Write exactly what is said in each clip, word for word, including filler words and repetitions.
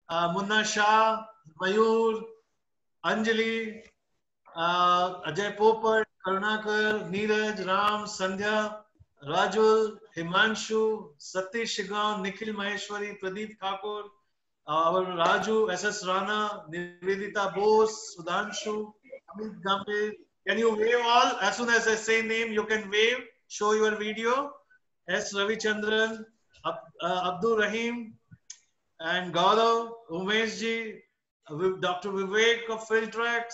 uh, Munna Shah, Mayur, Anjali, uh, Ajay Popat, Karunakar, Neeraj, Ram, Sandhya, Rajul, Himanshu, Satish Shigam, Nikhil Maheshwari, Pradeep Thakur, uh, our Raju, S S Rana, Nivedita Bose, Sudhanshu, Amit Gambhir. Can you wave all? As soon as I say name, you can wave, show your video. S. Ravichandran, Ab, uh, Abdul Rahim, and Gaurav, Umesh ji, Doctor Vivek of Filtrax.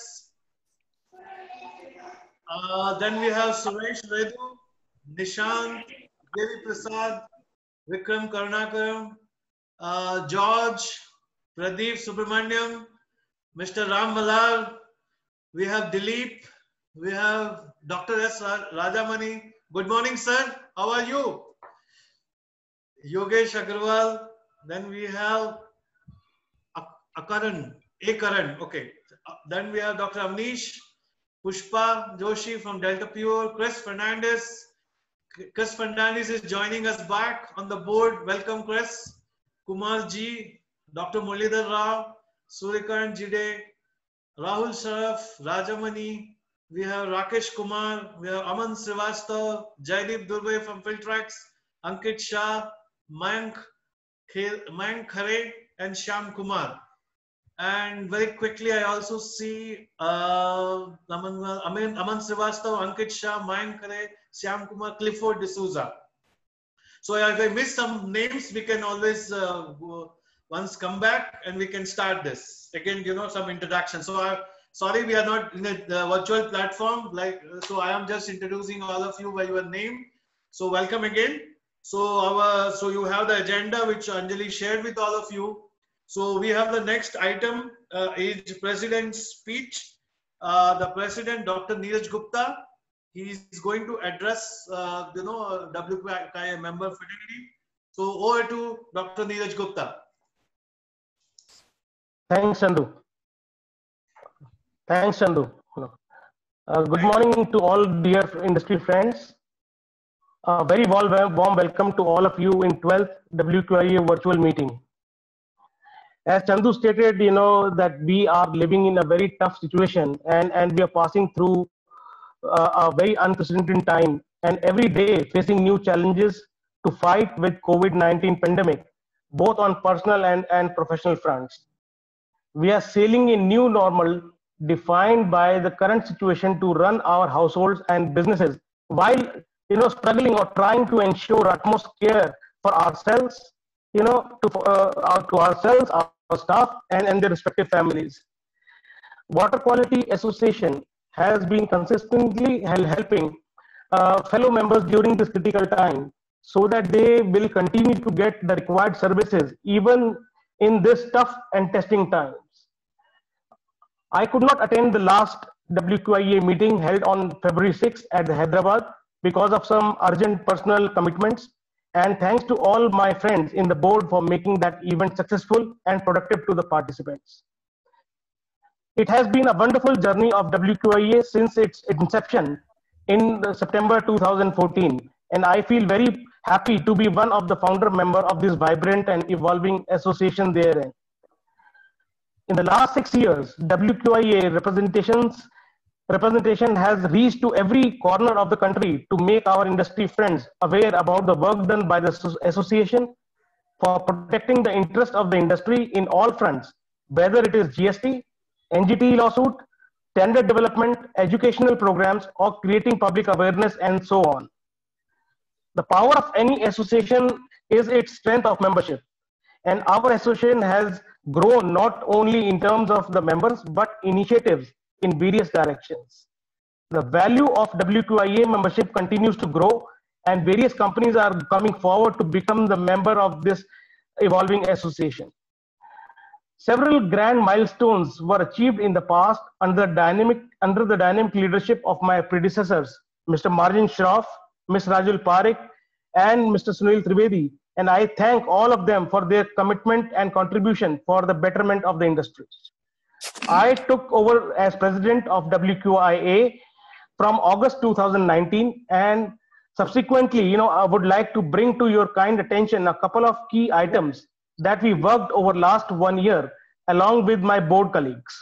Uh, then we have Suresh Redu, Nishant, Devi Prasad, Vikram Karnakaram, uh, George, Pradeep Subramaniam, Mister Ram Malal. We have Dilip. We have Doctor S. Rajamani. Good morning, sir. How are you? Yogesh Agarwal. Then we have Akaran, Akaran. Okay. Then we have Doctor Amnish, Pushpa Joshi from Delta Pure, Chris Fernandez. Chris Fernandez is joining us back on the board. Welcome, Chris. Kumar G, Doctor Muralidhar Rao, Surikant Jide, Rahul Sharaf, Rajamani. We have Rakesh Kumar. We have Aman Srivastav, Jaideep Durbe from Filtrax, Ankit Shah, Mayank, Mayank Khare, and Shyam Kumar. And very quickly, I also see uh, Aman, Aman, Aman Srivastav, Ankit Shah, Mayank Khare, Shyam Kumar, Clifford D'Souza. So if I miss some names, we can always uh, once come back and we can start this. Again, you know, some introduction. So I, sorry, we are not in a uh, virtual platform. Like, so I am just introducing all of you by your name. So welcome again. So our, so you have the agenda which Anjali shared with all of you. So we have the next item uh, is President's speech. Uh, the President, Doctor Neeraj Gupta, he is going to address, uh, you know, W P I member fraternity. So over to Doctor Neeraj Gupta. Thanks, Chandu. Thanks, Chandu. Uh, good morning to all dear industry friends. A very warm, warm welcome to all of you in twelfth W Q I A virtual meeting. As Chandu stated, you know, that we are living in a very tough situation and, and we are passing through uh, a very unprecedented time and every day facing new challenges to fight with COVID nineteen pandemic, both on personal and, and professional fronts. We are sailing in new normal defined by the current situation to run our households and businesses while, you know, struggling or trying to ensure utmost care for ourselves, you know, to, uh, to ourselves, our staff, and, and their respective families. Water Quality Association has been consistently helping uh, fellow members during this critical time so that they will continue to get the required services even in this tough and testing times. I could not attend the last W Q I A meeting held on February sixth at Hyderabad because of some urgent personal commitments. And thanks to all my friends in the board for making that event successful and productive to the participants. It has been a wonderful journey of W Q I A since its inception in September two thousand fourteen. And I feel very happy to be one of the founder member of this vibrant and evolving association therein. In the last six years, W Q I A representations representation has reached to every corner of the country to make our industry friends aware about the work done by the association for protecting the interest of the industry in all fronts, whether it is G S T, N G T lawsuit, tender development, educational programs, or creating public awareness, and so on. The power of any association is its strength of membership. And our association has grown not only in terms of the members, but initiatives in various directions. The value of W Q I A membership continues to grow, and various companies are coming forward to become the member of this evolving association. Several grand milestones were achieved in the past under the dynamic, under the dynamic leadership of my predecessors, Mister Marjan Shroff, Miz Rajul Parekh, and Mister Sunil Trivedi. And I thank all of them for their commitment and contribution for the betterment of the industry. I took over as president of W Q I A from August two thousand nineteen, and subsequently, you know, I would like to bring to your kind attention a couple of key items that we worked over last one year along with my board colleagues.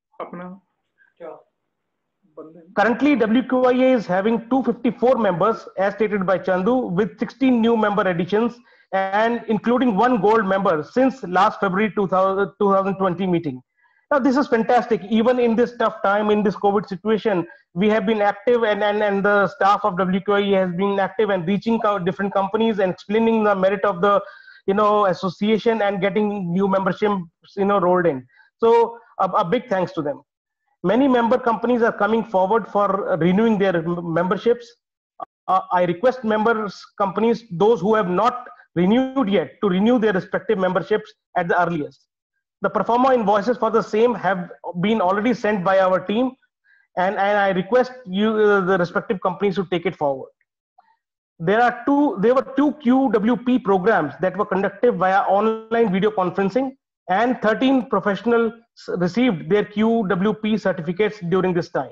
Currently, W Q I A is having two hundred fifty-four members, as stated by Chandu, with sixteen new member additions and including one gold member since last February two thousand twenty meeting. Now, this is fantastic. Even in this tough time, in this COVID situation, we have been active, and, and, and the staff of W Q I A has been active and reaching different companies and explaining the merit of the, you know, association and getting new membership, you know, rolled in. So a, a big thanks to them. Many member companies are coming forward for renewing their memberships. Uh, I request members companies, those who have not renewed yet, to renew their respective memberships at the earliest. The pro forma invoices for the same have been already sent by our team, and, and I request you, uh, the respective companies, to take it forward. There are two, there were two Q W P programs that were conducted via online video conferencing, and thirteen professionals received their Q W P certificates during this time.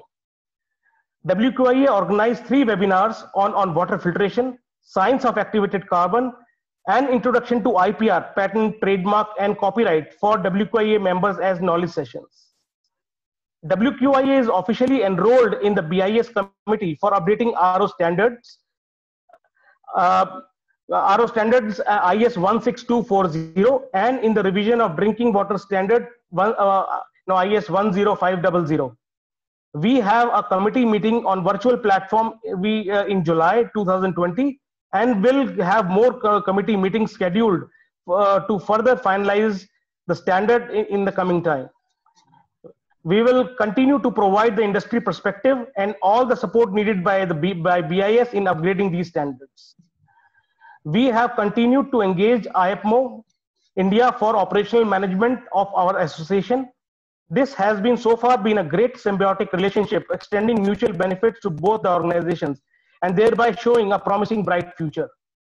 W Q I A organized three webinars on, on water filtration, science of activated carbon, and introduction to I P R, patent, trademark, and copyright for W Q I A members as knowledge sessions. W Q I A is officially enrolled in the B I S committee for updating R O standards. Uh, R O standards uh, I S one six two four zero, and in the revision of drinking water standard one, uh, no, I S one zero five zero zero. We have a committee meeting on virtual platform we uh, in July two thousand twenty, and will have more uh, committee meetings scheduled uh, to further finalize the standard in, in the coming time. We will continue to provide the industry perspective and all the support needed by the B, by B I S in upgrading these standards. We have continued to engage I F M O India for operational management of our association. This has been so far been a great symbiotic relationship, extending mutual benefits to both the organizations and thereby showing a promising bright future.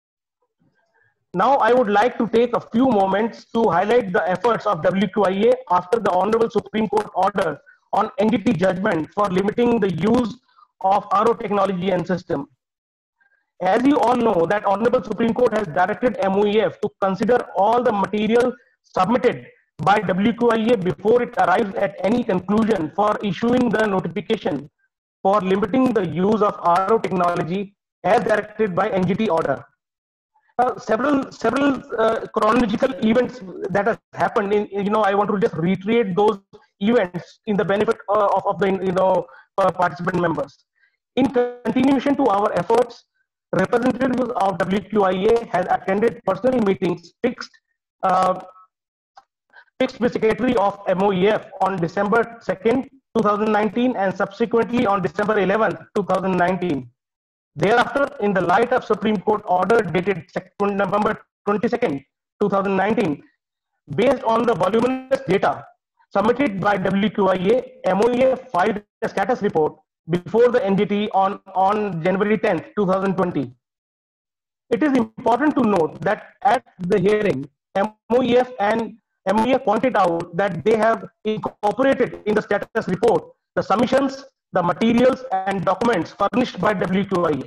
Now I would like to take a few moments to highlight the efforts of W Q I A after the Honorable Supreme Court order on N G T judgment for limiting the use of R O technology and system. As you all know, that Honorable Supreme Court has directed M O E F to consider all the material submitted by W Q I A before it arrives at any conclusion for issuing the notification for limiting the use of R O technology as directed by N G T order. Uh, several several uh, chronological events that have happened in, you know, I want to just reiterate those events in the benefit uh, of, of the, you know, uh, participant members. In continuation to our efforts, representatives of W Q I A has attended personal meetings fixed uh, fixed with Secretary of M O E F on December second, two thousand nineteen, and subsequently on December eleventh, two thousand nineteen. Thereafter, in the light of Supreme Court order dated November twenty-second, two thousand nineteen, based on the voluminous data submitted by W Q I A, M O E F filed a status report before the N G T on, on January tenth, two thousand twenty. It is important to note that at the hearing, M O E F and M O E F pointed out that they have incorporated in the status report the submissions, the materials and documents furnished by W Q I A.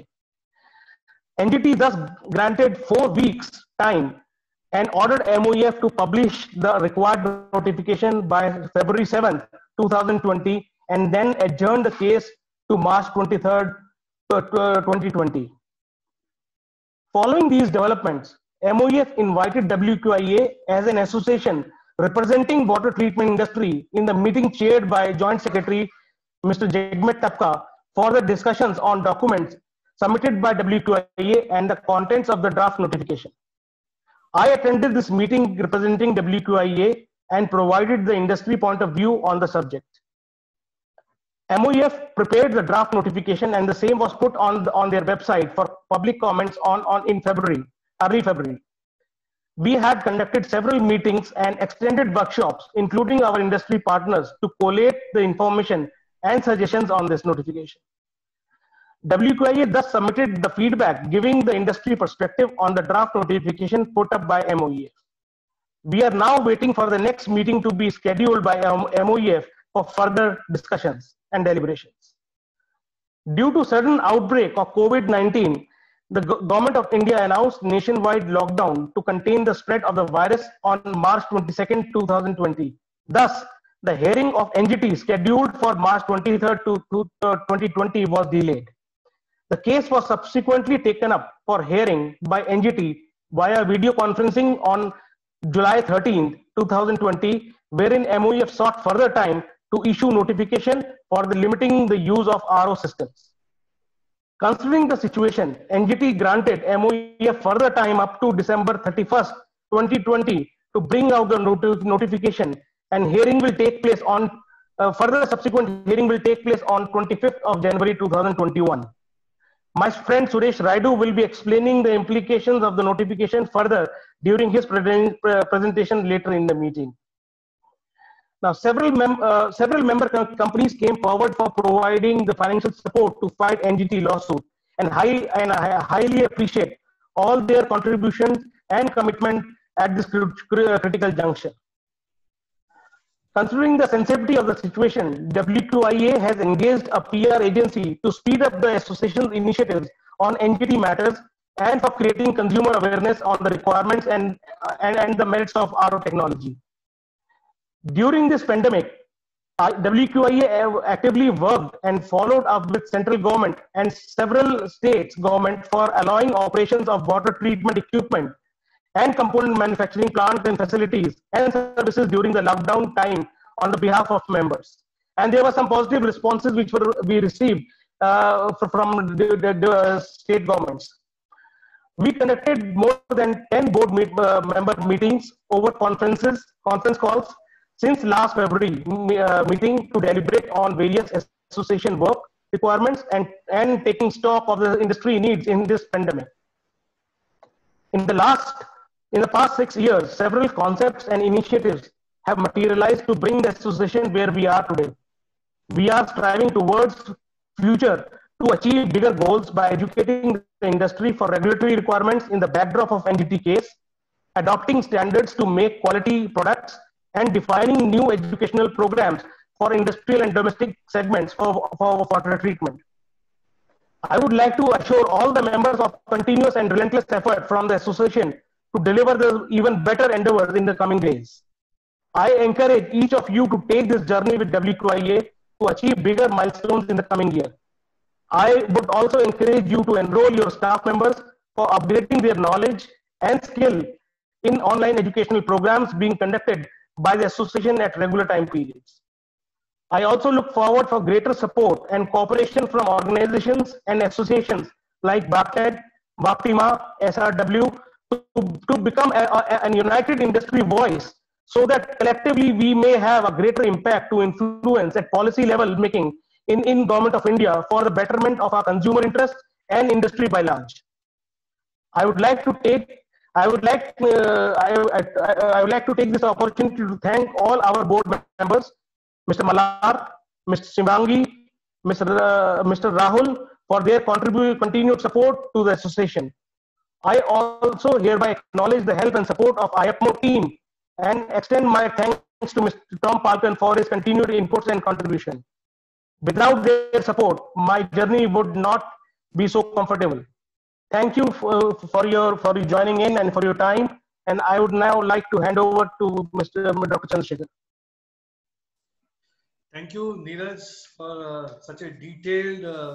N G T thus granted four weeks time and ordered M O E F to publish the required notification by February seventh, two thousand twenty, and then adjourned the case to March twenty-third, twenty twenty. Following these developments, M O E F invited W Q I A as an association representing water treatment industry in the meeting chaired by Joint Secretary Mister Jagmeet Tapka for the discussions on documents submitted by W Q I A and the contents of the draft notification. I attended this meeting representing W Q I A and provided the industry point of view on the subject. M O E F prepared the draft notification and the same was put on, the, on their website for public comments on, on in February, early February. We had conducted several meetings and extended workshops, including our industry partners, to collate the information and suggestions on this notification. W Q I A thus submitted the feedback, giving the industry perspective on the draft notification put up by M O E F. We are now waiting for the next meeting to be scheduled by M O E F for further discussions and deliberations. Due to sudden outbreak of COVID nineteen, the go- government of India announced nationwide lockdown to contain the spread of the virus on March twenty-second, two thousand twenty. Thus, the hearing of N G T scheduled for March twenty-third to, to uh, twenty twenty was delayed. The case was subsequently taken up for hearing by N G T via video conferencing on July thirteenth, two thousand twenty, wherein M O E F sought further time to issue notification for the limiting the use of R O systems. Considering the situation, N G T granted M O E F further time up to December thirty-first, twenty twenty to bring out the noti- notification, and hearing will take place on uh, further subsequent hearing will take place on twenty-fifth of January two thousand twenty-one. My friend Suresh Raidu will be explaining the implications of the notification further during his pre- presentation later in the meeting. Now, several, mem- uh, several member com- companies came forward for providing the financial support to fight N G T lawsuit, and, high, and I highly appreciate all their contributions and commitment at this cr- cr- critical juncture. Considering the sensitivity of the situation, W Q I A has engaged a P R agency to speed up the association's initiatives on N G T matters and for creating consumer awareness on the requirements and, and, and the merits of R O technology. During this pandemic, W Q I A actively worked and followed up with central government and several states government for allowing operations of water treatment equipment and component manufacturing plants and facilities and services during the lockdown time on the behalf of members. And there were some positive responses which were we received uh, from the, the, the state governments. We conducted more than ten board meet, uh, member meetings over conferences, conference calls since last February uh, meeting to deliberate on various association work requirements and, and taking stock of the industry needs in this pandemic. In the last, in the past six years, several concepts and initiatives have materialized to bring the association where we are today. We are striving towards future to achieve bigger goals by educating the industry for regulatory requirements in the backdrop of N G T case, adopting standards to make quality products, and defining new educational programs for industrial and domestic segments for, for water treatment. I would like to assure all the members of continuous and relentless effort from the association to deliver the even better endeavors in the coming days. I encourage each of you to take this journey with W Q I A to achieve bigger milestones in the coming year. I would also encourage you to enroll your staff members for updating their knowledge and skill in online educational programs being conducted by the association at regular time periods. I also look forward for greater support and cooperation from organizations and associations like BACTED, WAPTIMA, S R W to, to become a, a, an united industry voice so that collectively we may have a greater impact to influence at policy level making in, in Government of India for the betterment of our consumer interests and industry by large. I would like to take I would like uh, I, I, I would like to take this opportunity to thank all our board members, Mister Malar, Mister Shivangi, Mister Uh, Mister Rahul, for their contribute continued support to the association. I also hereby acknowledge the help and support of I A P M O team and extend my thanks to Mister Tom Palkan for his continued inputs and contribution. Without their support, my journey would not be so comfortable. Thank you for, for your for your joining in and for your time. And I would now like to hand over to Mister Doctor Chandrasekhar. Thank you, Neeraj, for uh, such a detailed. Uh,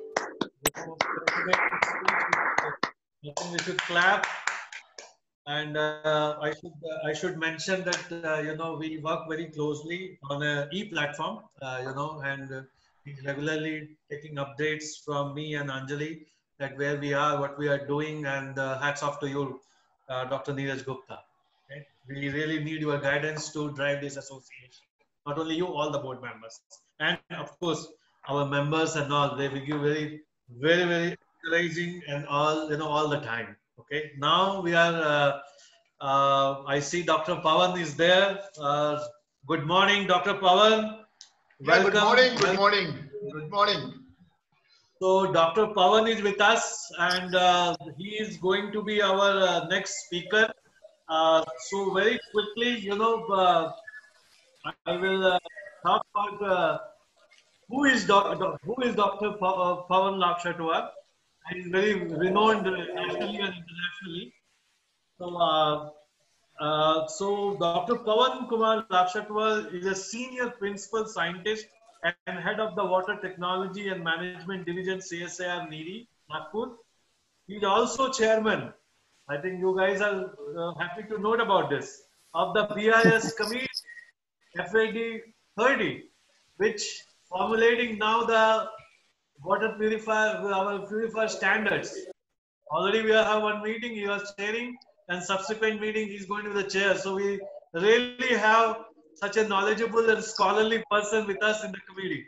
I think we should clap. And uh, I should uh, I should mention that uh, you know we work very closely on a e-platform, uh, you know, and uh, we regularly taking updates from me and Anjali that where we are, what we are doing, and uh, hats off to you, uh, Doctor Neeraj Gupta. Okay? We really need your guidance to drive this association. Not only you, all the board members, and of course our members and all. They will give very, very, very encouraging and all you know all the time. Okay, now we are. Uh, uh, I see Doctor Pawan is there. Uh, good morning, Doctor Pawan. Yeah, good morning. Good morning. Good morning. So Doctor Pawan is with us, and uh, he is going to be our uh, next speaker. Uh, so very quickly, you know, uh, I will uh, talk about uh, who is Doctor who is Doctor Pawan Lakshatwar. He's very renowned nationally and internationally. So, uh, uh, so Doctor Pawan Kumar Lapshatwal is a senior principal scientist and head of the Water Technology and Management Division C S I R NEERI, Nagpur. He is also chairman. I think you guys are uh, happy to note about this, of the B I S committee F A D thirty, which formulating now the water purifier, our purifier standards. Already we have one meeting, he was chairing, and subsequent meeting he's going to be the chair. So we really have such a knowledgeable and scholarly person with us in the committee.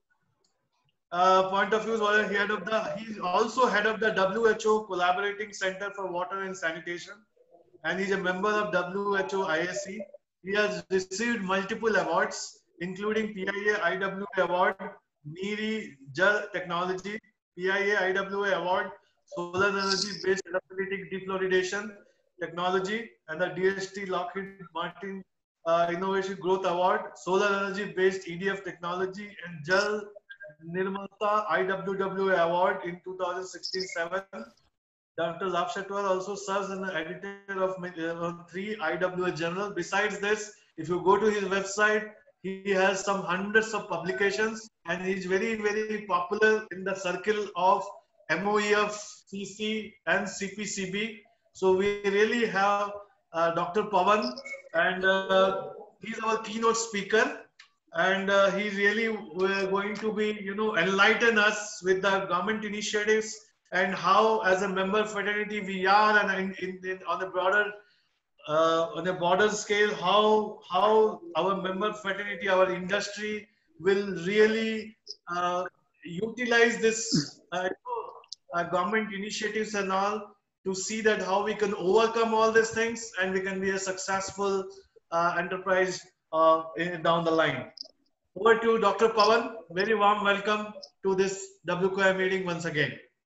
Uh, point of view is head of the, he's also head of the W H O Collaborating Center for Water and Sanitation, and he's a member of W H O I S C. He has received multiple awards, including P I A I W A Award, NEERI Jal Technology, P I A I W A Award, Solar Energy Based Therapeutic Defluoridation Technology, and the D S T Lockheed Martin uh, Innovation Growth Award, Solar Energy Based E D F Technology, and Jal Nirmalta I W W A Award in two thousand sixteen seven. Doctor Lapshatwal also serves as an editor of uh, three I W A journals. Besides this, if you go to his website, he has some hundreds of publications, and he's very, very popular in the circle of M O E F, C C, and C P C B. So we really have uh, Doctor Pawan, and uh, he's our keynote speaker. And uh, he's really uh, going to be, you know, enlighten us with the government initiatives and how, as a member fraternity, we are, and in, in, in, on a broader, uh, on a broader scale, how how our member fraternity, our industry, will really uh, utilize this uh, uh, government initiatives and all to see that how we can overcome all these things and we can be a successful uh, enterprise uh, in, down the line. Over to Doctor Pawan. Very warm welcome to this W Q I meeting once again.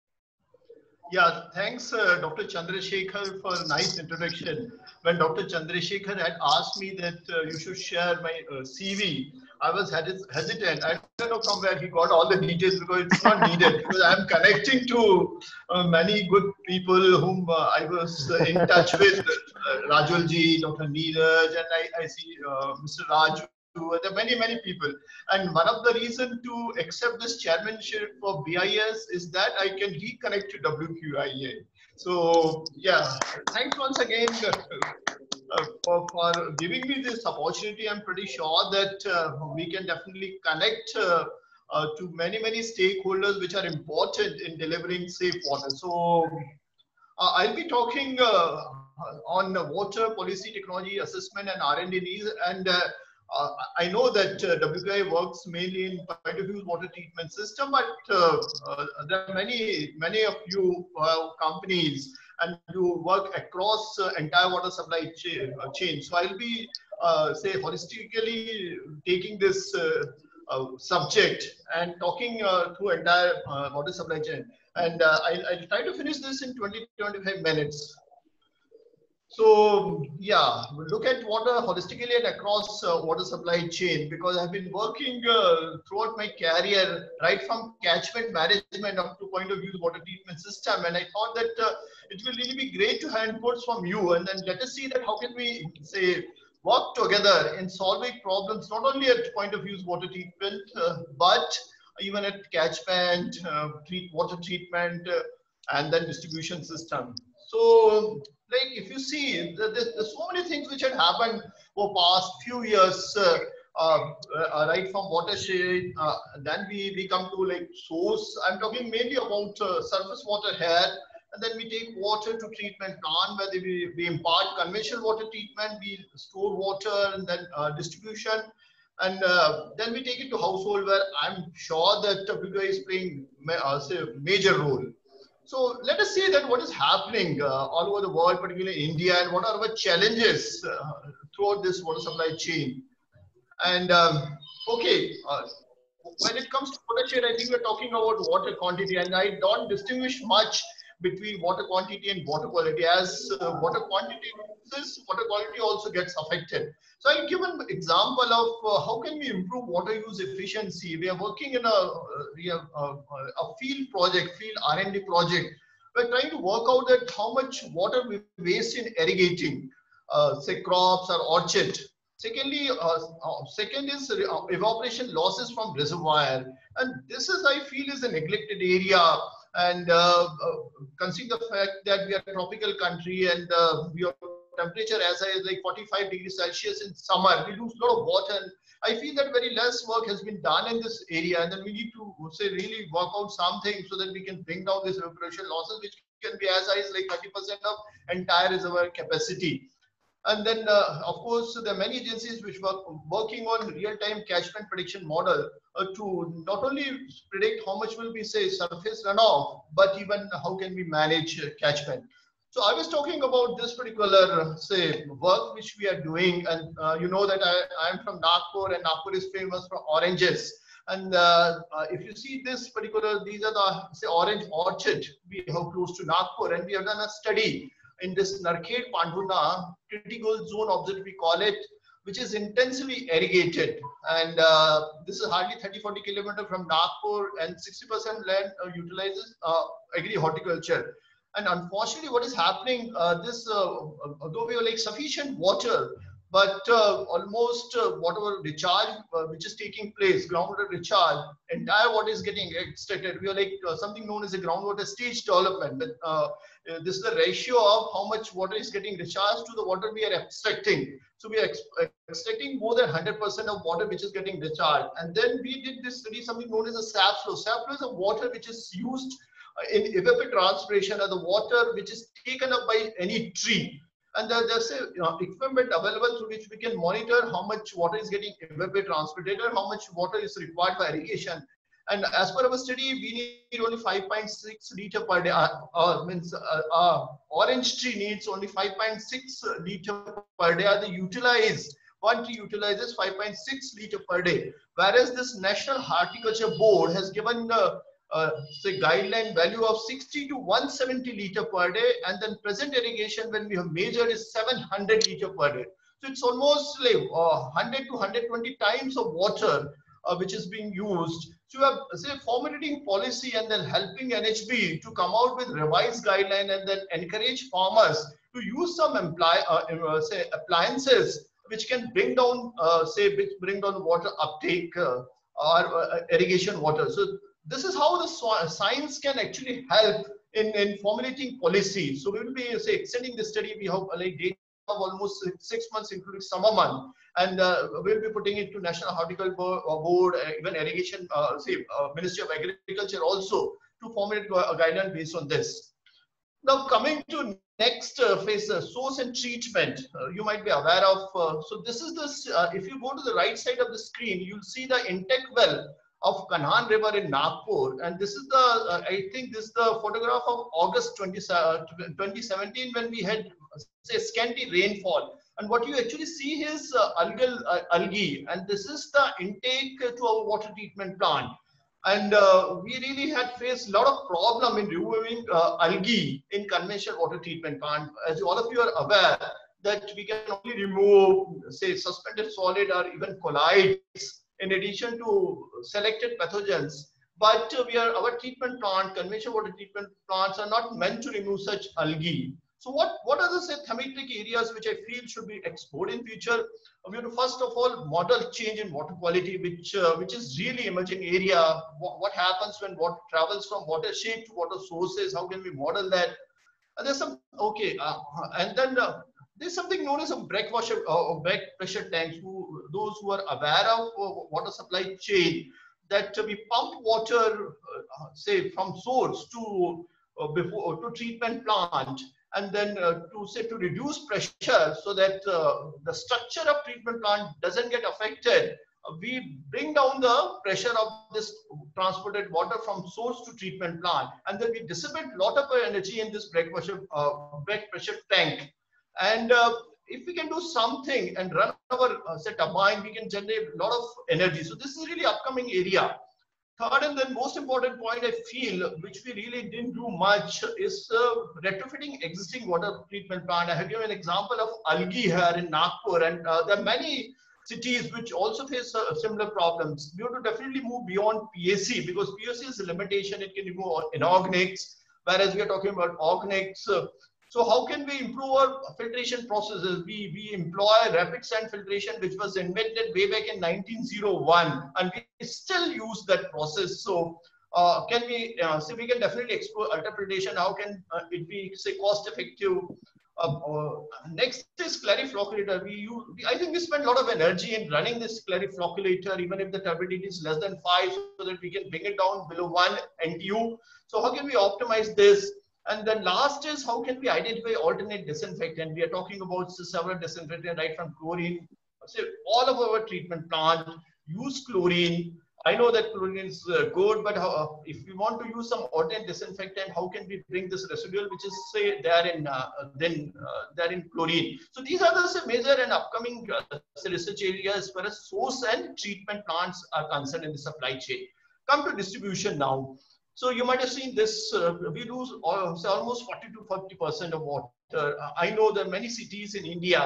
Yeah, thanks, uh, Doctor Chandrasekhar, for a nice introduction. When Doctor Chandrasekhar had asked me that uh, you should share my uh, C V, I was hesitant. I don't know from where he got all the details because it's not needed. Because I'm connecting to uh, many good people whom uh, I was uh, in touch with, uh, Rajulji, Doctor Neeraj, and I, I see uh, Mister Raju. There are many, many people. And one of the reasons to accept this chairmanship for B I S is that I can reconnect to W Q I A. So, yeah, thanks once again uh, uh, for, for giving me this opportunity. I'm pretty sure that uh, we can definitely connect uh, uh, to many, many stakeholders which are important in delivering safe water. So, uh, I'll be talking uh, on water policy, technology, assessment, and R and D needs. And uh, Uh, I know that uh, W Q I works mainly in point of view water treatment system, but uh, uh, there are many, many of you uh, companies and you work across uh, entire water supply chain. Uh, chain. So I'll be, uh, say, holistically taking this uh, uh, subject and talking uh, through entire uh, water supply chain. And uh, I'll, I'll try to finish this in twenty to twenty-five minutes. So yeah, look at water holistically and across uh, water supply chain, because I've been working uh, throughout my career, right from catchment management up to point of view water treatment system. And I thought that uh, it will really be great to have inputs from you, and then let us see that how can we say work together in solving problems, not only at point of view water treatment, uh, but even at catchment, uh, treat water treatment, uh, and then distribution system. So, like if you see, there's, there's so many things which had happened over past few years, uh, uh, uh, right from watershed, uh, then we, we come to like source. I'm talking mainly about uh, surface water here, and then we take water to treatment plant where we, we impart conventional water treatment, we store water, and then uh, distribution. And uh, then we take it to household, where I'm sure that W Q I is playing uh, say, a major role. So let us see that what is happening uh, all over the world, particularly India, and what are our challenges uh, throughout this water supply chain. And um, okay, uh, when it comes to watershed, I think we're talking about water quantity, and I don't distinguish much between water quantity and water quality, as uh, water quantity this water quality also gets affected. So I'll give an example of uh, how can we improve water use efficiency. We are working in a, uh, we have a, a field project, field R and D project. We're trying to work out that how much water we waste in irrigating, uh, say crops or orchard. Secondly, uh, uh, second is uh, evaporation losses from reservoir, and this is I feel is a neglected area. And uh, uh, considering the fact that we are a tropical country and uh, we are temperature as high as like forty-five degrees Celsius in summer, we lose a lot of water. And I feel that very less work has been done in this area, and then we need to say really work out something so that we can bring down this evaporation losses, which can be as high as like thirty percent of entire reservoir capacity. And then, uh, of course, there are many agencies which were working on real-time catchment prediction model uh, to not only predict how much will be, say, surface runoff, but even how can we manage uh, catchment. So I was talking about this particular, say, work which we are doing. And uh, you know that I am from Nagpur, and Nagpur is famous for oranges. And uh, uh, if you see this particular, these are the, say, orange orchard we have close to Nagpur, and we have done a study in this Narkhed Pandhuna critical zone observatory, we call it, which is intensively irrigated. And uh, this is hardly thirty to forty kilometers from Nagpur, and sixty percent land uh, utilizes uh, agri-horticulture. And unfortunately, what is happening, uh, this, uh, although we have like sufficient water, but uh, almost uh, whatever recharge uh, which is taking place, groundwater recharge, entire water is getting extracted. We are like uh, something known as a groundwater stage development. But, uh, uh, this is the ratio of how much water is getting recharged to the water we are extracting. So we are ex extracting more than one hundred percent of water which is getting recharged. And then we did this study, something known as a sap flow. Sap flow is a water which is used in evapotranspiration, or the water which is taken up by any tree. And there, there's a you know, equipment available through which we can monitor how much water is getting evapotranspirated, how much water is required for irrigation. And as per our study, we need only five point six liter per day. Uh, uh, means uh, uh, orange tree needs only five point six liter per day. Are they utilized? One tree utilizes five point six liter per day. Whereas this National Horticulture Board has given uh, uh, say guideline value of sixty to one seventy liter per day, and then present irrigation when we have measured is seven hundred liter per day. So it's almost like uh, one hundred to one hundred twenty times of water uh, which is being used. So you have say formulating policy and then helping N H B to come out with revised guideline, and then encourage farmers to use some imply, uh, uh, say appliances which can bring down uh, say bring down water uptake uh, or uh, irrigation water. So this is how the science can actually help in, in formulating policy. So we will be say extending the study. We have like data of almost six months, including summer month, and uh, we'll be putting it to National Horticulture Board, uh, even irrigation, uh, say uh, Ministry of Agriculture also, to formulate a guideline based on this. Now coming to next uh, phase, uh, source and treatment, uh, you might be aware of. Uh, so this is this. Uh, if you go to the right side of the screen, you'll see the intake well of Kanhan River in Nagpur, and this is the uh, I think this is the photograph of August twenty seventeen when we had say scanty rainfall, and what you actually see is uh, algal uh, algae, and this is the intake to our water treatment plant. And uh, we really had faced a lot of problem in removing uh, algae in conventional water treatment plant. As all of you are aware that we can only remove say suspended solid or even colloids in addition to selected pathogens. But uh, we are our treatment plant, conventional water treatment plants are not meant to remove such algae. So what, what are the say, thematic areas which I feel should be explored in future? We have to first of all model change in water quality, which uh, which is really emerging area. What, what happens when water travels from watershed to water sources? How can we model that? And there's some okay, uh, and then uh, there's something known as a breakwasher or uh, back pressure tanks. Who those who are aware of uh, water supply chain, that uh, we pump water, uh, say from source to uh, before to treatment plant, and then uh, to say to reduce pressure so that uh, the structure of treatment plant doesn't get affected. Uh, we bring down the pressure of this transported water from source to treatment plant, and then we dissipate a lot of energy in this breakwater uh, back pressure tank. And uh, if we can do something and run our uh, say turbine, we can generate a lot of energy. So this is really upcoming area. Third and then most important point I feel, which we really didn't do much, is uh, retrofitting existing water treatment plant. I have given an example of Algi here in Nagpur, and uh, there are many cities which also face uh, similar problems. We have to definitely move beyond P A C, because P A C is a limitation. It can remove inorganics, whereas we are talking about organics. Uh, So how can we improve our filtration processes? We, we employ rapid sand filtration, which was invented way back in nineteen oh one, and we still use that process. So uh, can we, uh, so we can definitely explore ultrafiltration. How can uh, it be, say, cost effective? Uh, uh, next is clariflocculator. We use, I think we spend a lot of energy in running this clariflocculator, even if the turbidity is less than five, so that we can bring it down below one N T U. So how can we optimize this? And then last is, how can we identify alternate disinfectant? We are talking about several disinfectants, right from chlorine. So all of our treatment plant use chlorine. I know that chlorine is uh, good, but how, uh, if we want to use some alternate disinfectant, how can we bring this residual, which is say there in uh, then uh, there in chlorine? So these are the major and upcoming uh, research areas as far as source and treatment plants are concerned in the supply chain. Come to distribution now. So you might have seen this, uh, we lose uh, almost forty to forty percent of water. Uh, I know there are many cities in India,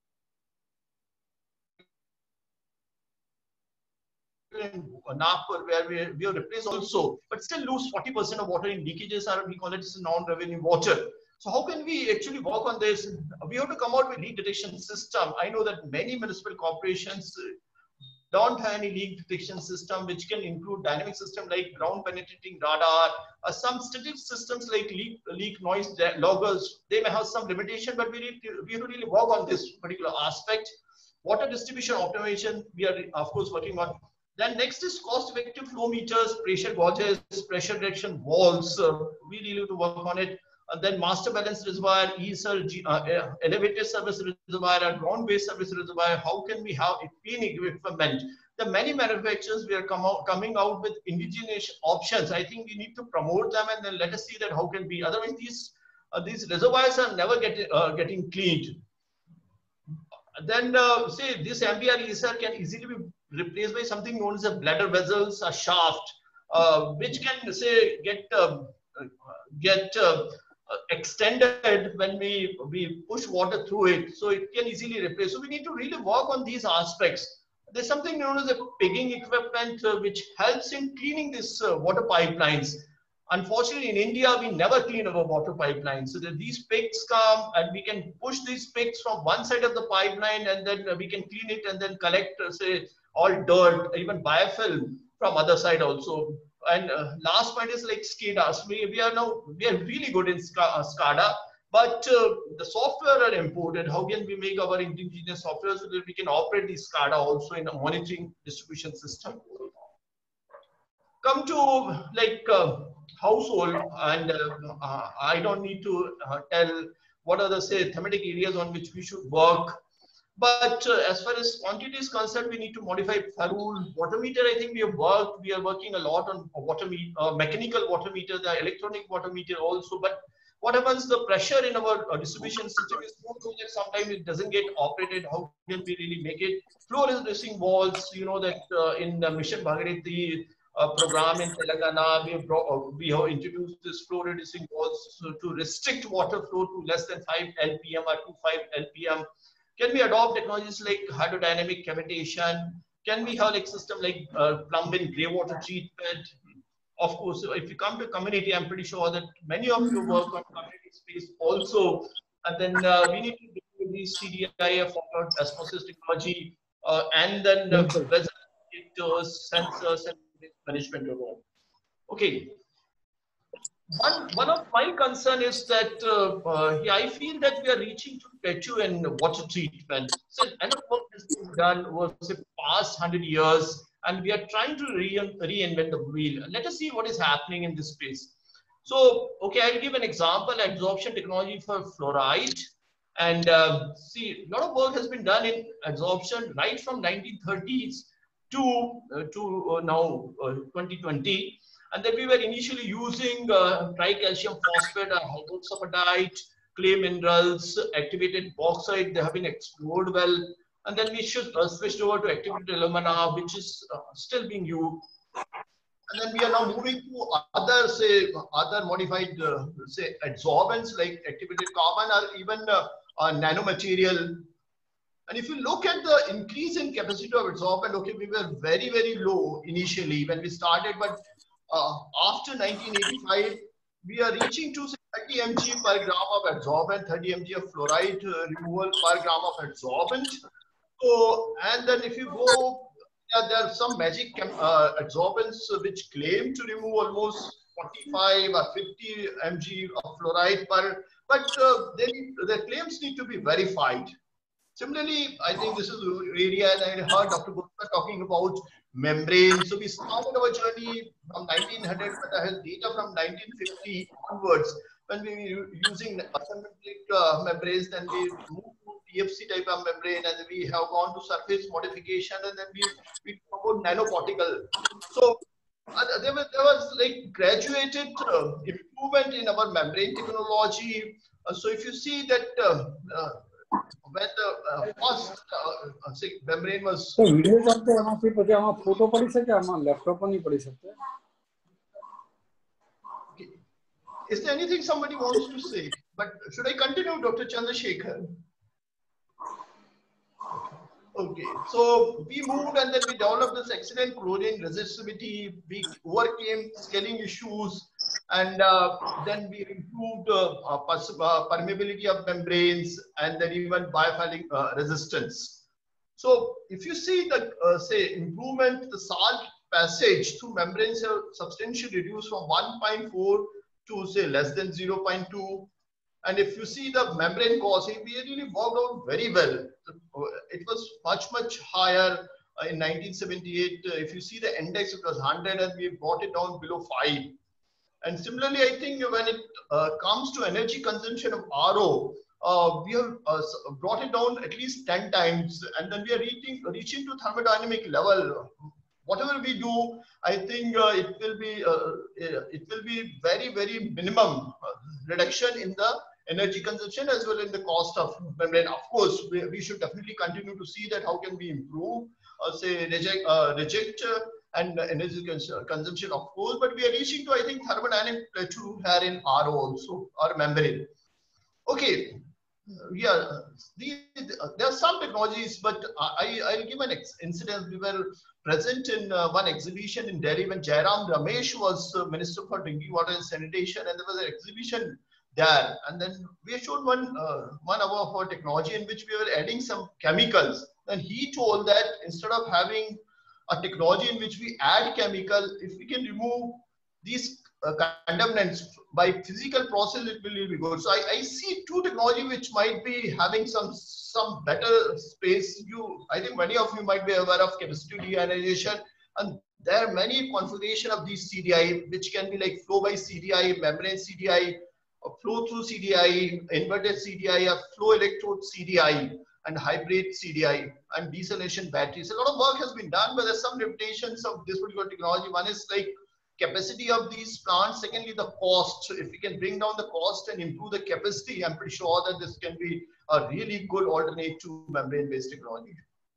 particularly in Nagpur, where we, we have replaced also, but still lose forty percent of water in leakages, or we call it non-revenue water. So how can we actually work on this? We have to come out with leak detection system. I know that many municipal corporations don't have any leak detection system, which can include dynamic system like ground penetrating radar, uh, some static systems like leak, leak noise loggers. They may have some limitation, but we need to, we have to really work on this particular aspect. Water distribution optimization, we are of course working on. Then next is cost effective flow meters, pressure gauges, pressure reduction valves. Uh, we really have to work on it. And then master balance reservoir, E S R, uh, elevated service reservoir, and ground-based service reservoir. How can we have a clean equipment? The many manufacturers we are come out, coming out with indigenous options. I think we need to promote them, and then let us see that how can be. Otherwise, these uh, these reservoirs are never getting uh, getting cleaned. Then uh, say this M B R E S R can easily be replaced by something known as a bladder vessels, a shaft, uh, which can say get uh, get uh, extended when we, we push water through it, so it can easily replace. So we need to really work on these aspects. There's something known as a pigging equipment uh, which helps in cleaning these uh, water pipelines. Unfortunately, in India, we never clean our water pipelines. So that these pigs come and we can push these pigs from one side of the pipeline, and then we can clean it and then collect, uh, say, all dirt, even biofilm from other side also. And uh, last point is like SCADA. So we, we are now, we are really good in SCADA, but uh, the software are imported. How can we make our indigenous software so that we can operate the SCADA also in a monitoring distribution system? Come to like uh, household, and uh, uh, I don't need to uh, tell what are the say thematic areas on which we should work. But uh, as far as quantity is concerned, we need to modify Farul. Water meter, I think we have worked, we are working a lot on water meter, uh, mechanical water meter, the electronic water meter also. But what happens, the pressure in our uh, distribution system is so low that sometimes it doesn't get operated. How can we really make it? Flow reducing walls, you know that uh, in the Mission Bhagirathi uh, program in Telangana, we have, brought, uh, we have introduced this flow reducing walls so to restrict water flow to less than five L P M or to five L P M. Can we adopt technologies like hydrodynamic cavitation? Can we have like system like uh, plumb-in grey water treatment? Of course, if you come to community, I'm pretty sure that many of you work on community space also. And then uh, we need to do with these C D I F or osmosis technology, uh, and then uh, detectors, sensors, and management overall. Okay. One, one of my concern is that uh, uh, yeah, I feel that we are reaching to plateau in water treatment. So enough work has been done over the past hundred years, and we are trying to re reinvent the wheel. Let us see what is happening in this space. So, okay, I'll give an example: adsorption technology for fluoride. And uh, see, a lot of work has been done in adsorption right from nineteen thirties to uh, to uh, now uh, twenty twenty. And then we were initially using uh, tricalcium phosphate, uh, hydroxapatite, clay minerals, activated bauxite. They have been explored well. And then we should uh, switched over to activated alumina, which is uh, still being used. And then we are now moving to other, say, other modified, uh, say, adsorbents like activated carbon or even uh, uh, nanomaterial. And if you look at the increase in capacity of adsorbent, okay, we were very, very low initially when we started, but uh, after nineteen eighty-five, we are reaching to say, thirty milligrams per gram of adsorbent, thirty milligrams of fluoride uh, removal per gram of adsorbent. So, and then if you go, yeah, there are some magic uh, adsorbents which claim to remove almost forty-five or fifty milligrams of fluoride per, but uh, they need, the claims need to be verified. Similarly, I think this is the area, and I heard Doctor Gupta talking about membrane. So we started our journey from nineteen hundred, but I have data from nineteen fifty onwards when we were using asymptotic uh, membranes. Then we moved to T F C type of membrane, and we have gone to surface modification, and then we we talk about nanoparticle. So uh, there was there was like graduated uh, improvement in our membrane technology. Uh, so if you see that. Uh, uh, when the uh, first uh, say membrane was so video करते हैं फिर પછી આમાં photo પડી શકે આમાં laptop પર નહીં પડી શકते Is there anything somebody wants to say? But should I continue, Doctor Chandrasekhar? Okay, so we moved and then we developed this excellent chlorine resistivity. We overcame scaling issues, and uh, then we improved uh, uh, permeability of membranes and then even biofouling uh, resistance. So if you see the uh, say improvement, the salt passage through membranes have substantially reduced from one point four to say less than zero point two. And if you see the membrane cost, it really worked out very well. It was much, much higher uh, in nineteen seventy-eight. Uh, if you see the index, it was one hundred and we brought it down below five. And similarly, I think when it uh, comes to energy consumption of R O, uh, we have uh, brought it down at least ten times. And then we are reaching, reaching to thermodynamic level. Whatever we do, I think uh, it will be uh, it will be very, very minimum uh, reduction in the energy consumption as well in the cost of membrane. Of course, we, we should definitely continue to see that how can we improve, uh, say reject, uh, reject uh, and energy cons consumption, of course. But we are reaching to I think thermodynamic plateau here in R O also or membrane. Okay. Yeah, the, there are some technologies, but I, I'll give an incident. We were present in uh, one exhibition in Delhi when Jairam Ramesh was uh, Minister for Drinking Water and Sanitation, and there was an exhibition there. And then we showed one, uh, one of our technology in which we were adding some chemicals. And he told that instead of having a technology in which we add chemical, if we can remove these Uh, contaminants by physical process, it will be good. So I, I see two technology which might be having some some better space. You, I think many of you might be aware of capacity deionization, and there are many configuration of these C D I which can be like flow by C D I, membrane C D I, or flow through C D I, inverted C D I, or flow electrode C D I, and hybrid C D I, and desalination batteries. A lot of work has been done, but there's some limitations of this particular technology. One is like capacity of these plants. Secondly, the cost. If we can bring down the cost and improve the capacity, I'm pretty sure that this can be a really good alternate to membrane-based technology.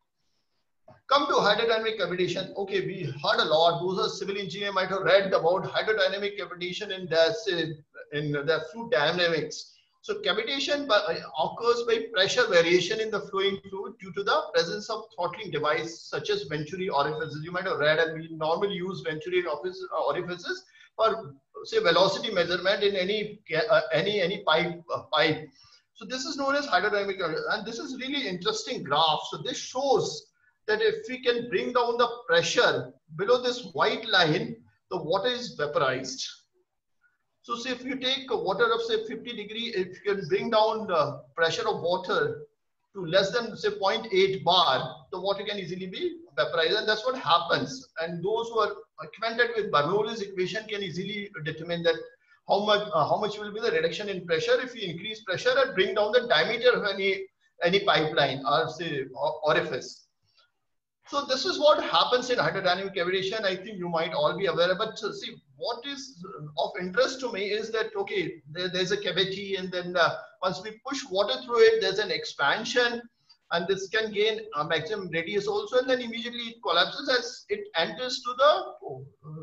Come to hydrodynamic cavitation. Okay, we heard a lot. Those are civil engineers might have read about hydrodynamic cavitation in their, in their fluid dynamics. So cavitation by, uh, occurs by pressure variation in the flowing fluid due to the presence of throttling device such as Venturi orifices. You might have read, and we normally use Venturi orifices for say velocity measurement in any uh, any any pipe uh, pipe. So this is known as hydrodynamic, and this is really interesting graph. So this shows that if we can bring down the pressure below this white line, the water is vaporized. So say if you take water of say fifty degree, if you can bring down the pressure of water to less than say zero point eight bar, the water can easily be vaporized, and that's what happens. And those who are acquainted with Bernoulli's equation can easily determine that how much uh, how much will be the reduction in pressure if you increase pressure and bring down the diameter of any any pipeline or say orifice. So this is what happens in hydrodynamic cavitation. I think you might all be aware. But uh, see, what is of interest to me is that, okay, there, there's a cavity, and then uh, once we push water through it, there's an expansion, and this can gain a maximum radius also, and then immediately it collapses as it enters to the uh, to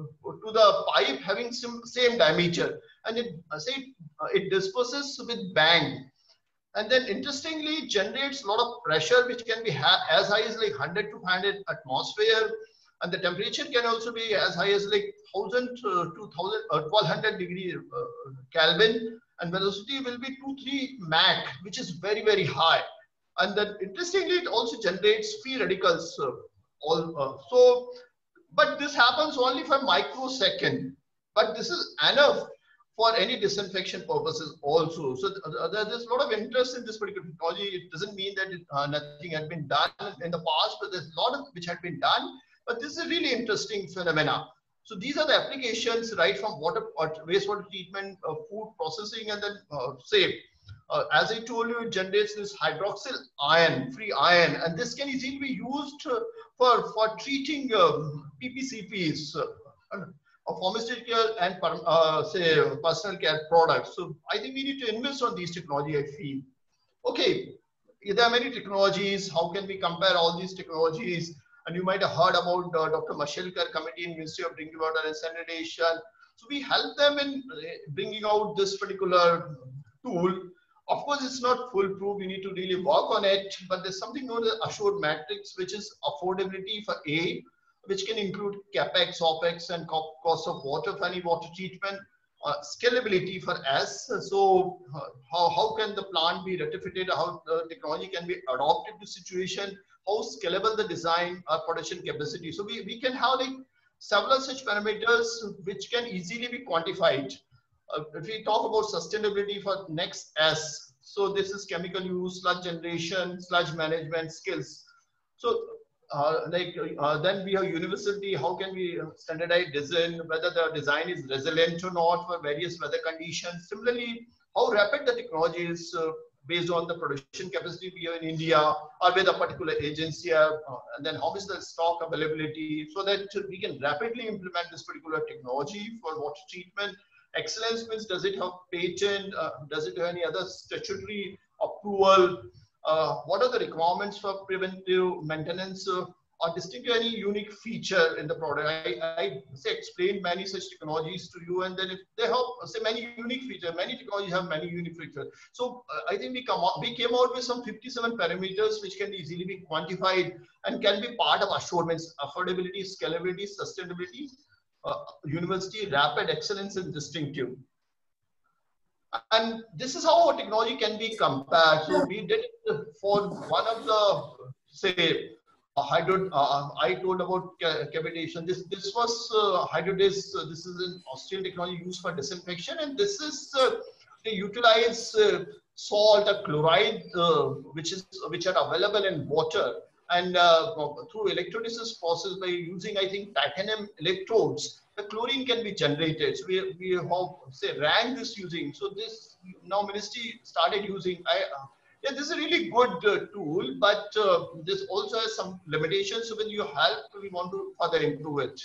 to the pipe having some same diameter, and it uh, say uh, it disperses with bang. And then interestingly generates a lot of pressure which can be as high as like one hundred to five hundred atmosphere, and the temperature can also be as high as like one thousand uh, to one thousand, uh, twelve hundred degree uh, Kelvin, and velocity will be two three Mach, which is very very high. And then interestingly it also generates free radicals uh, all uh, so but this happens only for microsecond, but this is enough for any disinfection purposes also. So uh, there's a lot of interest in this particular technology. It doesn't mean that it, uh, nothing had been done in the past, but there's a lot of which had been done. But this is a really interesting phenomena. So these are the applications right from water, wastewater treatment, uh, food processing, and then uh, say, uh, as I told you, it generates this hydroxyl ion, free ion, and this can easily be used uh, for, for treating um, P P C Ps. Uh, of pharmaceutical and uh, say personal care products. So I think we need to invest on these technology, I feel. Okay, there are many technologies. How can we compare all these technologies? And you might have heard about uh, Doctor Mashelkar Committee in Ministry of Drinking Water and Sanitation. So we help them in bringing out this particular tool. Of course, it's not foolproof. We need to really work on it. But there's something known as assured matrix, which is affordability for A, which can include capex, opex, and cost of water for any water treatment, uh, scalability for S. So uh, how, how can the plant be retrofitted, how the technology can be adopted to situation, how scalable the design or production capacity. So we, we can have like several such parameters which can easily be quantified. Uh, if we talk about sustainability for next S, so this is chemical use, sludge generation, sludge management skills. So Uh, like uh, then we have universality. How can we standardize design, whether the design is resilient or not for various weather conditions. Similarly, how rapid the technology is uh, based on the production capacity we have in India or with a particular agency, uh, and then how is the stock availability, so that we can rapidly implement this particular technology for water treatment. Excellence means, does it have patent, uh, does it have any other statutory approval? Uh, what are the requirements for preventive maintenance uh, or distinctly any unique feature in the product? I, I say explained many such technologies to you, and then if they have say many unique features, many technologies have many unique features. So uh, I think we come out, we came out with some fifty-seven parameters which can easily be quantified and can be part of assurance: affordability, scalability, sustainability, uh, university, rapid, excellence, and distinctive. And this is how technology can be compared. So we did it for one of the, say, uh, hydro, uh, I told about cavitation. This this was uh, hydrodis. Uh, this is an Austrian technology used for disinfection. And this is, uh, they utilize uh, salt or chloride, uh, which is which are available in water. And uh, through electrolysis process by using, I think, titanium electrodes, the chlorine can be generated. So we, we have, say, ran this using. So this now ministry started using. I, uh, yeah, this is a really good uh, tool, but uh, this also has some limitations. So when you help, we want to further improve it.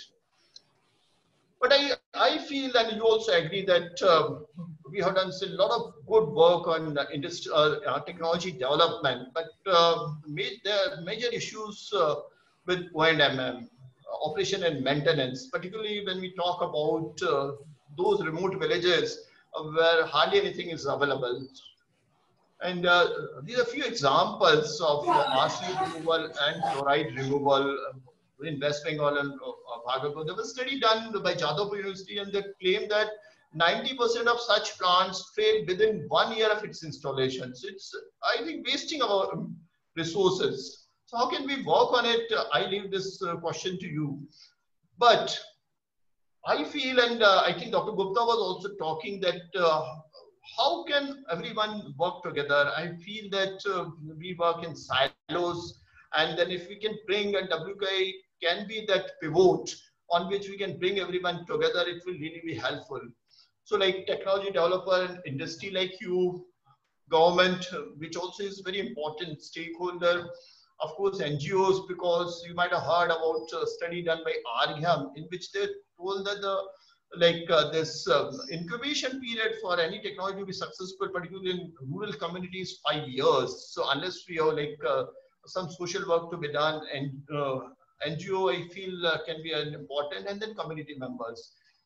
But I, I feel, and you also agree, that uh, we have done a lot of good work on uh, industry, uh, uh, technology development, but uh, there are major issues uh, with O and M M, uh, operation and maintenance, particularly when we talk about uh, those remote villages uh, where hardly anything is available. And uh, these are a few examples of uh, arsenic removal and chloride removal in West Bengal and uh, Bhagalpur. There was a study done by Jadavpur University, and they claimed that ninety percent of such plants fail within one year of its installation. So it's, I think, wasting our resources. So how can we work on it? Uh, I leave this uh, question to you. But I feel, and uh, I think Doctor Gupta was also talking, that uh, how can everyone work together? I feel that uh, we work in silos, and then if we can bring, and W K I can be that pivot on which we can bring everyone together, it will really be helpful. So like technology developer and industry like you, government, which also is very important stakeholder, of course N G Os, because you might have heard about a study done by R I M in which they told that the like uh, this um, incubation period for any technology to be successful, particularly in rural communities, five years. So unless we have like uh, some social work to be done, and uh, N G O, I feel uh, can be an important, and then community members.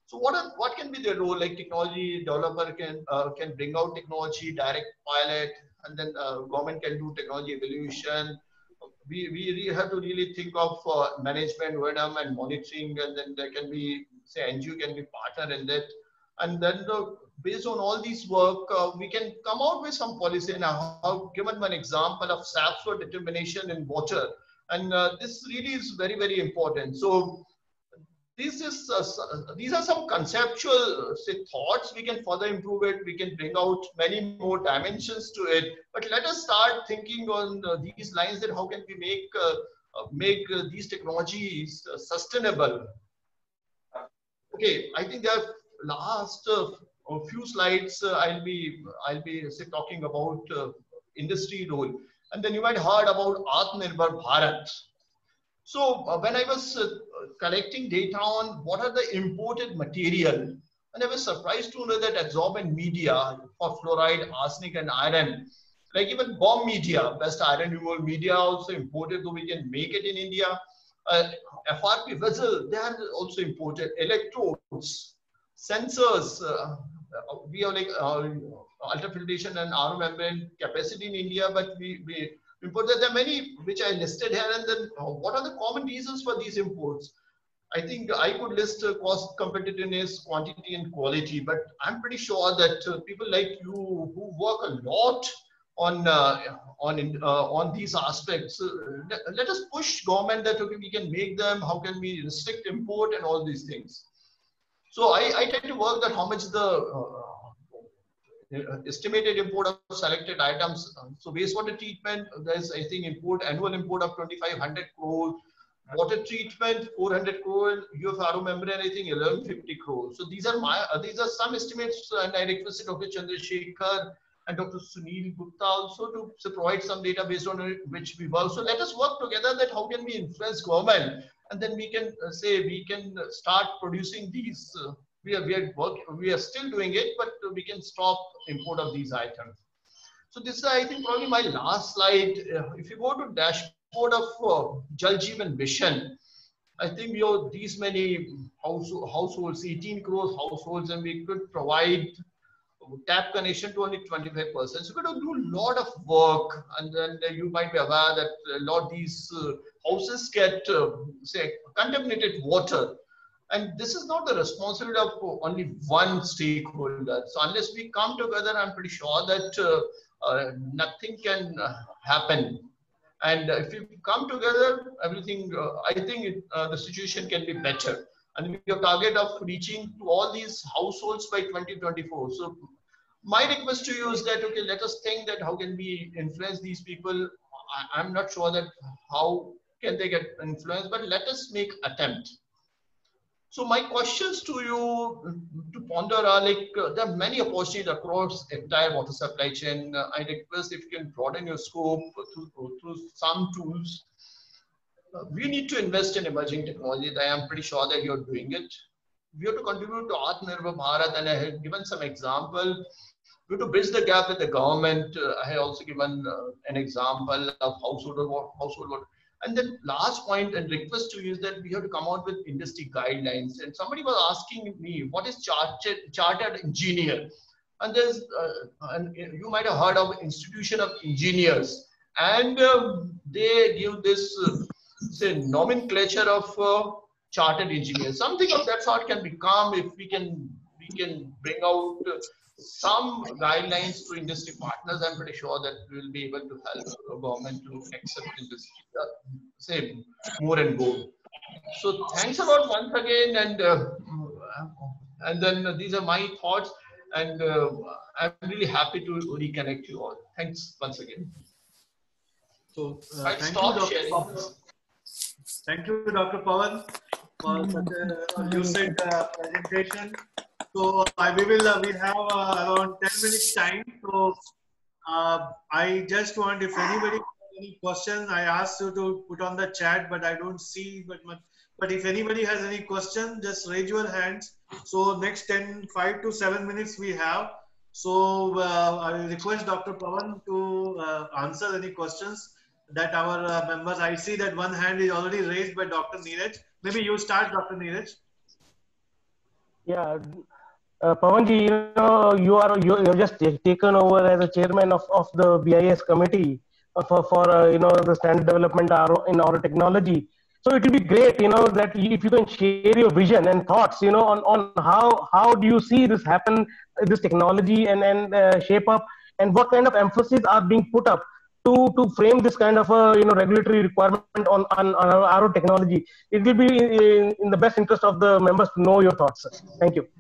So what are, what can be the role? Like technology developer can uh, can bring out technology, direct pilot, and then uh, government can do technology evaluation. We, we really have to really think of uh, management, O and M and monitoring, and then there can be, say, N G O can be partner in that. And then the, based on all these work, uh, we can come out with some policy. Now, I've given one example of SAPs for determination in water. And uh, this really is very, very important. So this is, uh, these are some conceptual say, thoughts. We can further improve it. We can bring out many more dimensions to it. But let us start thinking on uh, these lines that how can we make, uh, uh, make uh, these technologies uh, sustainable. Okay, I think there are last uh, a few slides. Uh, I'll be I'll be say, talking about uh, industry role, and then you might heard about Atmanirbhar Bharat. So uh, when I was uh, collecting data on what are the imported material, and I was surprised to know that adsorbent media for fluoride, arsenic, and iron, like even bomb media, best iron removal media also imported, though we can make it in India. Uh, F R P vessel, they are also imported. Electrodes, sensors, uh, we have like uh, ultrafiltration and R O membrane capacity in India, but we, we import that. There are many which I listed here. And then uh, what are the common reasons for these imports? I think I could list uh, cost competitiveness, quantity, and quality, but I'm pretty sure that uh, people like you who work a lot on uh, on uh, on these aspects, uh, let, let us push government that okay, we can make them. How can we restrict import and all these things? So I, I tend to work that how much the uh, estimated import of selected items. So wastewater treatment, there's I think import annual import of twenty-five hundred crore. Water treatment four hundred crore. U F R O membrane I think eleven fifty crore. So these are my uh, these are some estimates, and I requested Doctor Chandrasekhar and Doctor Sunil Gupta also to, to provide some data based on which we work. So let us work together that how can we influence government, and then we can uh, say we can start producing these. Uh, we are we are work, we are still doing it, but we can stop import of these items. So this is I think probably my last slide. Uh, if you go to dashboard of uh, Jal Jeevan Mission, I think we have these many house, households, eighteen crores households, and we could provide tap connection to only twenty-five percent. So we're going to do a lot of work, and then you might be aware that a lot of these uh, houses get, uh, say, contaminated water. And this is not the responsibility of only one stakeholder. So unless we come together, I'm pretty sure that uh, uh, nothing can uh, happen. And if you come together, everything, uh, I think it, uh, the situation can be better. And we have target of reaching to all these households by twenty twenty-four. So my request to you is that, okay, let us think that how can we influence these people. I, I'm not sure that how can they get influenced, but let us make attempt. So my questions to you to ponder are like, uh, there are many opportunities across entire water supply chain. Uh, I request if you can broaden your scope through, through some tools. Uh, we need to invest in emerging technologies. I am pretty sure that you're doing it. We have to contribute to Atmanirbhar Bharat, and I have given some example. We have to bridge the gap with the government. Uh, I have also given uh, an example of household household water. And then last point and request to you is that we have to come out with industry guidelines. And somebody was asking me, what is chartered, chartered engineer? And there's, uh, and you might have heard of Institution of Engineers. And um, they give this, uh, say, nomenclature of uh, chartered engineers. Something of that sort can become if we can, we can bring out uh, some guidelines to industry partners. I'm pretty sure that we will be able to help the government to accept industry, uh, say, more and more. So thanks a lot once again, and uh, and then uh, these are my thoughts, and uh, I'm really happy to reconnect you all. Thanks once again. So uh, I thank stop you, Doctor sharing. Pawan. Thank you, Doctor Pawan, for such a lucid uh, presentation. So uh, we will uh, we have uh, around ten minutes time. So uh, I just want, if anybody has any questions, I asked you to put on the chat, but I don't see but much. But if anybody has any question, just raise your hands. So next ten, five to seven minutes we have. So uh, I request Doctor Pawan to uh, answer any questions that our uh, members. I see that one hand is already raised by Doctor Neeraj. Maybe you start, Doctor Neeraj. Yeah, uh, Pawanji, you know, you are you you have just taken over as a chairman of, of the B I S committee for for uh, you know the standard development in our technology. So it will be great, you know, that if you can share your vision and thoughts, you know, on, on how how do you see this happen, this technology and and uh, shape up, and what kind of emphasis are being put up to to frame this kind of a you know regulatory requirement on on, on our, our technology. It will be in, in the best interest of the members to know your thoughts. Thank you.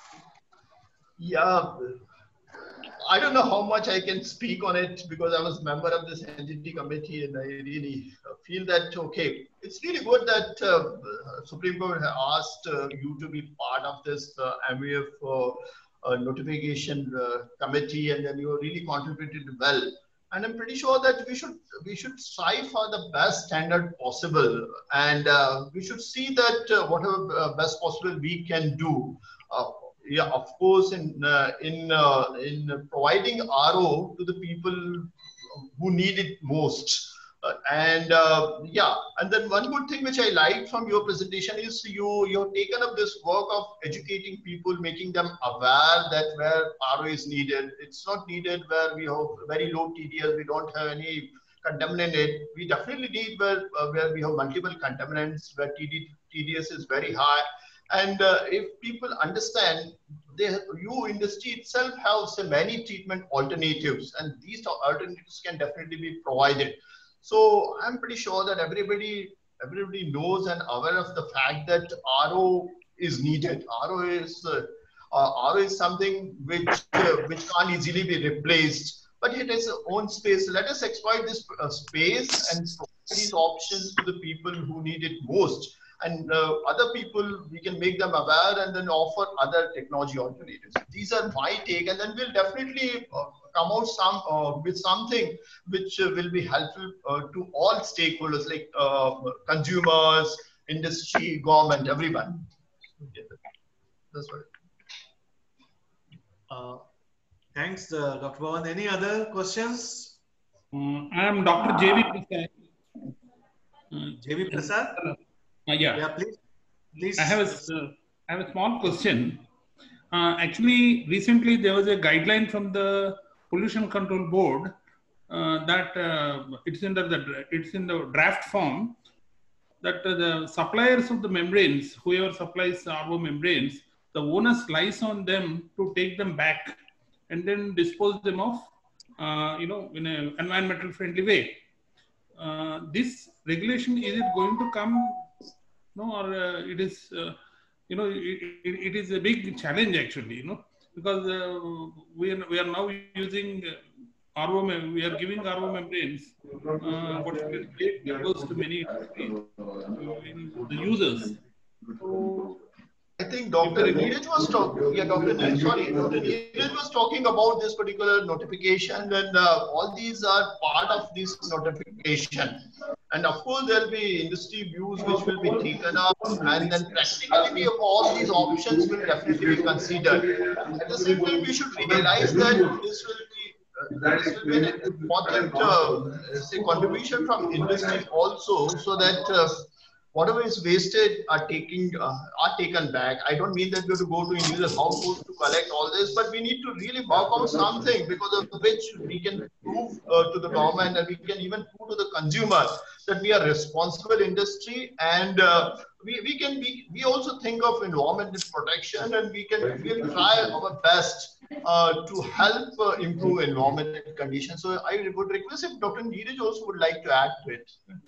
Yeah, I don't know how much I can speak on it because I was member of this N G T committee, and I really feel that, okay, it's really good that uh, Supreme Court has asked uh, you to be part of this uh, M A F uh, uh, notification uh, committee, and then you really contributed well. And I'm pretty sure that we should we should strive for the best standard possible, and uh, we should see that uh, whatever uh, best possible we can do. Uh, Yeah, of course, in uh, in uh, in providing R O to the people who need it most, uh, and uh, yeah, and then one good thing which I liked from your presentation is you you have taken up this work of educating people, making them aware that where R O is needed. It's not needed where we have very low T D S, we don't have any contaminant in it. We definitely need where uh, where we have multiple contaminants, where T D S is very high. And uh, if people understand, they, you industry itself has so many treatment alternatives, and these alternatives can definitely be provided. So I'm pretty sure that everybody everybody knows and aware of the fact that R O is needed. R O is uh, uh, R O is something which uh, which can't easily be replaced, but it has its own space. Let us exploit this uh, space and provide these options to the people who need it most. And uh, other people, we can make them aware and then offer other technology alternatives. These are my take, and then we'll definitely uh, come out some uh, with something which uh, will be helpful uh, to all stakeholders, like uh, consumers, industry, government, everyone. That's right. Uh, thanks, uh, Doctor Pawan. Any other questions? Um, I am Doctor J V Prasad. Uh, J V Prasad? Uh, yeah. Yeah, please. Please. I have a, uh, I have a small question. Uh, actually, recently there was a guideline from the Pollution Control Board uh, that uh, it's in the it's in the draft form that uh, the suppliers of the membranes, whoever supplies R O membranes, the onus lies on them to take them back and then dispose them of, uh, you know, in an environmental friendly way. Uh, this regulation, is it going to come? No, or uh, it is, uh, you know, it, it, it is a big challenge actually, you know, because uh, we are we are now using uh, R O, we are giving R O membranes, uh, what goes to many the users. I think Doctor Neeraj was talking. Yeah, Doctor Neeraj, sorry, Doctor Neeraj was talking about this particular notification, and uh, all these are part of this notification. And of course, there will be industry views which will be taken up, and then practicality of all these options will definitely be considered. At the same time, we should realize that this will be uh, this will be an important uh, say contribution from industry also, so that. Uh, Whatever is wasted are taking uh, are taken back. I don't mean that we have to go to individual households to collect all this, but we need to really work out something because of which we can prove uh, to the government, and we can even prove to the consumer that we are responsible industry, and uh, we, we can be we also think of environmental protection, and we can really try our best uh, to help uh, improve environmental conditions. So I would request if Doctor Neeraj also would like to add to it.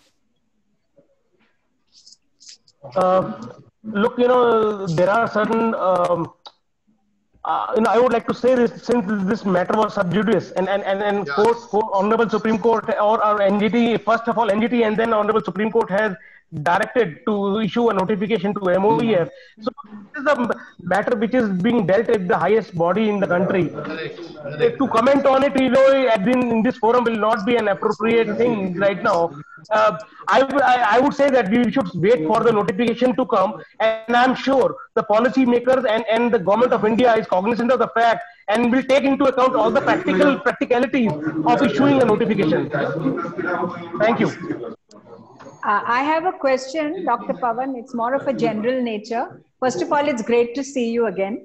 Uh, look, you know, there are certain, um, uh, you know, I would like to say this, since this matter was sub judice, and, and, and, and Yes. court, court, Honorable Supreme Court or our N G T, first of all, N G T and then Honorable Supreme Court has directed to issue a notification to M O E F. So this is a matter which is being dealt at the highest body in the country. Correct. Uh, Correct. To comment on it, you know, at the, in this forum will not be an appropriate thing right now. Uh, I, I, I would say that we should wait for the notification to come, and I'm sure the policy makers and, and the government of India is cognizant of the fact and will take into account all the practical practicalities of issuing a notification. Thank you. Uh, I have a question, Doctor Pawan. It's more of a general nature. First of all, it's great to see you again,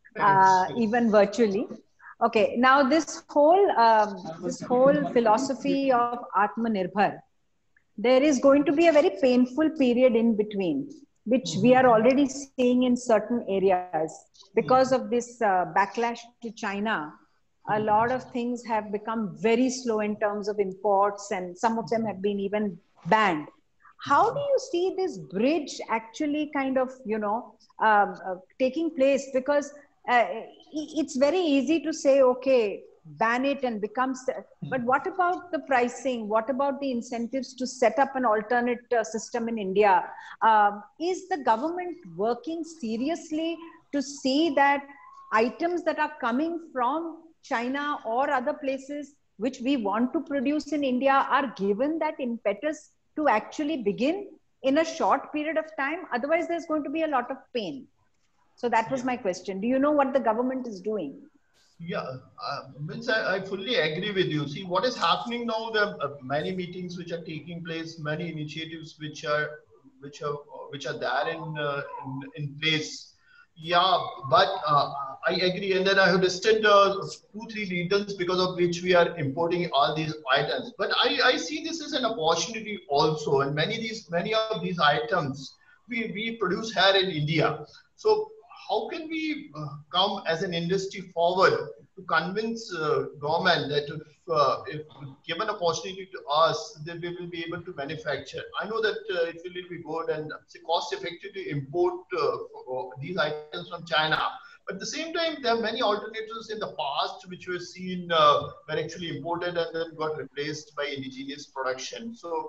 uh, even virtually. Okay, now this whole um, this whole philosophy of Atmanirbhar, there is going to be a very painful period in between, which we are already seeing in certain areas because of this uh, backlash to China. A lot of things have become very slow in terms of imports, and some of them have been even banned. How do you see this bridge actually kind of, you know, um, uh, taking place? Because uh, it's very easy to say, okay, ban it and becomes, but what about the pricing? What about the incentives to set up an alternate uh, system in India? Um, is the government working seriously to see that items that are coming from China or other places which we want to produce in India are given that impetus to actually begin in a short period of time? Otherwise, there's going to be a lot of pain. So that was my question. Do you know what the government is doing? Yeah, uh, Vince, I, I fully agree with you. See, what is happening now, there are uh, many meetings which are taking place, many initiatives which are which are which are there in uh, in, in place. Yeah, but uh, I agree, and then I have listed uh, two, three reasons because of which we are importing all these items. But I, I see this as an opportunity also, and many of these many of these items we, we produce here in India. So how can we uh, come as an industry forward to convince uh, government that if, uh, if given opportunity to us, then we will be able to manufacture? I know that uh, it will be good and cost effective to import uh, these items from China. But at the same time, there are many alternatives in the past which were seen uh, were actually imported and then got replaced by indigenous production. So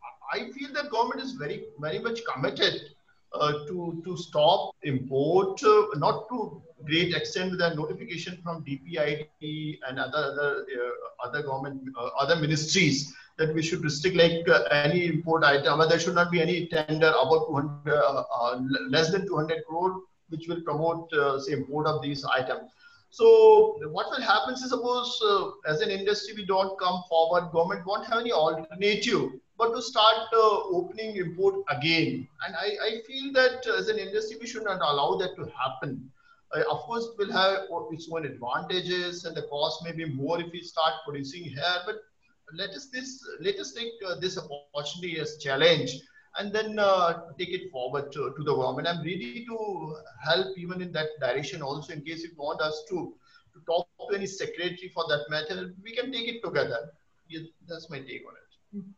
I feel that government is very, very much committed Uh, to to stop import, uh, not to great extent with the notification from D P I D and other other uh, other government uh, other ministries that we should restrict like uh, any import item. There should not be any tender above two hundred, uh, uh, less than two hundred crore, which will promote uh, say import of these items. So what will happen is, suppose uh, as an industry we don't come forward, government won't have any alternative but to start uh, opening import again. And I, I feel that uh, as an industry, we should not allow that to happen. Uh, of course, it will have its own advantages and the cost may be more if we start producing here, but let us, this, let us take uh, this opportunity as challenge and then uh, take it forward to, to the government. I'm ready to help even in that direction also, in case you want us to, to talk to any secretary for that matter, we can take it together. Yeah, that's my take on it.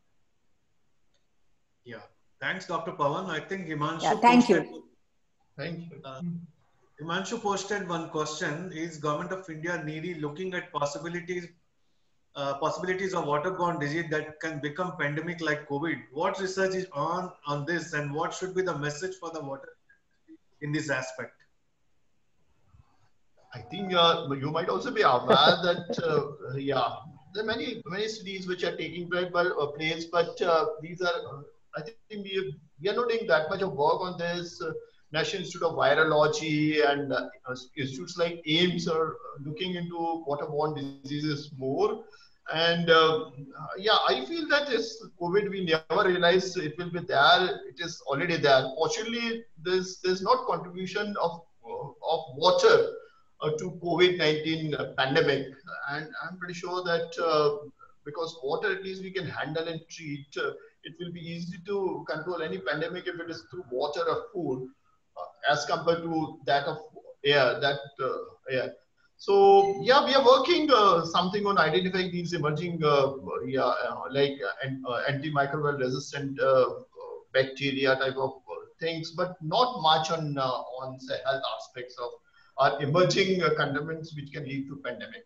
Yeah, thanks, Doctor Pawan. I think Himanshu. Yeah, thank posted, you. Thank you. Uh, Himanshu posted one question: is Government of India needy looking at possibilities, uh, possibilities of waterborne disease that can become pandemic like COVID? What research is on on this, and what should be the message for the water in this aspect? I think uh, you might also be aware that uh, yeah, there are many many studies which are taking place, but uh, these are. Uh, I think we, we are not doing that much of work on this. Uh, National Institute of Virology and uh, institutes like AIIMS are looking into waterborne diseases more. And uh, yeah, I feel that this COVID, we never realized it will be there. It is already there. Fortunately, there's, there's not contribution of, of water uh, to COVID nineteen pandemic. And I'm pretty sure that uh, because water at least we can handle and treat, uh, it will be easy to control any pandemic if it is through water or food uh, as compared to that of air, that uh, air. So yeah, we are working uh, something on identifying these emerging uh, yeah, uh, like uh, antimicrobial resistant uh, bacteria type of things, but not much on, uh, on say, health aspects of our emerging uh, contaminants which can lead to pandemic.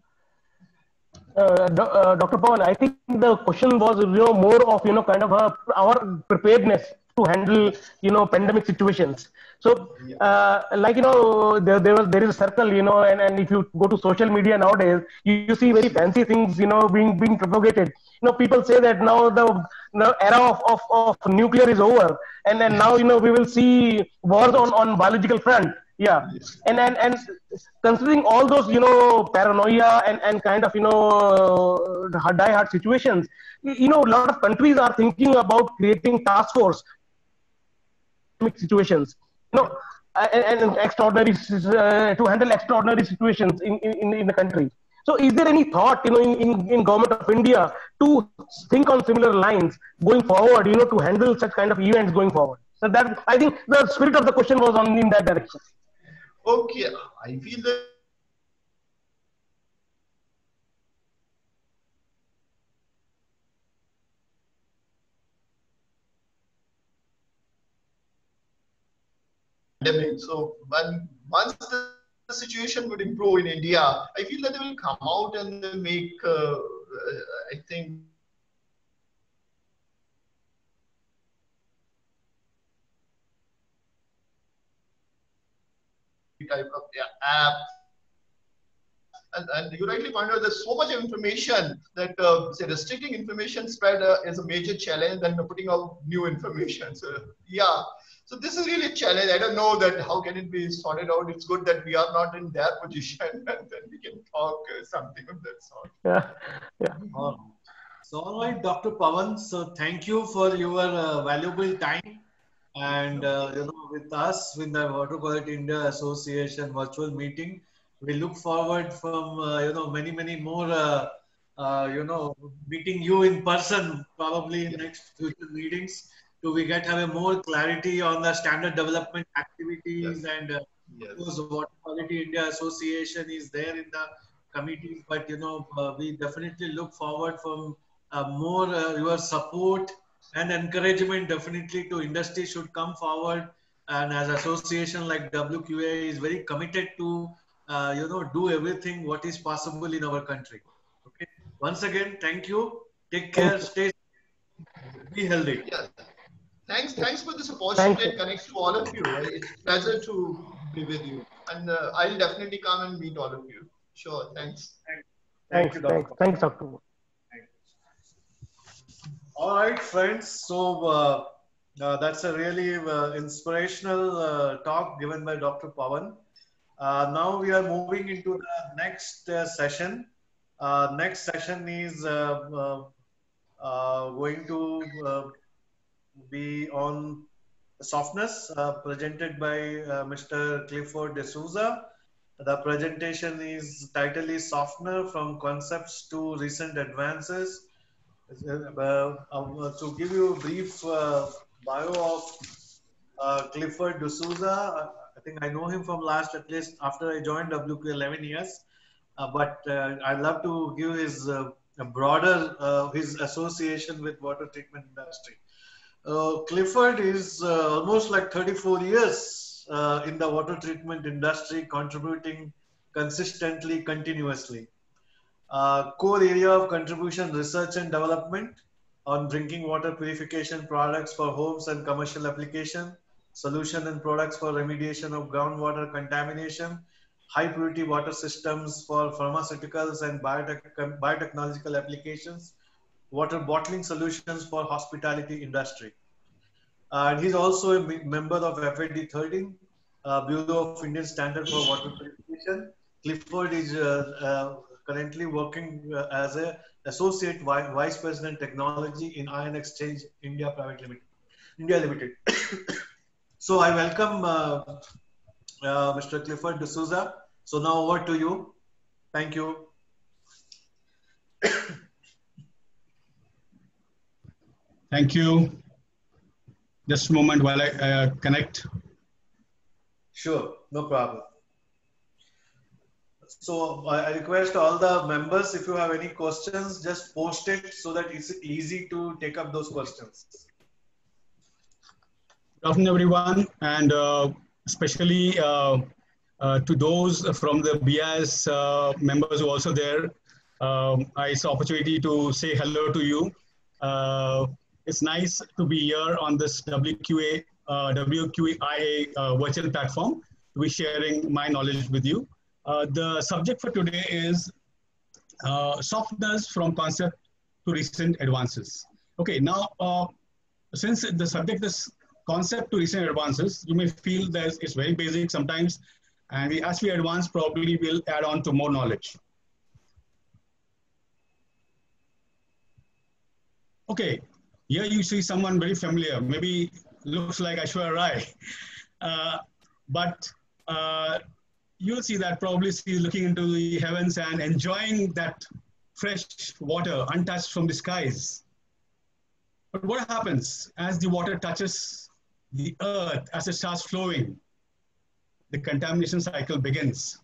Uh, uh, Doctor Pawan, I think the question was, you know, more of, you know, kind of a, our preparedness to handle, you know, pandemic situations. So, uh, like, you know, there, there was, there is a circle, you know, and, and if you go to social media nowadays, you, you see very fancy things, you know, being, being propagated. You know, people say that now the, the era of, of, of nuclear is over. And then now, you know, we will see wars on, on biological front. Yeah. And, and, and considering all those, you know, paranoia and, and kind of, you know, die-hard situations, you know, a lot of countries are thinking about creating task force situations. You know, and, and extraordinary uh, to handle extraordinary situations in, in, in the country. So is there any thought, you know, in, in, in government of India to think on similar lines going forward, you know, to handle such kind of events going forward? So that, I think the spirit of the question was on in that direction. Okay, I feel that pandemic. So when once the situation would improve in India, I feel that they will come out and they make, uh, uh, I think, type of app. And, and you rightly pointed out there's so much information that uh, say restricting information spread uh, is a major challenge than putting out new information. So yeah, so this is really a challenge. I don't know that how can it be sorted out. It's good that we are not in their position and then we can talk uh, something of that sort. Yeah, yeah. Uh, so all right, Doctor Pawan. So thank you for your uh, valuable time. And uh, you know, with us, with the Water Quality India Association virtual meeting, we look forward from uh, you know many many more uh, uh, you know meeting you in person probably in Yeah. next future meetings. Do we get have a more clarity on the standard development activities Yes. and uh, Yes. of course, Water Quality India Association is there in the committees, but you know uh, we definitely look forward from uh, more uh, your support and encouragement. Definitely to industry should come forward, and as association like W Q A is very committed to uh, you know do everything what is possible in our country. Okay, once again thank you, take care, stay safe, be healthy. Yeah. Thanks, thanks for this Thank opportunity you. and connects to all of you. It's a pleasure to be with you. And uh, I'll definitely come and meet all of you. Sure, thanks. Thank Thanks, you, thanks, Doctor thanks, Doctor All right, friends. So uh, uh, that's a really uh, inspirational uh, talk given by Doctor Pawan. Uh, now we are moving into the next uh, session. Uh, next session is uh, uh, uh, going to uh, be on softness, uh, presented by uh, Mister Clifford D'Souza. The presentation is title is Softener from Concepts to Recent Advances. Uh, uh, to give you a brief uh, bio of uh, Clifford D'Souza, I think I know him from last at least after I joined W Q eleven years. Uh, but uh, I'd love to give his uh, a broader uh, his association with water treatment industry. Uh, Clifford is uh, almost like thirty-four years uh, in the water treatment industry, contributing consistently, continuously. Uh, core area of contribution, research and development on drinking water purification products for homes and commercial application, solution and products for remediation of groundwater contamination, high purity water systems for pharmaceuticals and biotech biotechnological applications, water bottling solutions for hospitality industry. Uh, and he's also a member of F A D thirteen, uh, Bureau of Indian Standard for Water Purification. Clifford is uh, uh, currently working uh, as a associate vice president technology in Ion Exchange India Private Limited. India Limited. So I welcome uh, uh, Mister Clifford D'Souza. So now over to you. Thank you. Thank you. Just a moment while I uh, connect. Sure, no problem. So I request all the members, if you have any questions, just post it so that it's easy to take up those questions. Good afternoon, everyone, and uh, especially uh, uh, to those from the B I S uh, members who are also there. Um, I saw opportunity to say hello to you. Uh, it's nice to be here on this W Q A, uh, W Q I A uh, virtual platform to be sharing my knowledge with you. Uh, the subject for today is uh, softness from concept to recent advances. Okay, now, uh, since the subject is concept to recent advances, you may feel that it's very basic sometimes, and we, as we advance, probably we'll add on to more knowledge. Okay, here you see someone very familiar, maybe looks like Aishwarya Rai. Uh, but uh, you'll see that probably she's looking into the heavens and enjoying that fresh water untouched from the skies. But what happens as the water touches the earth, as it starts flowing? The contamination cycle begins.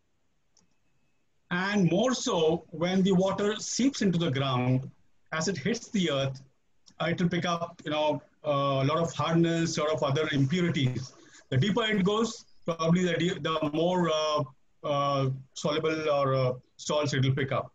And more so when the water seeps into the ground, as it hits the earth, uh, it will pick up, you know, uh, a lot of hardness, a lot of other impurities. The deeper it goes, probably the, the more uh, uh, soluble or uh, salts it will pick up.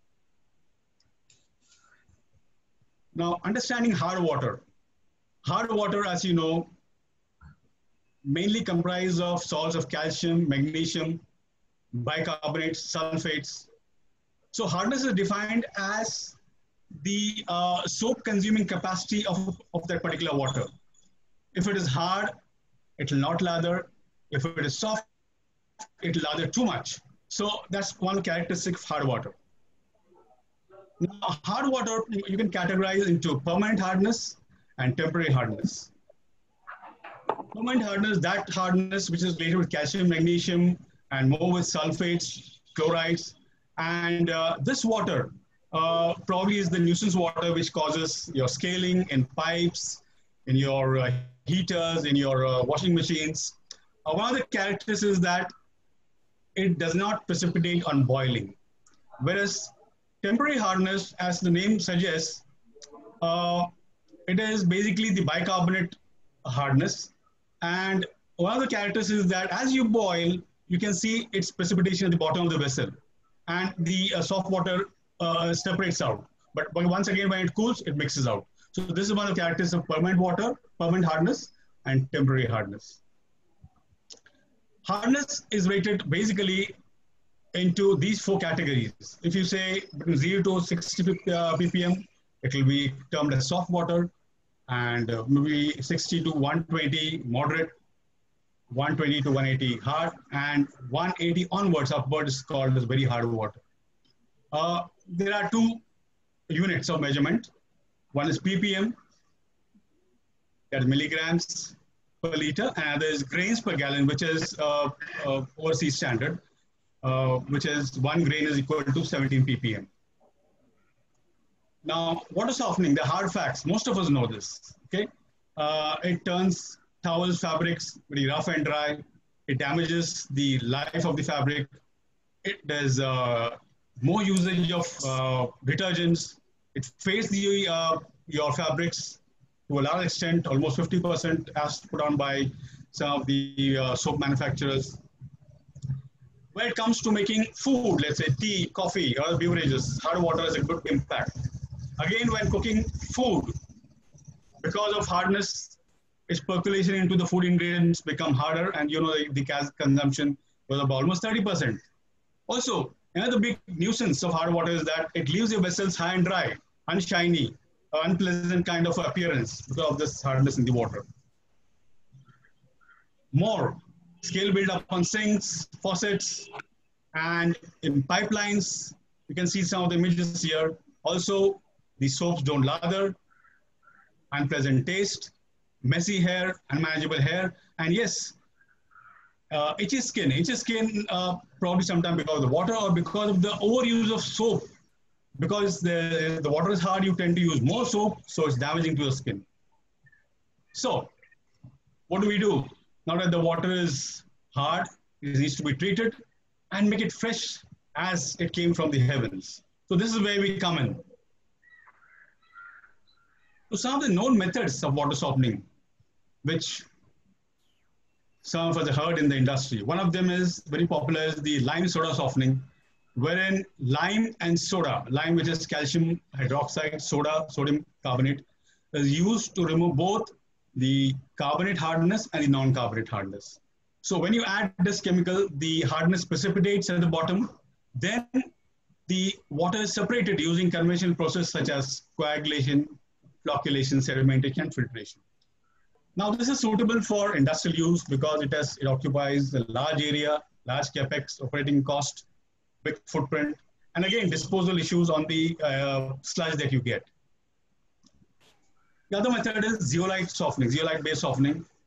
Now, understanding hard water. Hard water, as you know, mainly comprise of salts of calcium, magnesium, bicarbonates, sulfates. So hardness is defined as the uh, soap consuming capacity of, of that particular water. If it is hard, it will not lather. If it is soft, it will lather too much. So that's one characteristic of hard water. Now, hard water, you can categorize into permanent hardness and temporary hardness. Permanent hardness, that hardness which is related with calcium, magnesium, and more with sulfates, chlorides. And uh, this water uh, probably is the nuisance water which causes your scaling in pipes, in your uh, heaters, in your uh, washing machines. Uh, one of the characteristics is that it does not precipitate on boiling. Whereas temporary hardness, as the name suggests, uh, it is basically the bicarbonate hardness. And one of the characteristics is that as you boil, you can see its precipitation at the bottom of the vessel. And the uh, soft water uh, separates out. But, but once again, when it cools, it mixes out. So this is one of the characteristics of permanent water, permanent hardness, and temporary hardness. Hardness is rated basically into these four categories. If you say between zero to sixty uh, p p m, it will be termed as soft water, and uh, maybe sixty to one twenty moderate, one twenty to one eighty hard, and one eighty onwards upward is called as very hard water. Uh, there are two units of measurement. One is p p m, that is milligrams per liter, and other is grains per gallon, which is uh, uh, overseas standard. Uh, which is one grain is equal to seventeen p p m. Now, water softening, the hard facts, most of us know this, okay? Uh, it turns towels, fabrics very rough and dry. It damages the life of the fabric. It does uh, more usage of uh, detergents. It fades the, uh, your fabrics to a large extent, almost fifty percent as put on by some of the uh, soap manufacturers. When it comes to making food, let's say tea, coffee, or beverages, hard water has a good impact. Again, when cooking food, because of hardness, its percolation into the food ingredients become harder, and you know the, the gas consumption was about almost thirty percent. Also, another big nuisance of hard water is that it leaves your vessels high and dry, unshiny, unpleasant kind of appearance because of this hardness in the water. More. Scale build up on sinks, faucets, and in pipelines. You can see some of the images here. Also, the soaps don't lather, unpleasant taste, messy hair, unmanageable hair, and yes, uh, itchy skin. Itchy skin uh, probably sometimes because of the water or because of the overuse of soap. Because the, the water is hard, you tend to use more soap, so it's damaging to the skin. So, what do we do? Now that the water is hard, it needs to be treated and make it fresh as it came from the heavens. So this is where we come in. So some of the known methods of water softening, which some of us have heard in the industry. One of them is very popular is the lime soda softening, wherein lime and soda, lime which is calcium hydroxide, soda, sodium carbonate, is used to remove both the carbonate hardness and the non-carbonate hardness. So when you add this chemical, the hardness precipitates at the bottom, then the water is separated using conventional process such as coagulation, flocculation, sedimentation, and filtration. Now this is suitable for industrial use because it, has, it occupies a large area, large capex, operating cost, big footprint, and again, disposal issues on the uh, sludge that you get. The other method is zeolite softening, zeolite based softening.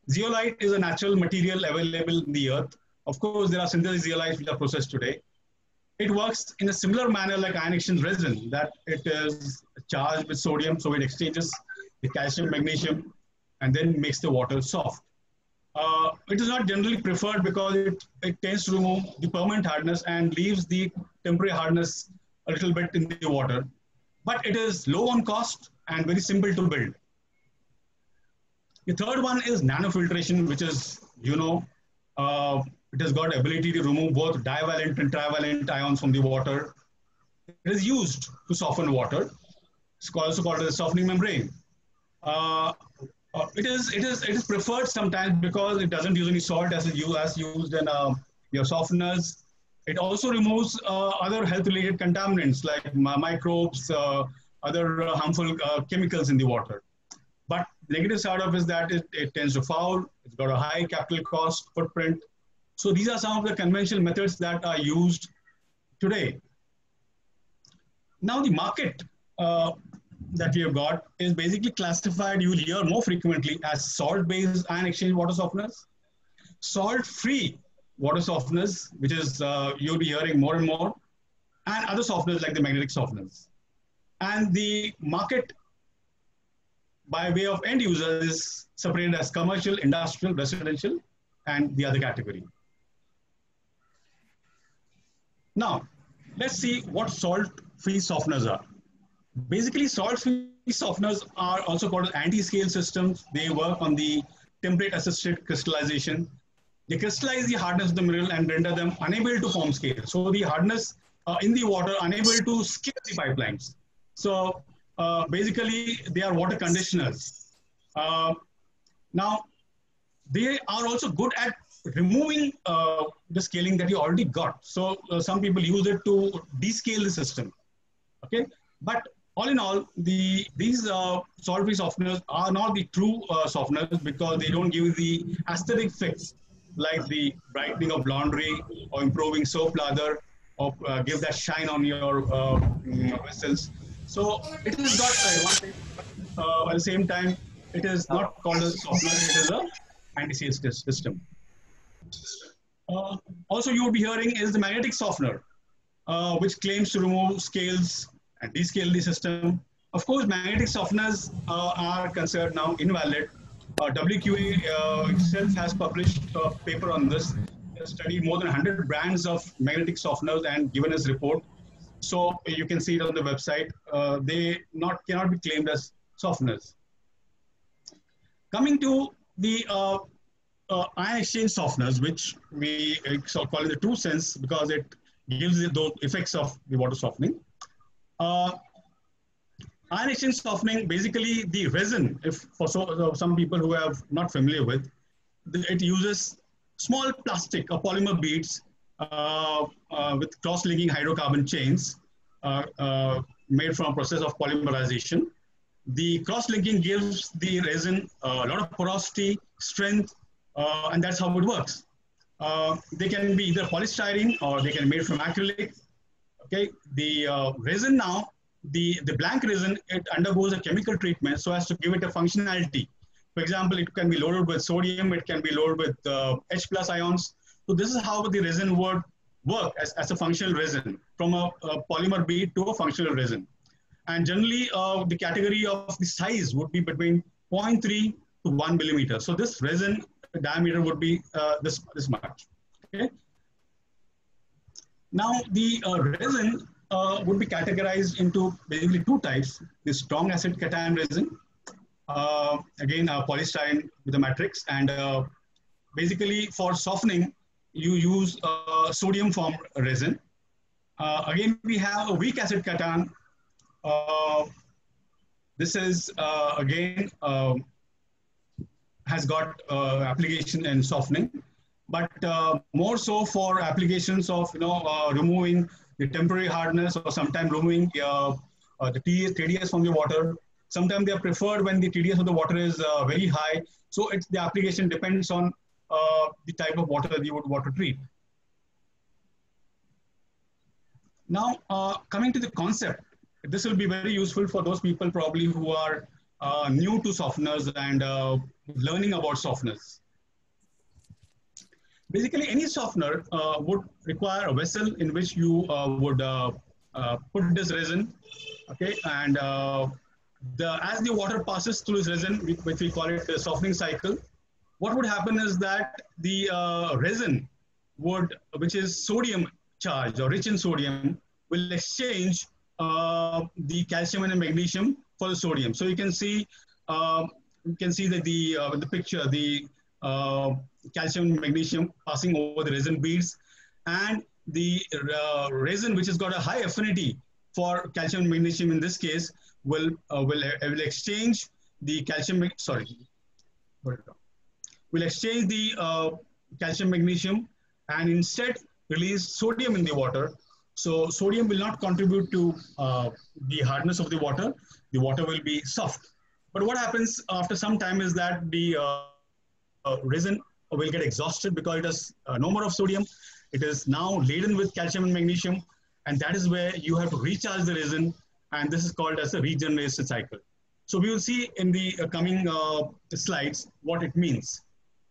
Zeolite is a natural material available in the earth. Of course, there are synthetic zeolites which are processed today. It works in a similar manner like ion exchange resin, that it is charged with sodium, so it exchanges the calcium, magnesium, and then makes the water soft. Uh, it is not generally preferred because it, it tends to remove the permanent hardness and leaves the temporary hardness a little bit in the water. But it is low on cost and very simple to build. The third one is nanofiltration, which is, you know, uh, it has got ability to remove both divalent and trivalent ions from the water. It is used to soften water. It's also called a softening membrane. Uh, uh, it is it is it is preferred sometimes because it doesn't use any salt as you as used in uh, your softeners. It also removes uh, other health-related contaminants like microbes, uh, other uh, harmful uh, chemicals in the water. But negative side of it is that it, it tends to foul. It's got a high capital cost footprint. So these are some of the conventional methods that are used today. Now the market uh, that we have got is basically classified, you will hear more frequently, as salt-based ion exchange water softeners, salt-free water softeners, which is uh, you'll be hearing more and more, and other softeners like the magnetic softeners. And the market by way of end users is separated as commercial, industrial, residential, and the other category. Now, let's see what salt-free softeners are. Basically, salt-free softeners are also called anti-scale systems. They work on the template-assisted crystallization. They crystallize the hardness of the mineral and render them unable to form scale. So the hardness uh, in the water unable to scale the pipelines. So uh, basically, they are water conditioners. Uh, now, they are also good at removing uh, the scaling that you already got. So uh, some people use it to descale the system. Okay, but all in all, the these uh, salt-free softeners are not the true uh, softeners because they don't give the aesthetic fix like the brightening of laundry or improving soap lather or uh, give that shine on your uh, vessels. So it has got uh, one thing, uh, at the same time, it is not called a softener, it is a anti-scale system. Uh, also, you will be hearing is the magnetic softener, uh, which claims to remove scales and descale the system. Of course, magnetic softeners uh, are considered now invalid. Uh, W Q A uh, itself has published a paper on this. They studied more than one hundred brands of magnetic softeners and given us report. So you can see it on the website. Uh, they not cannot be claimed as softeners. Coming to the uh, uh, ion exchange softeners, which we uh, call in the true sense because it gives it those effects of the water softening. Uh, ion exchange softening, basically the resin, if for so, uh, some people who are not familiar with, the, it uses small plastic or polymer beads uh, uh, with cross-linking hydrocarbon chains uh, uh, made from a process of polymerization. The cross-linking gives the resin uh, a lot of porosity, strength, uh, and that's how it works. Uh, they can be either polystyrene or they can be made from acrylic. Okay, the uh, resin now, the, the blank resin, it undergoes a chemical treatment so as to give it a functionality. For example, it can be loaded with sodium, it can be loaded with uh, H plus ions. So this is how the resin would work as, as a functional resin, from a, a polymer bead to a functional resin. And generally, uh, the category of the size would be between zero point three to one millimeter. So this resin diameter would be uh, this, this much. Okay. Now, the uh, resin uh, would be categorized into basically two types. The strong acid cation resin, uh, again, uh, polystyrene with a matrix. And uh, basically for softening, you use uh, sodium form resin. Uh, again, we have a weak acid cation. Uh, this is, uh, again, uh, has got uh, application in softening. But uh, more so for applications of, you know, uh, removing the temporary hardness or sometimes removing uh, uh, the T D S from the water. Sometimes they are preferred when the T D S of the water is uh, very high. So it's, the application depends on uh, the type of water that you would want to treat. Now, uh, coming to the concept, this will be very useful for those people probably who are uh, new to softeners and uh, learning about softeners. Basically, any softener uh, would require a vessel in which you uh, would uh, uh, put this resin, okay, and uh, the as the water passes through this resin, which we call it the softening cycle, what would happen is that the uh, resin would, which is sodium charged or rich in sodium, will exchange uh, the calcium and the magnesium for the sodium. So you can see, uh, you can see that the uh, the picture, the uh, calcium and magnesium passing over the resin beads, and the uh, resin, which has got a high affinity for calcium and magnesium in this case, will uh, will uh, will exchange the calcium. Sorry, will exchange the uh, calcium magnesium and instead release sodium in the water. So sodium will not contribute to uh, the hardness of the water. The water will be soft. But what happens after some time is that the uh, uh, resin will get exhausted because it has uh, no more of sodium. It is now laden with calcium and magnesium, and that is where you have to recharge the resin, and this is called as a regeneration cycle. So we will see in the uh, coming uh, slides what it means.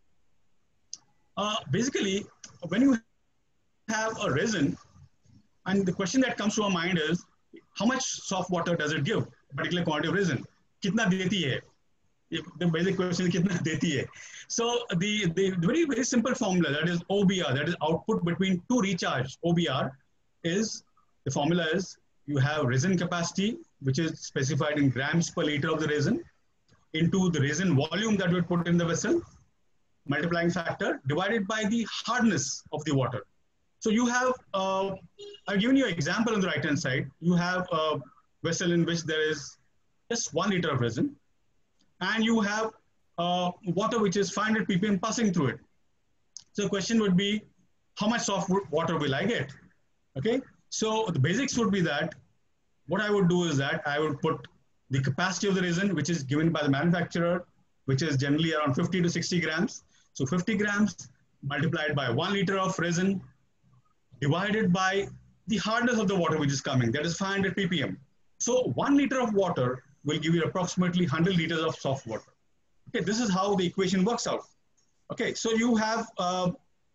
Uh, basically, when you have a resin, and the question that comes to our mind is, how much soft water does it give? Particular quantity of resin. Kitna deti hai? The basic question is, kitna deti hai? So the, the very, very simple formula, that is O B R, that is output between two recharge, O B R, is, the formula is, you have resin capacity, which is specified in grams per liter of the resin, into the resin volume that we put in the vessel, multiplying factor, divided by the hardness of the water. So you have, uh, I've given you an example on the right-hand side. You have a vessel in which there is just one liter of resin, and you have uh, water which is five hundred p p m passing through it. So the question would be, how much soft water will I get? Okay, so the basics would be that, what I would do is that I would put the capacity of the resin, which is given by the manufacturer, which is generally around fifty to sixty grams. So fifty grams multiplied by one liter of resin, divided by the hardness of the water which is coming, that is five hundred p p m. So one liter of water will give you approximately one hundred liters of soft water. Okay, this is how the equation works out. Okay, so you have uh,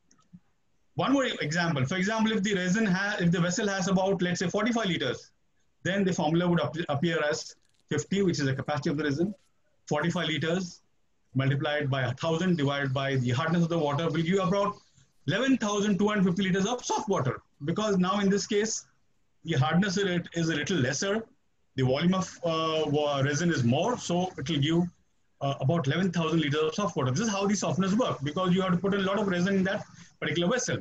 one more example. For example, if the resin has, if the vessel has about, let's say, forty-five liters, then the formula would ap appear as fifty, which is the capacity of the resin, forty-five liters multiplied by one thousand divided by the hardness of the water will give you about eleven thousand two hundred fifty liters of soft water, because now in this case, the hardness is a little lesser, the volume of uh, resin is more, so it will give uh, about eleven thousand liters of soft water. This is how the softeners work, because you have to put a lot of resin in that particular vessel.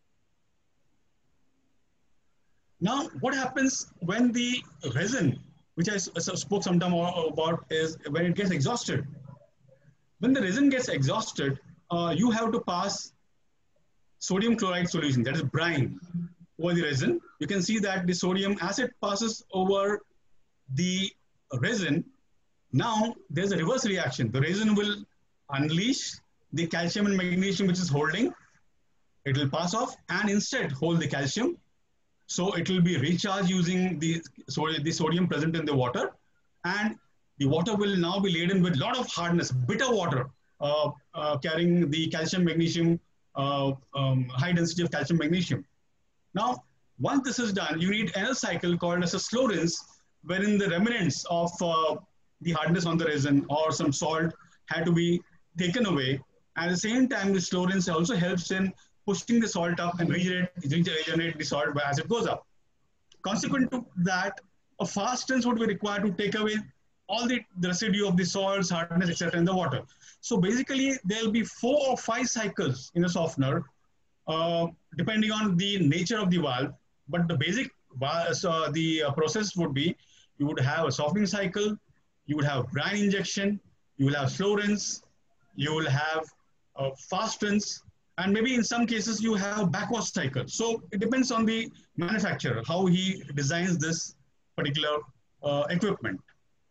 Now, what happens when the resin, which I spoke some time about, is when it gets exhausted. When the resin gets exhausted, uh, you have to pass sodium chloride solution, that is brine, over the resin. You can see that the sodium, as it passes over the resin, now there's a reverse reaction. The resin will unleash the calcium and magnesium which is holding. It will pass off and instead hold the calcium. So it will be recharged using the, the sodium present in the water, and the water will now be laden with a lot of hardness, bitter water, uh, uh, carrying the calcium, magnesium, uh, um, high density of calcium, magnesium. Now, once this is done, you need another cycle called as a slow rinse, wherein the remnants of uh, the hardness on the resin or some salt had to be taken away. At the same time, the slow rinse also helps in pushing the salt up and regenerate, regenerate the salt as it goes up. Consequent to that, a fast rinse would be required to take away all the, the residue of the salts, hardness, et cetera in the water. So basically, there'll be four or five cycles in a softener, uh, depending on the nature of the valve. But the basic uh, the uh, process would be, you would have a softening cycle, you would have brine injection, you will have slow rinse, you will have a fast rinse, and maybe in some cases you have backwash cycle. So it depends on the manufacturer, how he designs this particular uh, equipment.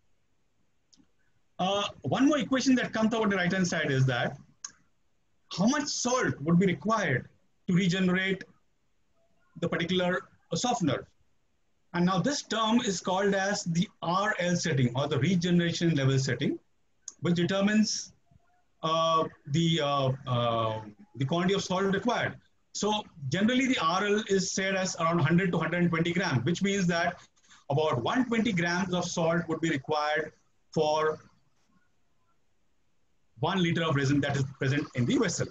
Uh, one more equation that comes out on the right-hand side is that how much salt would be required to regenerate the particular uh, softener. And now this term is called as the R L setting, or the regeneration level setting, which determines uh, the, uh, uh, the quantity of salt required. So generally the R L is said as around one hundred to one hundred twenty grams, which means that about one hundred twenty grams of salt would be required for one liter of resin that is present in the vessel.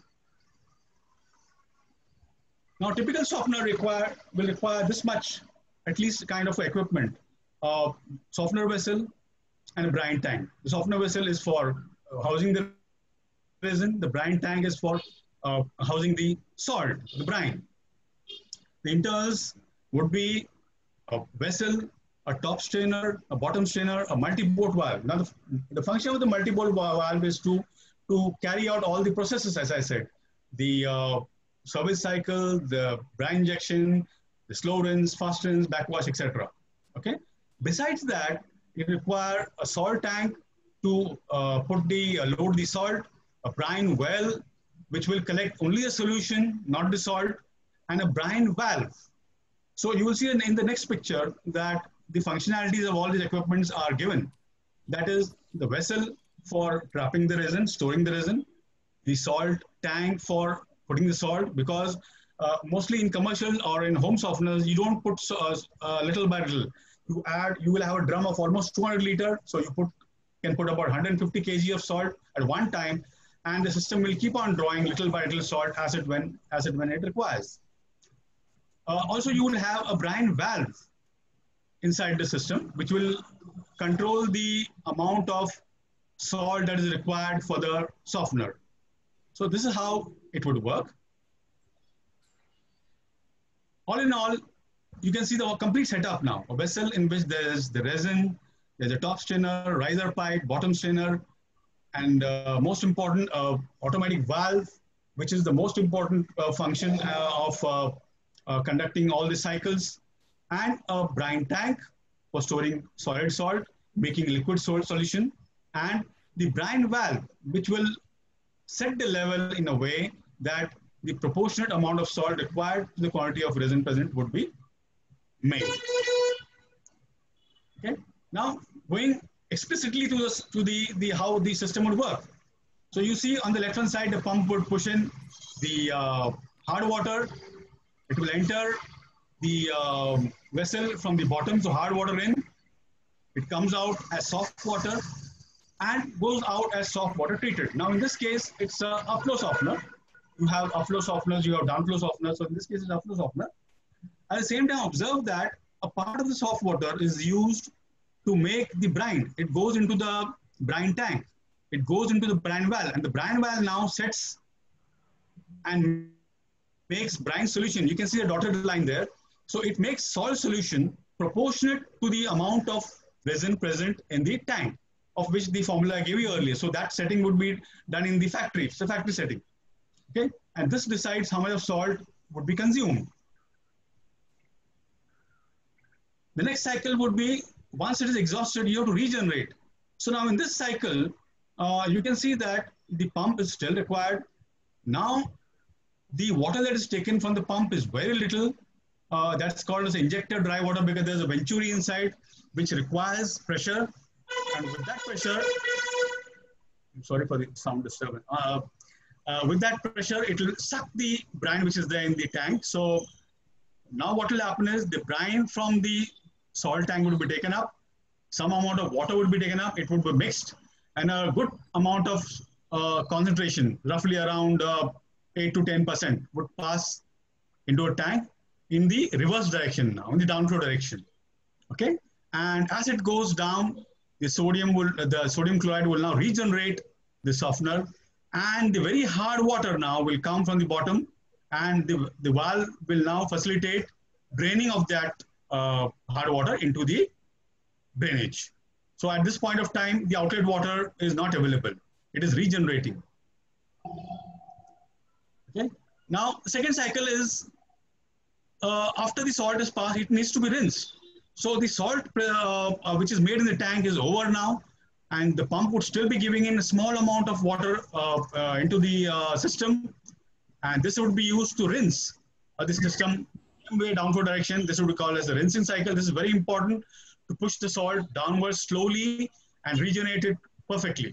Now, typical softener require will require this much, at least kind of equipment: a softener vessel and a brine tank. The softener vessel is for housing the resin. The brine tank is for uh, housing the salt, the brine. The internals would be a vessel, a top strainer, a bottom strainer, a multi-port valve. Now, the, the function of the multi-port valve is to, to carry out all the processes, as I said. The uh, service cycle, the brine injection, the slow rinse, fast rinse, backwash, et cetera. Okay. Besides that, you require a salt tank to uh, put the uh, load the salt, a brine well, which will collect only the solution, not the salt, and a brine valve. So you will see in, in the next picture that the functionalities of all these equipments are given. That is the vessel for trapping the resin, storing the resin, the salt tank for putting the salt, because uh, mostly in commercial or in home softeners, you don't put uh, uh, little by little. You add, you will have a drum of almost two hundred liter, so you put can put about one hundred fifty kilograms of salt at one time, and the system will keep on drawing little by little salt as it when as it when it requires. Uh, also, you will have a brine valve inside the system, which will control the amount of salt that is required for the softener. So this is how it would work. All in all, you can see the complete setup now. A vessel in which there is the resin, there's a top strainer, riser pipe, bottom strainer, and uh, most important, uh, automatic valve, which is the most important uh, function uh, of uh, uh, conducting all the cycles, and a brine tank for storing solid salt, making liquid salt solution, and the brine valve, which will set the level in a way that the proportionate amount of salt required to the quantity of resin present would be made. Okay. Now, going explicitly to, this, to the, the how the system would work. So you see on the left-hand side, the pump would push in the uh, hard water. It will enter the uh, vessel from the bottom, so hard water in. It comes out as soft water and goes out as soft water treated. Now, in this case, it's a upflow softener. You have upflow softeners, you have downflow softeners. So in this case, it's upflow softener. At the same time, observe that a part of the soft water is used to make the brine. It goes into the brine tank. It goes into the brine valve, and the brine valve now sets and makes brine solution. You can see a dotted line there. So it makes salt solution proportionate to the amount of resin present in the tank, of which the formula I gave you earlier. So that setting would be done in the factory. It's a factory setting. Okay, and this decides how much of salt would be consumed. The next cycle would be, once it is exhausted, you have to regenerate. So now in this cycle, uh, you can see that the pump is still required. Now, the water that is taken from the pump is very little. Uh, that's called as injected dry water, because there's a venturi inside, which requires pressure. And with that pressure, I'm sorry for the sound disturbance. Uh, uh, with that pressure, it will suck the brine which is there in the tank. So now what will happen is the brine from the salt tank would be taken up. Some amount of water would be taken up. It would be mixed, and a good amount of uh, concentration, roughly around uh, eight to ten percent, would pass into a tank in the reverse direction now, in the downflow direction. Okay, and as it goes down, the sodium will, the sodium chloride will now regenerate the softener, and the very hard water now will come from the bottom, and the, the valve will now facilitate draining of that uh, hard water into the drainage. So at this point of time, the outlet water is not available. It is regenerating. Okay. Now, the second cycle is, uh, after the salt is passed, it needs to be rinsed. So the salt uh, uh, which is made in the tank is over now, and the pump would still be giving in a small amount of water uh, uh, into the uh, system, and this would be used to rinse uh, the system way downflow direction. This would be called as the rinsing cycle. This is very important to push the salt downwards slowly and regenerate it perfectly.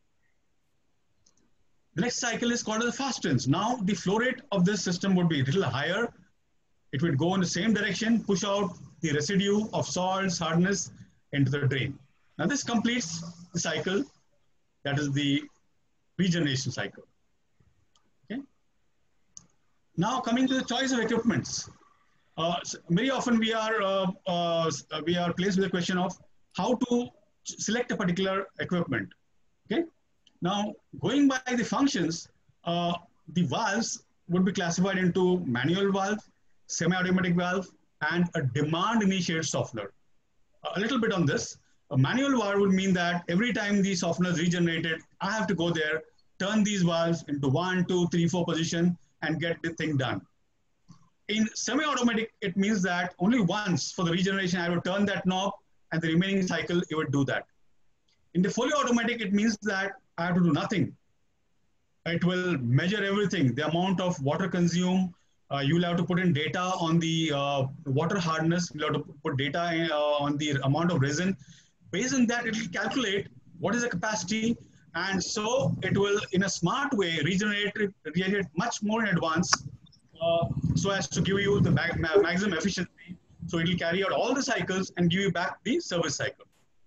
The next cycle is called the fast rinse. Now the flow rate of this system would be a little higher. It would go in the same direction, push out the residue of salts, hardness into the drain. Now this completes the cycle. That is the regeneration cycle. Okay. Now coming to the choice of equipments. Uh, so very often we are uh, uh, we are placed with the question of how to select a particular equipment. Okay. Now going by the functions, uh, the valves would be classified into manual valve, semi-automatic valve, and a demand-initiated softener. A little bit on this. A manual valve would mean that every time the softener is regenerated, I have to go there, turn these valves into one, two, three, four position, and get the thing done. In semi-automatic, it means that only once for the regeneration, I would turn that knob, and the remaining cycle, it would do that. In the fully automatic, it means that I have to do nothing. It will measure everything, the amount of water consumed. Uh, you'll have to put in data on the uh, water hardness. You'll have to put data in, uh, on the amount of resin. Based on that, it will calculate what is the capacity. And so it will, in a smart way, regenerate it, regenerate much more in advance uh, so as to give you the ma ma maximum efficiency. So it will carry out all the cycles and give you back the service cycle.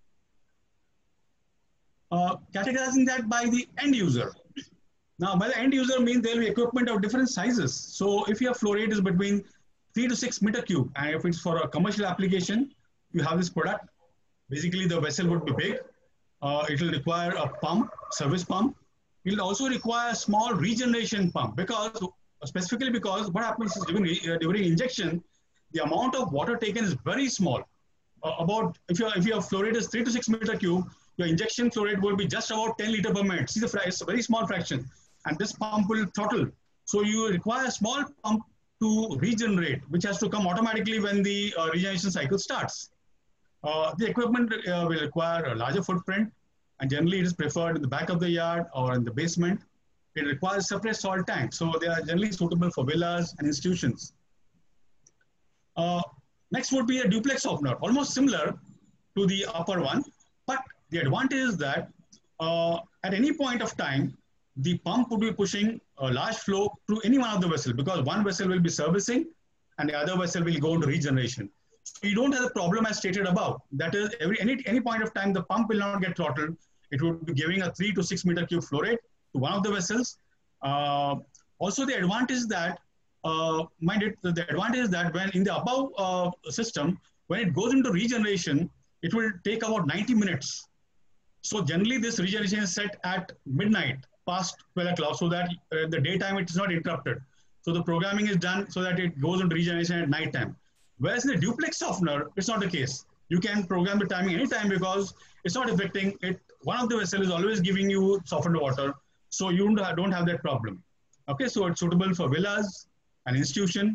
Uh, categorizing that by the end user. Now, by the end user means there will be equipment of different sizes. So if your flow rate is between three to six meter cube, and if it's for a commercial application, you have this product. Basically, the vessel would be big. Uh, it will require a pump, service pump. It will also require a small regeneration pump because, specifically because what happens is during, uh, during injection, the amount of water taken is very small. Uh, about, if your, if your flow rate is three to six meter cube, your injection flow rate will be just about ten liter per minute. See the fraction, it's a very small fraction. And this pump will throttle. So you require a small pump to regenerate, which has to come automatically when the uh, regeneration cycle starts. Uh, the equipment uh, will require a larger footprint, and generally it is preferred in the back of the yard or in the basement. It requires separate salt tanks, so they are generally suitable for villas and institutions. Uh, next would be a duplex softener, almost similar to the upper one, but the advantage is that uh, at any point of time, the pump would be pushing a large flow through any one of the vessels because one vessel will be servicing and the other vessel will go into regeneration. So you don't have the problem as stated above. That is, every any, any point of time, the pump will not get throttled. It would be giving a three to six meter cube flow rate to one of the vessels. Uh, also, the advantage is that, uh, mind it, the advantage is that when in the above uh, system, when it goes into regeneration, it will take about ninety minutes. So generally, this regeneration is set at midnight, past twelve o'clock, so that uh, the daytime it is not interrupted. So the programming is done so that it goes into regeneration at night time. Whereas in the duplex softener, it's not the case. You can program the timing anytime because it's not affecting it. One of the vessels is always giving you softened water, so you don't have that problem. Okay, so it's suitable for villas, an institution.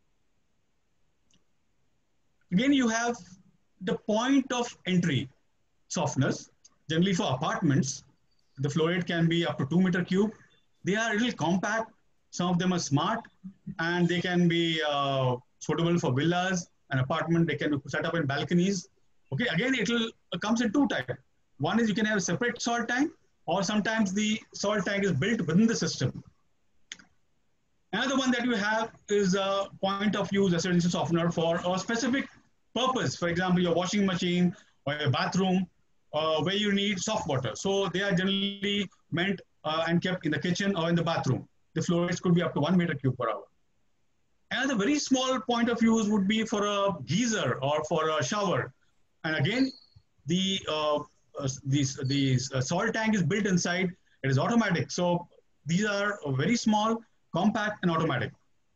Again, you have the point of entry softeners. Generally for apartments, the flow rate can be up to two meter cube. They are a little compact. Some of them are smart, and they can be uh, suitable for villas and apartment. They can be set up in balconies. Okay, again, it will uh, comes in two types. One is you can have a separate salt tank, or sometimes the salt tank is built within the system. Another one that you have is a point of use residential softener for a specific purpose. For example, your washing machine or your bathroom, uh, where you need soft water. So they are generally meant uh, and kept in the kitchen or in the bathroom. The flow rates could be up to one meter cube per hour. Another very small point of use would be for a geyser or for a shower. And again, the uh, uh, these, these, uh, salt tank is built inside. It is automatic. So these are very small, compact, and automatic.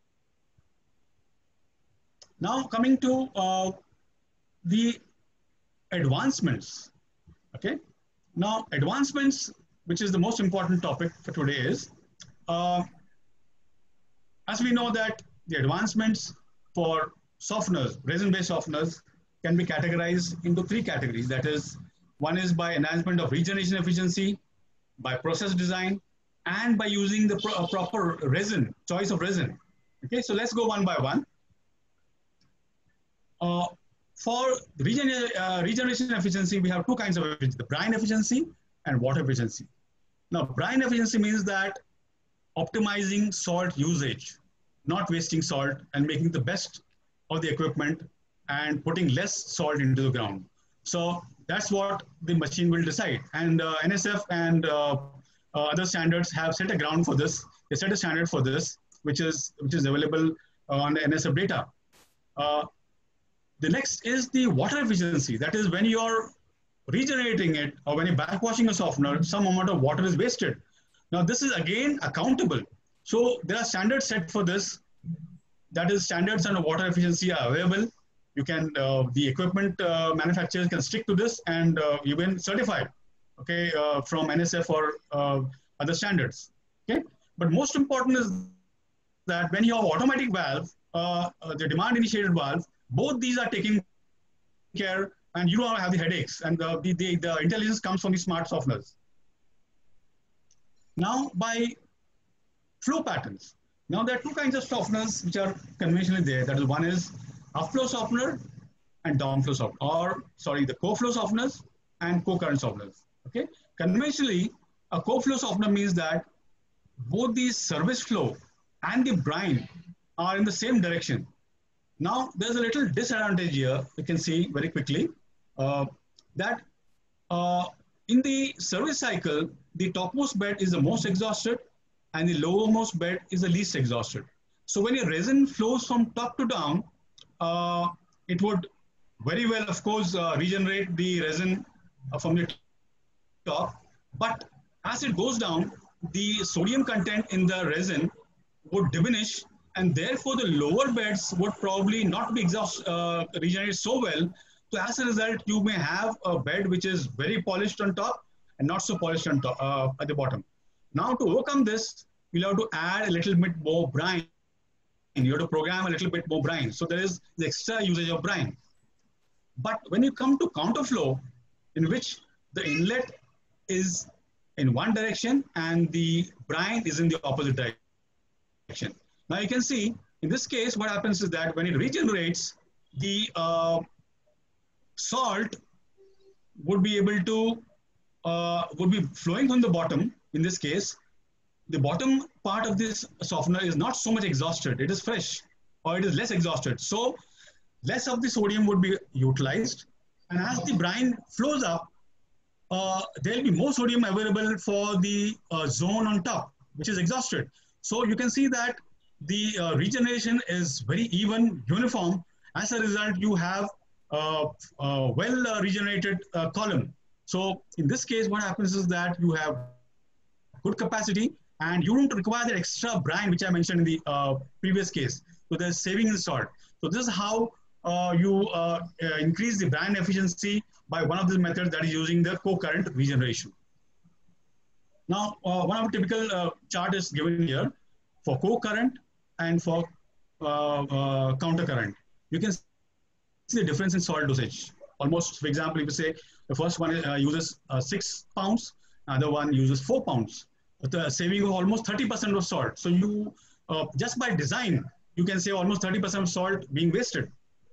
Now coming to uh, the advancements. Okay. Now advancements, which is the most important topic for today, is uh, as we know that the advancements for softeners, resin-based softeners, can be categorized into three categories. That is, one is by enhancement of regeneration efficiency, by process design, and by using the pro uh, proper resin, choice of resin. Okay, so let's go one by one. uh, for regen uh, regeneration efficiency, we have two kinds of efficiency, the brine efficiency and water efficiency. Now, brine efficiency means that optimizing salt usage, not wasting salt and making the best of the equipment and putting less salt into the ground. So that's what the machine will decide. And uh, N S F and uh, uh, other standards have set a ground for this. They set a standard for this, which is, which is available on the N S F data. Uh, the next is the water efficiency. That is when you're regenerating it or when you're backwashing a softener, some amount of water is wasted. Now this is again accountable. So there are standards set for this. That is, standards on water efficiency are available. You can, uh, the equipment uh, manufacturers can stick to this and uh, even certify, okay, uh, from N S F or uh, other standards, okay. But most important is that when you have automatic valve, uh, uh, the demand initiated valve, both these are taking care and you don't have the headaches, and uh, the, the, the intelligence comes from the smart softeners. Now by flow patterns. Now there are two kinds of softeners which are conventionally there. That is, one is upflow softener and downflow softener, or sorry, the co-flow softeners and co-current softeners. Okay, conventionally, a co-flow softener means that both the service flow and the brine are in the same direction. Now there's a little disadvantage here. You can see very quickly uh, that uh, in the service cycle, the topmost bed is the most exhausted and the lowermost bed is the least exhausted. So when your resin flows from top to down, uh, it would very well, of course, uh, regenerate the resin uh, from the top. But as it goes down, the sodium content in the resin would diminish, and therefore the lower beds would probably not be exhaust, uh, regenerated so well. So as a result, you may have a bed which is very polished on top and not so polished on top, uh, at the bottom. Now to overcome this, you'll have to add a little bit more brine. You have to program a little bit more brine. So there is the extra usage of brine. But when you come to counterflow, in which the inlet is in one direction and the brine is in the opposite direction. Now you can see, in this case, what happens is that when it regenerates, the uh, salt would be able to, uh, would be flowing from the bottom. In this case, the bottom part of this softener is not so much exhausted. It is fresh, or it is less exhausted. So less of the sodium would be utilized. And as the brine flows up, uh, there will be more sodium available for the uh, zone on top, which is exhausted. So you can see that the uh, regeneration is very even, uniform. As a result, you have a, a well uh, regenerated uh, column. So in this case, what happens is that you have good capacity and you don't require the extra brine, which I mentioned in the uh, previous case. So there's saving in salt. So this is how uh, you uh, uh, increase the brine efficiency by one of the methods, that is using the co-current regeneration. Now, uh, one of the typical uh, chart is given here for co-current and for uh, uh, counter-current. You can see the difference in salt dosage. Almost, for example, if you say the first one uh, uses uh, six pounds, another one uses four pounds. With a saving of almost thirty percent of salt. So you, uh, just by design, you can save almost thirty percent of salt being wasted.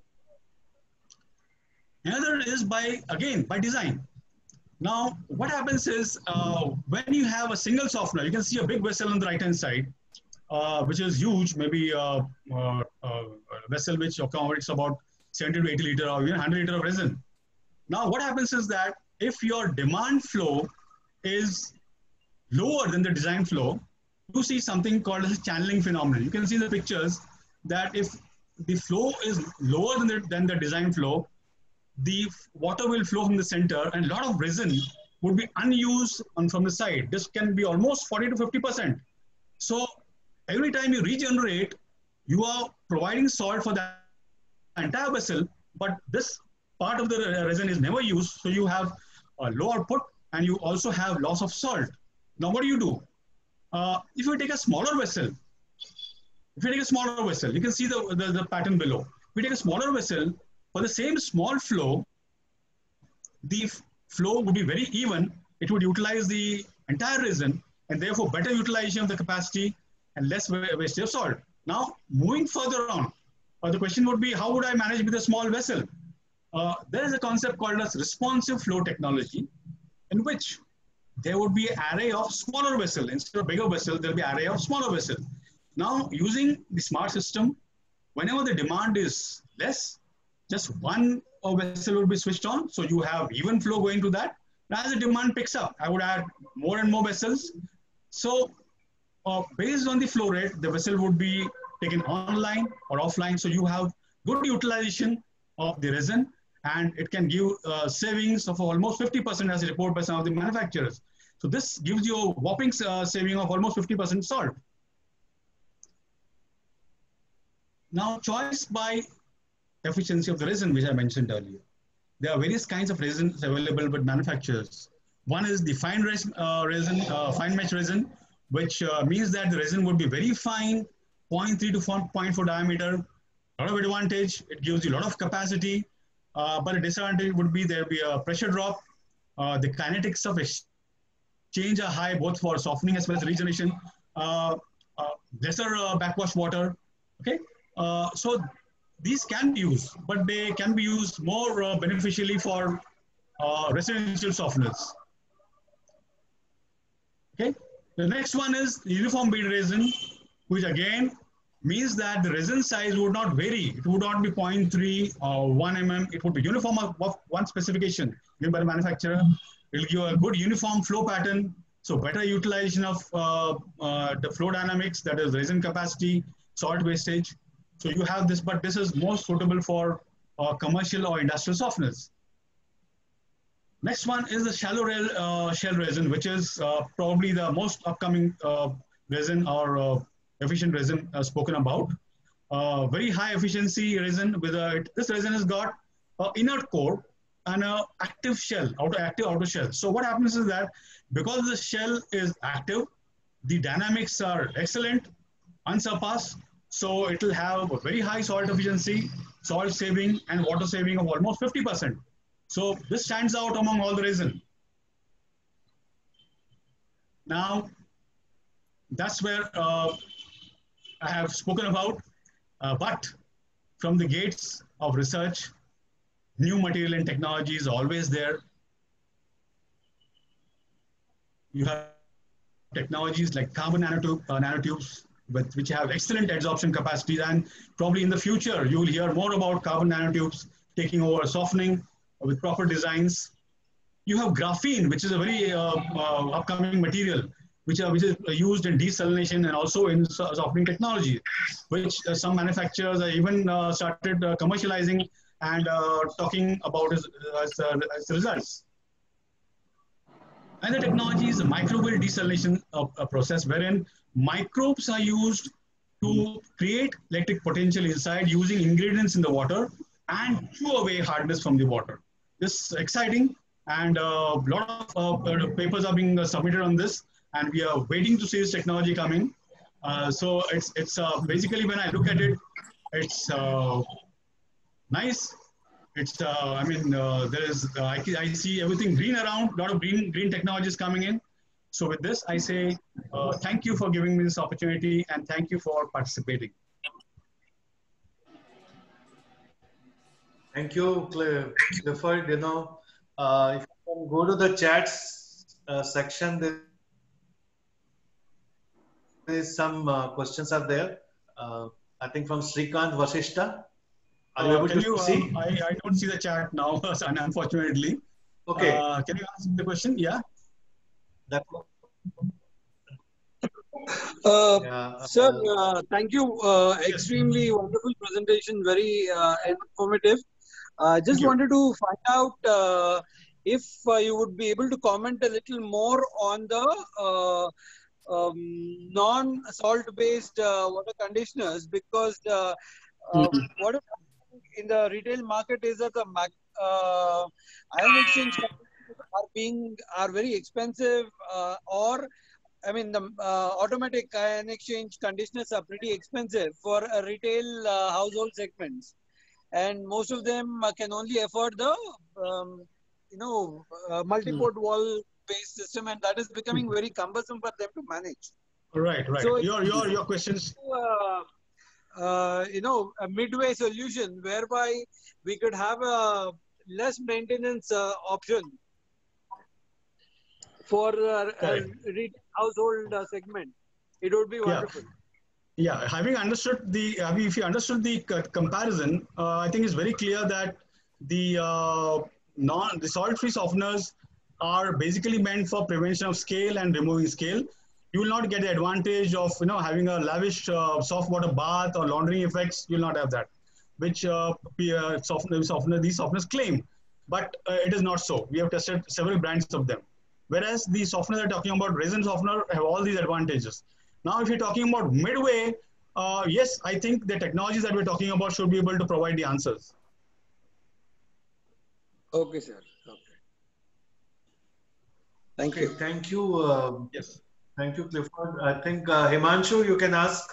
Another is by, again, by design. Now, what happens is uh, when you have a single softener, you can see a big vessel on the right-hand side, uh, which is huge, maybe uh, uh, uh, a vessel which accommodates about seventy to eighty liter or even one hundred liter of resin. Now, what happens is that if your demand flow is lower than the design flow, you see something called as a channeling phenomenon. You can see the pictures that if the flow is lower than the, than the design flow, the water will flow from the center and a lot of resin would be unused on from the side. This can be almost forty to fifty percent. So every time you regenerate, you are providing salt for the entire vessel, but this part of the resin is never used. So you have a low output and you also have loss of salt. Now what do you do? Uh, if you take a smaller vessel, if you take a smaller vessel, you can see the, the, the pattern below. If you take a smaller vessel, for the same small flow, the flow would be very even. It would utilize the entire resin and therefore better utilization of the capacity and less wastage of salt. Now, moving further on, uh, the question would be, how would I manage with a small vessel? Uh, there is a concept called as responsive flow technology, in which there would be an array of smaller vessels. Instead of bigger vessel, there will be an array of smaller vessels. Now, using the smart system, whenever the demand is less, just one vessel will be switched on. So you have even flow going to that. As the demand picks up, I would add more and more vessels. So uh, based on the flow rate, the vessel would be taken online or offline. So you have good utilization of the resin, and it can give uh, savings of almost fifty percent as reported by some of the manufacturers. So this gives you a whopping uh, saving of almost fifty percent salt. Now, choice by efficiency of the resin, which I mentioned earlier. There are various kinds of resins available with manufacturers. One is the fine resin, uh, resin uh, fine mesh resin, which uh, means that the resin would be very fine, zero point three to zero point four diameter. A lot of advantage. It gives you a lot of capacity, uh, but a disadvantage would be there will be a pressure drop. Uh, the kinetics of exchange are high, both for softening as well as regeneration. Uh, uh, lesser uh, backwash water. Okay, uh, so these can be used, but they can be used more uh, beneficially for uh, residential softeners. Okay, the next one is uniform bead resin, which again means that the resin size would not vary. It would not be zero point three or one millimeter. It would be uniform of, of one specification given by the manufacturer. It will give a good uniform flow pattern. So better utilization of uh, uh, the flow dynamics, that is resin capacity, salt wastage. So you have this, but this is more suitable for uh, commercial or industrial softeners. Next one is the shallow rail, uh, shell resin, which is uh, probably the most upcoming uh, resin or uh, efficient resin uh, spoken about. Uh, very high efficiency resin. With a, this resin has got an inert core and an active shell, outer active outer shell. So what happens is that because the shell is active, the dynamics are excellent, unsurpassed. So it will have a very high salt efficiency, salt saving, and water saving of almost fifty percent. So this stands out among all the resin. Now, that's where uh, I have spoken about, uh, but from the gates of research, new material and technology is always there. You have technologies like carbon nanotube, uh, nanotubes, With, which have excellent adsorption capacities, and probably in the future you will hear more about carbon nanotubes taking over softening with proper designs. You have graphene, which is a very uh, uh, upcoming material, which, uh, which is used in desalination and also in softening technology, which uh, some manufacturers are even uh, started uh, commercializing and uh, talking about as, as, uh, as results. And the technology is a microbial desalination uh, uh, process, wherein microbes are used to create electric potential inside using ingredients in the water and chew away hardness from the water. This is exciting, and a uh, lot of uh, papers are being uh, submitted on this, and we are waiting to see this technology coming. Uh, so it's, it's uh, basically, when I look at it, it's uh, nice. It's, uh, I mean, uh, there is, uh, I, I see everything green around, a lot of green, green technologies coming in. So with this, I say, uh, thank you for giving me this opportunity, and thank you for participating. Thank you, Clifford. You know, uh, if you can go to the chats uh, section, there is some uh, questions are there. Uh, I think from Srikant Vasishta. Are you uh, able can to you, see? Uh, I, I don't see the chat now, unfortunately. Okay. Uh, can you ask the question? Yeah. That, uh, yeah. Sir, uh, thank you. Uh, extremely wonderful presentation, very uh, informative. I uh, just Thank wanted to find out uh, if uh, you would be able to comment a little more on the uh, um, non-salt-based uh, water conditioners, because uh, uh, Mm-hmm. what is in the retail market is that the uh, ion exchange are being are very expensive, uh, or I mean the uh, automatic ion exchange conditioners are pretty expensive for a retail uh, household segments, and most of them uh, can only afford the um, you know uh, multi-port wall based system, and that is becoming very cumbersome for them to manage. Right, right. So your your your questions. Uh, uh, you know, a midway solution whereby we could have a less maintenance uh, option for uh, a retail household uh, segment. It would be wonderful. Yeah, yeah. Having understood the, uh, if you understood the comparison, uh, I think it's very clear that the uh, non the salt-free softeners are basically meant for prevention of scale and removing scale. You will not get the advantage of you know having a lavish uh, soft water bath or laundering effects. You will not have that, which uh, uh, softener, softener, these softeners claim. But uh, it is not so. We have tested several brands of them. Whereas the softener they're talking about, resin softener, have all these advantages. Now, if you're talking about midway, uh, yes, I think the technologies that we're talking about should be able to provide the answers. Okay, sir. Okay. Thank okay, you. Thank you. Uh, yes. Thank you, Clifford. I think uh, Himanshu, you can ask.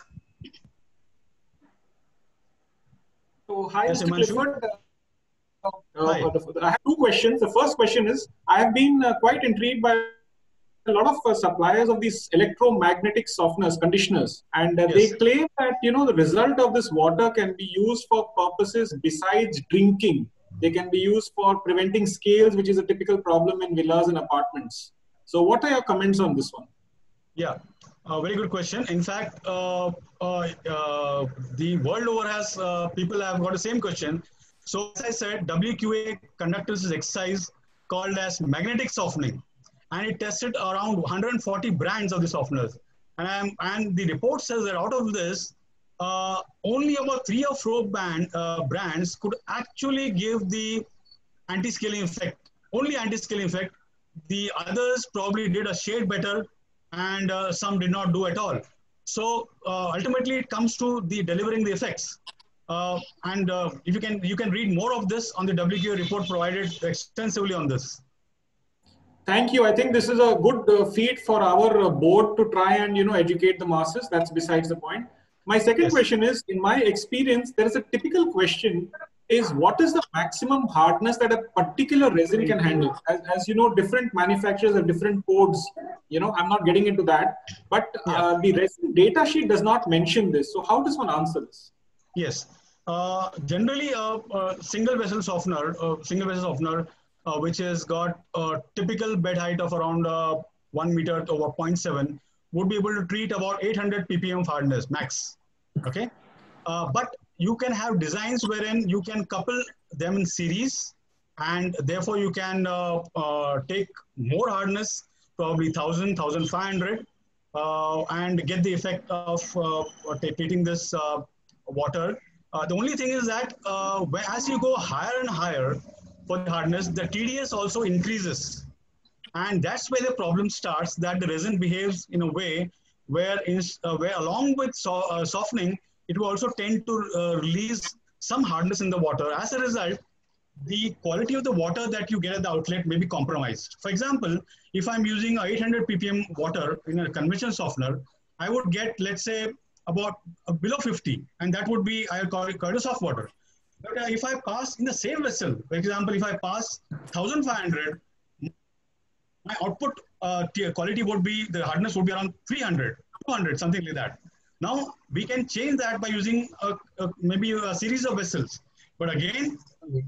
So, hi, yes, Mister Himanshu. Clifford. Uh, hi. Uh, I have two questions. The first question is, I have been uh, quite intrigued by a lot of uh, suppliers of these electromagnetic softeners, conditioners, and uh, yes. they claim that you know the result of this water can be used for purposes besides drinking. They can be used for preventing scales, which is a typical problem in villas and apartments. So, what are your comments on this one? Yeah, uh, very good question. In fact, uh, uh, uh, the world over has uh, people have got the same question. So, as I said, W Q A conducted this exercise called as magnetic softening, and it tested around one hundred forty brands of the softeners. And, I'm, and the report says that out of this, uh, only about three or four band, uh, brands could actually give the anti-scaling effect, only anti-scaling effect. The others probably did a shade better, and uh, some did not do at all. So uh, ultimately, it comes to the delivering the effects. Uh, and uh, if you can, you can read more of this on the W Q A report provided extensively on this. Thank you. I think this is a good uh, feat for our uh, board to try and you know educate the masses. That's besides the point. My second yes. question is, in my experience, there is a typical question is what is the maximum hardness that a particular resin can handle? As, as you know, different manufacturers have different codes. You know, I'm not getting into that, but uh, the resin data sheet does not mention this. So how does one answer this? Yes. Uh, generally, a uh, uh, single vessel softener, uh, single vessel softener, uh, which has got a typical bed height of around uh, one meter over zero point seven, would be able to treat about eight hundred P P M of hardness max. Okay, uh, but you can have designs wherein you can couple them in series, and therefore you can uh, uh, take more hardness, probably one thousand, one thousand five hundred, uh, and get the effect of uh, treating this uh, water. Uh, the only thing is that uh, as you go higher and higher for the hardness, the T D S also increases. And that's where the problem starts, that the resin behaves in a way where, in, uh, where along with so, uh, softening, it will also tend to uh, release some hardness in the water. As a result, the quality of the water that you get at the outlet may be compromised. For example, if I'm using a eight hundred P P M water in a conventional softener, I would get, let's say, about uh, below fifty, and that would be, I'll call it, call it soft water. But uh, if I pass in the same vessel, for example, if I pass one thousand five hundred, my output uh, quality would be, the hardness would be around three hundred, two hundred, something like that. Now, we can change that by using a, a, maybe a series of vessels. But again, the,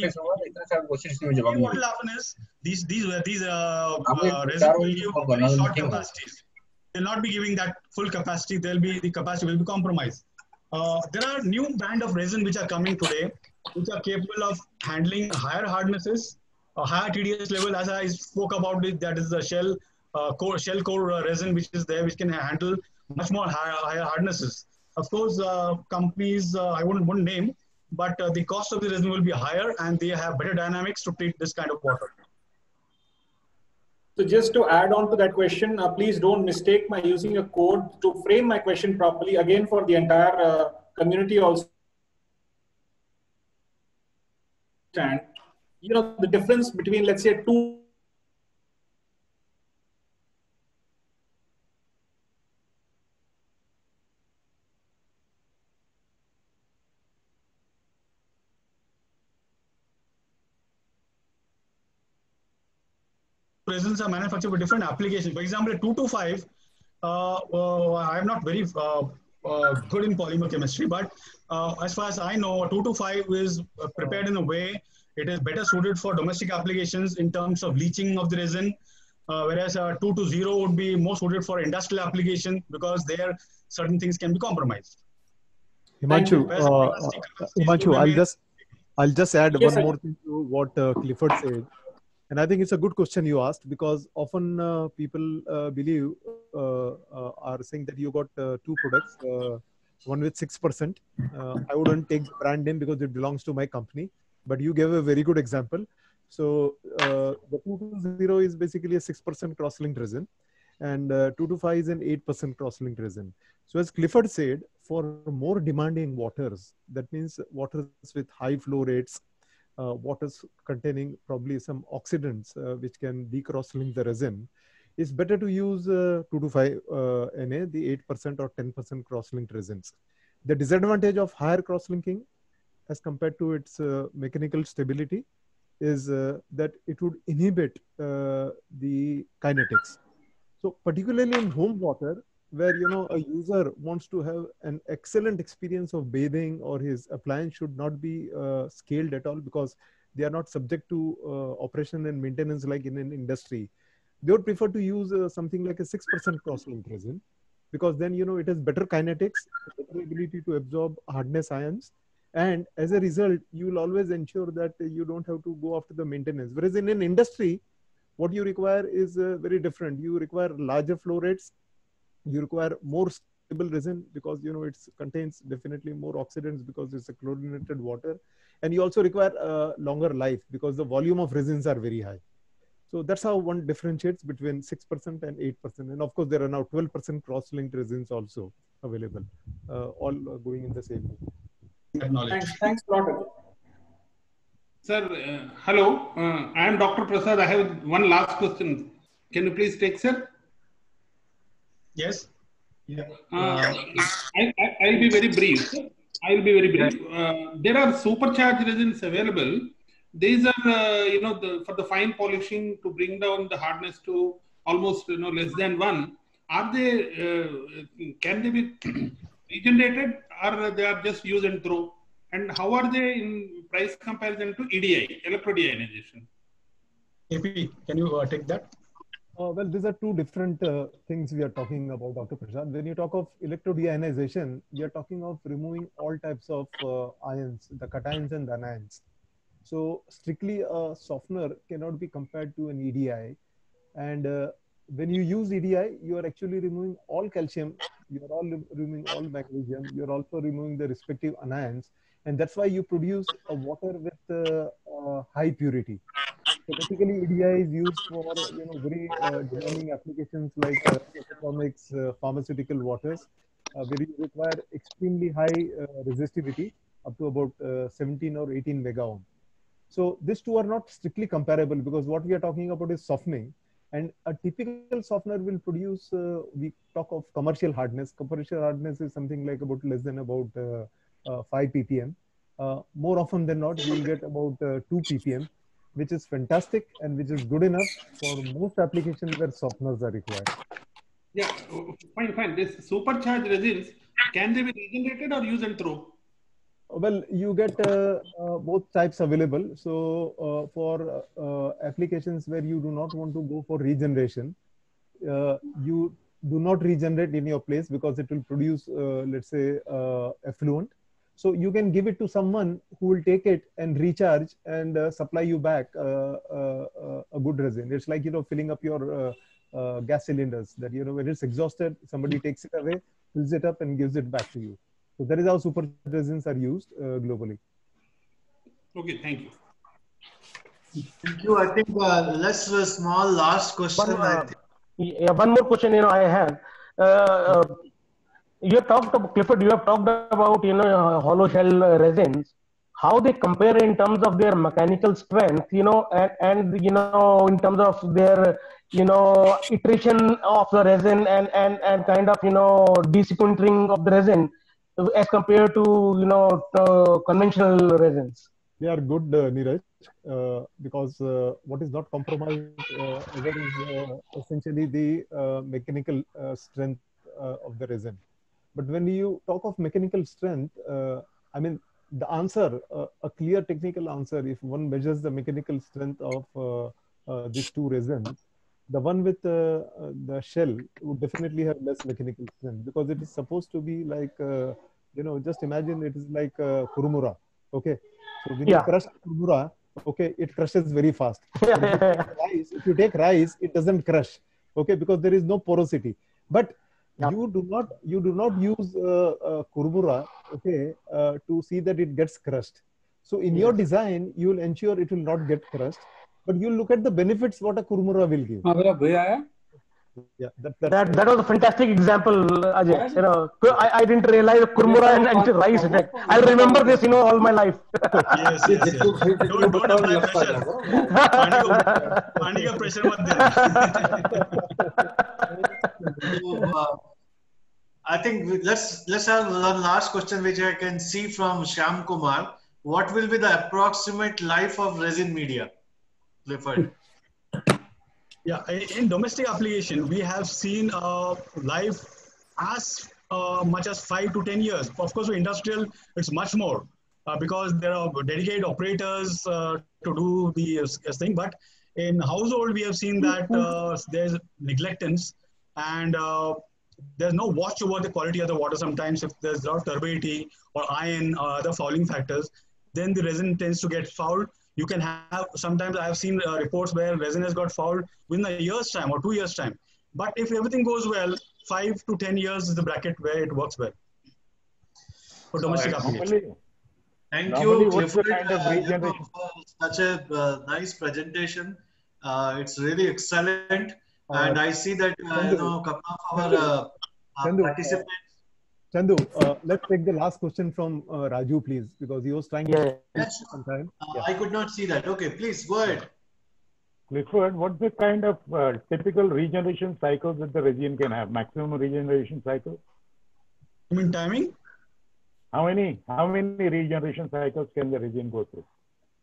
the what will happen is, these, these, these uh, uh, resin will give very short capacities. They'll not be giving that full capacity. They'll be, the capacity will be compromised. Uh, there are new brand of resin which are coming today, which are capable of handling higher hardnesses, a higher T D S level. As I spoke about it, that is the shell uh, core, shell core uh, resin, which is there, which can handle much more higher, higher hardnesses. Of course, uh, companies uh, I wouldn't, wouldn't name, but uh, the cost of the resin will be higher, and they have better dynamics to treat this kind of water. So just to add on to that question, uh, please don't mistake my using a code to frame my question properly. Again, for the entire uh, community also. And, you know, the difference between, let's say, two resins are manufactured for different applications. For example, two two five, uh, uh, I'm not very uh, uh, good in polymer chemistry, but uh, as far as I know, two to five is uh, prepared in a way it is better suited for domestic applications in terms of leaching of the resin, uh, whereas uh, two to zero would be more suited for industrial application because there certain things can be compromised. Himanshu, uh, uh, Himanshu, I'll just I'll just add Yes, one sir. more thing to what uh, Clifford said, and I think it's a good question you asked because often uh, people uh, believe uh, uh, are saying that you got uh, two products, uh, one with six percent. Uh, I wouldn't take the brand name because it belongs to my company, but you gave a very good example. So uh, the two to zero is basically a six percent cross-linked resin, and uh, two to five is an eight percent cross-linked resin. So as Clifford said, for more demanding waters, that means waters with high flow rates, uh, waters containing probably some oxidants uh, which can decross-link the resin, it's better to use uh, two to five uh, N A, the eight percent or ten percent cross-linked resins. The disadvantage of higher cross-linking as compared to its uh, mechanical stability is uh, that it would inhibit uh, the kinetics. So particularly in home water, where you know a user wants to have an excellent experience of bathing, or his appliance should not be uh, scaled at all because they are not subject to uh, operation and maintenance like in an industry. They would prefer to use uh, something like a six percent cross-linked resin because then you know it has better kinetics, better ability to absorb hardness ions, and as a result, you will always ensure that you don't have to go after the maintenance. Whereas in an industry, what you require is uh, very different. You require larger flow rates. You require more stable resin because you know it contains definitely more oxidants because it's a chlorinated water, and you also require uh, longer life because the volume of resins are very high. So that's how one differentiates between six percent and eight percent. And of course, there are now twelve percent cross-linked resins also available, uh, all uh, going in the same way. Thanks, thanks a lot. Sir, uh, hello. Uh, I am Doctor Prasad. I have one last question. Can you please take, sir? Yes. Yeah. Uh, I, I, I'll be very brief. I'll be very brief. Uh, there are supercharged resins available. These are, uh, you know, the, for the fine polishing to bring down the hardness to almost, you know, less than one. Are they, uh, can they be regenerated, or they are just use and throw? And how are they in price comparison to E D I, electrodeionization? A P, can you uh, take that? Uh, well, these are two different uh, things we are talking about, Doctor Prasad. When you talk of electrodeionization, we are talking of removing all types of uh, ions, the cations and the anions. So strictly a softener cannot be compared to an E D I. And uh, when you use E D I, you are actually removing all calcium, you are all removing all magnesium, you are also removing the respective anions. And that's why you produce a water with uh, uh, high purity. So basically, E D I is used for you know very uh, demanding applications like uh, electronics, uh, pharmaceutical waters, uh, where you require extremely high uh, resistivity up to about uh, seventeen or eighteen mega ohm. So these two are not strictly comparable because what we are talking about is softening, and a typical softener will produce. Uh, we talk of commercial hardness. Commercial hardness is something like about less than about uh, uh, five p p m. Uh, more often than not, you will get about uh, two p p m, which is fantastic and which is good enough for most applications where softeners are required. Yeah, fine, fine. This supercharged resins, can they be regenerated or use and throw? Well, you get uh, uh, both types available. So uh, for uh, applications where you do not want to go for regeneration, uh, you do not regenerate in your place because it will produce, uh, let's say, uh, effluent. So you can give it to someone who will take it and recharge and uh, supply you back uh, uh, uh, a good resin. It's like, you know, filling up your uh, uh, gas cylinders that, you know, when it's exhausted, somebody takes it away, fills it up and gives it back to you. So that is how super resins are used uh, globally. Okay, thank you. Thank you. I think uh, let's do a small last question. One, I uh, think. yeah, one more question, you know, I have. Uh, uh, you have talked about, Clifford, you have talked about, you know, uh, hollow shell uh, resins, how they compare in terms of their mechanical strength, you know, and, and, you know, in terms of their, you know, iteration of the resin and, and, and kind of, you know, desequencing of the resin as compared to, you know, uh, conventional resins. They are good, uh, Neeraj, uh, because uh, what is not compromised uh, is uh, essentially the uh, mechanical uh, strength uh, of the resin. But when you talk of mechanical strength, uh, I mean, the answer, uh, a clear technical answer, if one measures the mechanical strength of uh, uh, these two resins, the one with uh, uh, the shell would definitely have less mechanical strength, because it is supposed to be like, uh, you know, just imagine it is like uh, kurumura. Okay. So when Yeah. you crush kurumura, okay, it crushes very fast. But if, you take rice, if you take rice, it doesn't crush. Okay. Because there is no porosity. But Yep. you do not, you do not use uh, uh, kurumura, okay, uh, to see that it gets crushed. So in your design, you will ensure it will not get crushed. But you look at the benefits what a kurumura will give. Yeah, that, that's That that was a fantastic example, Ajay. You know, I, I didn't realize kurmura and, and rice effect. I'll remember this, you know, all my life. Yes, yes, yes. Don't, don't apply pressure. Pani ka pressure mat So, uh, I think we- let's let's have one last question, which I can see from Shyam Kumar. What will be the approximate life of resin media, Clifford? Yeah, in in domestic application, we have seen uh, life as uh, much as five to ten years. Of course, for industrial, it's much more uh, because there are dedicated operators uh, to do the uh, thing. But in household, we have seen that uh, there's neglectance and uh, there's no watch over the quality of the water. Sometimes, if there's a lot of turbidity or iron or other fouling factors, then the resin tends to get fouled. You can have, sometimes I have seen uh, reports where resin has got fouled within a year's time or two years' time. But if everything goes well, five to ten years is the bracket where it works well for domestic application. Thank Normally, you, what's the Clifford, kind of uh, you know, regeneration? for such a uh, nice presentation. Uh, it's really excellent. And I see that, uh, you know, a couple of our uh, uh, Chandu, uh, participants. Chandu, uh, let's take the last question from uh, Raju, please, because he was trying Yeah. to Yes, some time. uh, Yeah. I could not see that. Okay, please go ahead. Clifford, what's the kind of uh, typical regeneration cycles that the resin can have? Maximum regeneration cycle? You mean timing? How many how many regeneration cycles can the resin go through?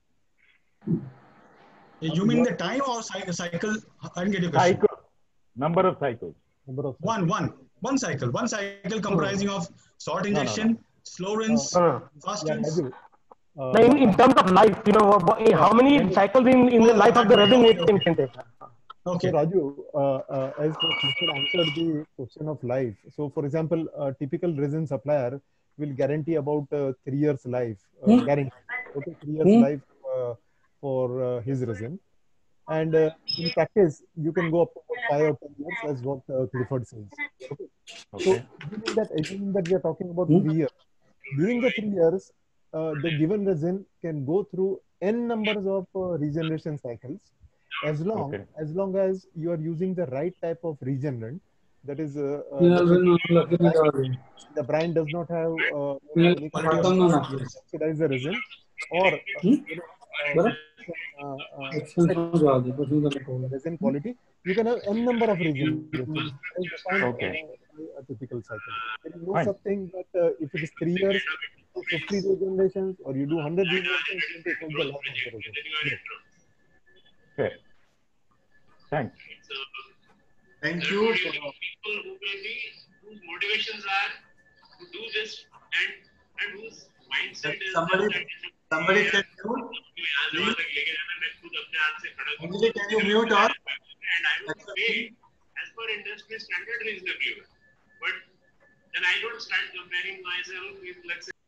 You mean the time or cycle? cycle? I didn't get your question. Cycle. Number of cycles. Number of One, one, one cycle. One cycle comprising of salt injection, no, no. slow rinse, Uh, fast Yeah, rinse. Raju, uh, No, in, in terms of life, you know, what- what- how many cycles in, in the Oh, life of that the way. resin Okay, it can okay. take? So Okay. Raju, uh, uh, as Clifford answered the question of life. So for example, a typical resin supplier will guarantee about uh, three years life, uh, guarantee, okay, three years life uh, for uh, his resin. And uh, in practice, you can go up to about five or ten years, as what uh, Clifford says. Okay. So Okay. assuming that, assuming that we are talking about three years, during the three years, uh, the given resin can go through n numbers of uh, regeneration cycles, as long Okay. as long as you are using the right type of regenerant. That is, uh, uh, the, brine, the brine does not have uh, you know, any kind of oxidize the resin, or uh, you know, uh, uh, uh, the resin quality. You can have n number of regenerations. That is defined Okay. uh, by a typical cycle. There is no Fine. such thing that uh, if it is three years, you do fifty regenerations, or you do one hundred regenerations, you take the life of the resin. Yes. Fair. Thanks. Thank you. People who may be, whose motivations are to do this and and whose mindset is Somebody, that somebody can mute. Please. Anjali, can you mute all? and I will pay as per industry standard reasonably well. But then I don't start comparing myself with, let's say,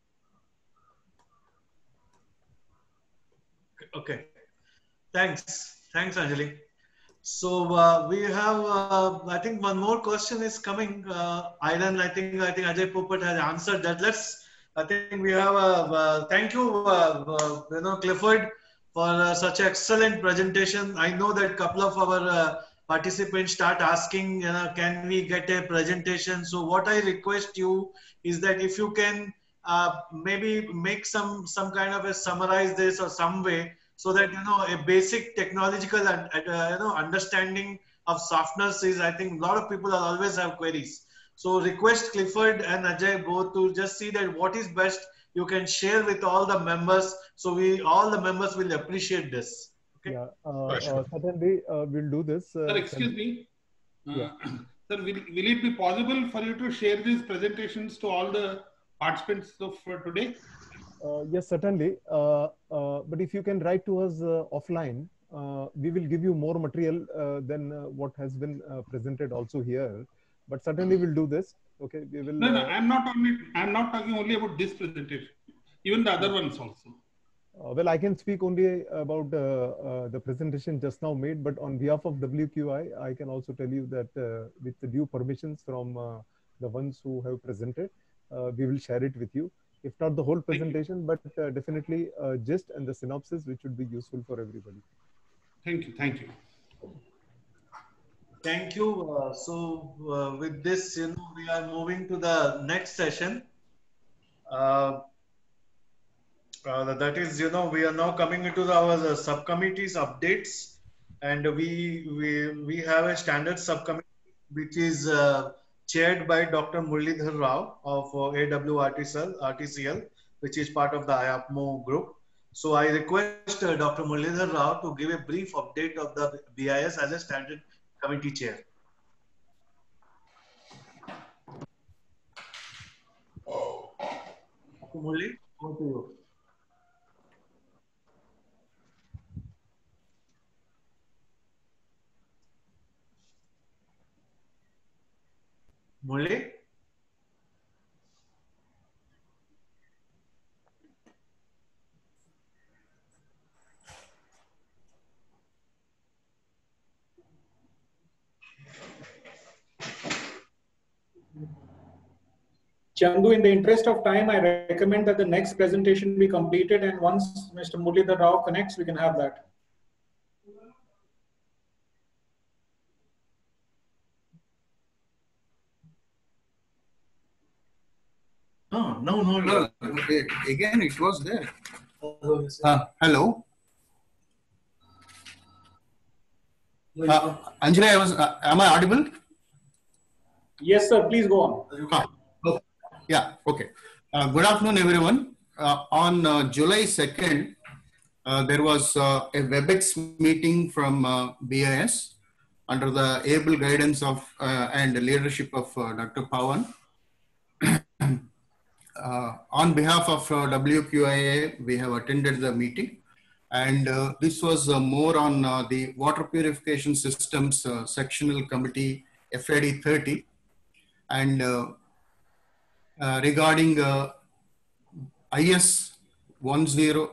Okay. Thanks. Thanks, Anjali. So uh, we have, uh, I think one more question is coming. Uh, Ireland, I think, I think Ajay Popat has answered that. Let's, I think we have a, uh, thank you, uh, uh, you know, Clifford, for uh, such an excellent presentation. I know that a couple of our uh, participants start asking, you know, can we get a presentation? So what I request you is that if you can uh, maybe make some, some kind of a summarize this or some way, so that, you know, a basic technological uh, you know, understanding of softness is, I think a lot of people will always have queries. So request Clifford and Ajay both to just see that what is best you can share with all the members. So we, all the members will appreciate this. Okay? Yeah, uh, uh, certainly uh, we'll do this. Uh, Sir, excuse me. Uh, Yeah. Sir, will, will it be possible for you to share these presentations to all the participants of uh, today? Uh, yes, certainly. Uh, uh, but if you can write to us uh, offline, uh, we will give you more material uh, than uh, what has been uh, presented also here. But certainly we'll do this. Okay, we will. No, no, uh, I'm not only. I'm not talking only about this presentation. Even the other ones also. Uh, well, I can speak only about uh, uh, the presentation just now made, but on behalf of W Q I, I can also tell you that uh, with the due permissions from uh, the ones who have presented, uh, we will share it with you. If not the whole presentation, but uh, definitely uh, gist and the synopsis, which would be useful for everybody. Thank you. Thank you. Thank you. Uh, so uh, with this, you know, we are moving to the next session. Uh, uh, that is, you know, we are now coming into the, our uh, subcommittees updates, and we we we have a standard subcommittee which is uh, chaired by Doctor Muralidhar Rao of uh, A W R T C L, which is part of the I A P M O group. So I request uh, Doctor Muralidhar Rao to give a brief update of the B I S as a standard committee chair. Doctor Murali, over to you. Murali? Chandu, in the interest of time, I recommend that the next presentation be completed, and once Mister Muralidhar Rao connects, we can have that. No, no, no, no. Again, it was there. Uh, hello. Uh, Anjali, I was. Uh, am I audible? Yes, sir. Please go on. Ah, okay. Yeah. Okay. Uh, good afternoon, everyone. Uh, on uh, July second, uh, there was uh, a WebEx meeting from uh, B I S under the able guidance of uh, and leadership of uh, Doctor Pawan. Uh, on behalf of uh, W Q I A, we have attended the meeting, and uh, this was uh, more on uh, the water purification systems uh, sectional committee F I D thirty, and uh, uh, regarding uh, I S one zero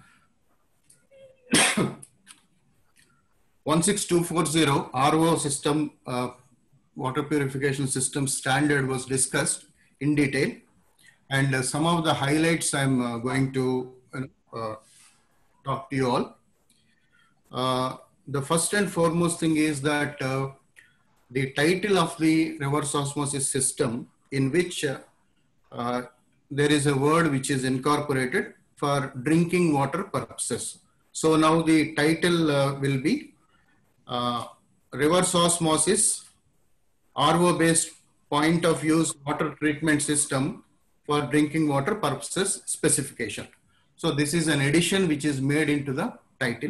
one six two four zero R O system uh, water purification system standard was discussed in detail. And uh, some of the highlights I'm uh, going to uh, talk to you all. Uh, the first and foremost thing is that uh, the title of the reverse osmosis system, in which uh, uh, there is a word which is incorporated for drinking water purposes. So now the title uh, will be uh, reverse osmosis R O based point of use water treatment system for drinking water purposes specification. So this is an addition which is made into the title.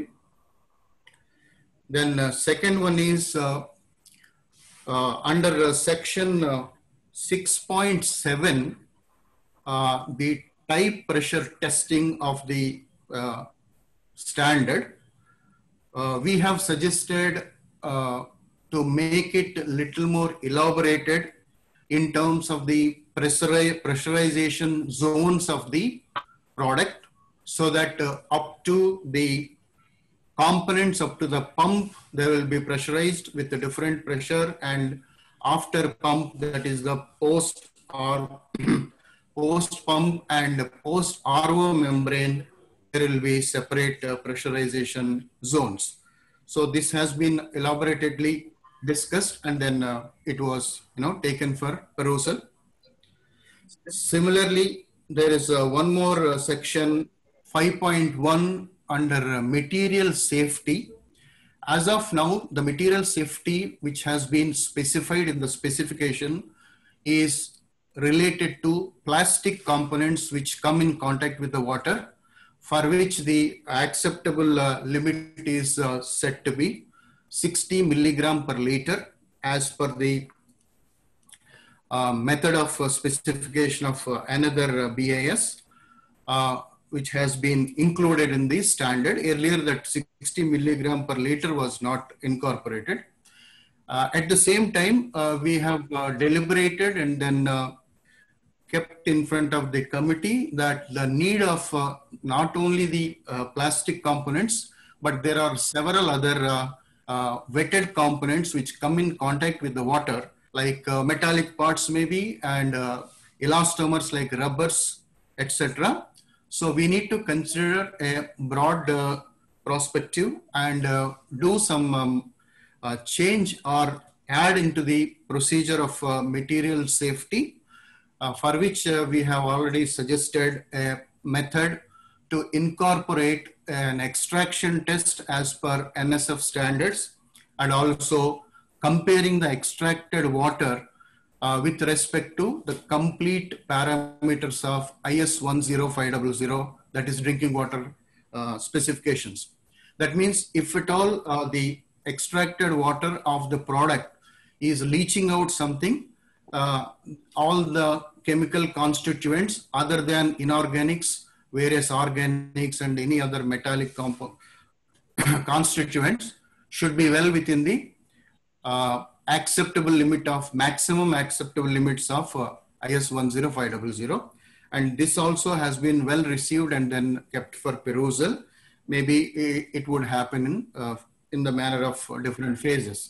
Then uh, second one is uh, uh, under uh, section uh, six point seven, uh, the type pressure testing of the uh, standard. Uh, we have suggested uh, to make it a little more elaborated in terms of the pressurization zones of the product, so that uh, up to the components up to the pump, they will be pressurized with a different pressure, and after pump, that is the post or post pump and post R O membrane, there will be separate uh, pressurization zones. So this has been elaboratedly discussed, and then uh, it was you know taken for perusal. Similarly, there is uh, one more uh, section five point one under uh, material safety. As of now, the material safety which has been specified in the specification is related to plastic components which come in contact with the water, for which the acceptable uh, limit is uh, set to be sixty milligram per liter as per the uh, method of uh, specification of uh, another uh, B I S, uh, which has been included in the standard. Earlier that sixty milligram per liter was not incorporated. Uh, at the same time, uh, we have uh, deliberated and then uh, kept in front of the committee that the need of uh, not only the uh, plastic components, but there are several other uh, uh, wetted components which come in contact with the water, like uh, metallic parts maybe, and uh, elastomers like rubbers, et cetera. So we need to consider a broad uh, perspective and uh, do some um, uh, change or add into the procedure of uh, material safety, uh, for which uh, we have already suggested a method to incorporate an extraction test as per N S F standards, and also comparing the extracted water uh, with respect to the complete parameters of I S one zero five zero zero, that is drinking water uh, specifications. That means if at all uh, the extracted water of the product is leaching out something, uh, all the chemical constituents other than inorganics, various organics and any other metallic compound constituents should be well within the uh, acceptable limit of maximum acceptable limits of uh, I S one zero five zero zero. And this also has been well received and then kept for perusal. Maybe it would happen in, uh, in the manner of different phases.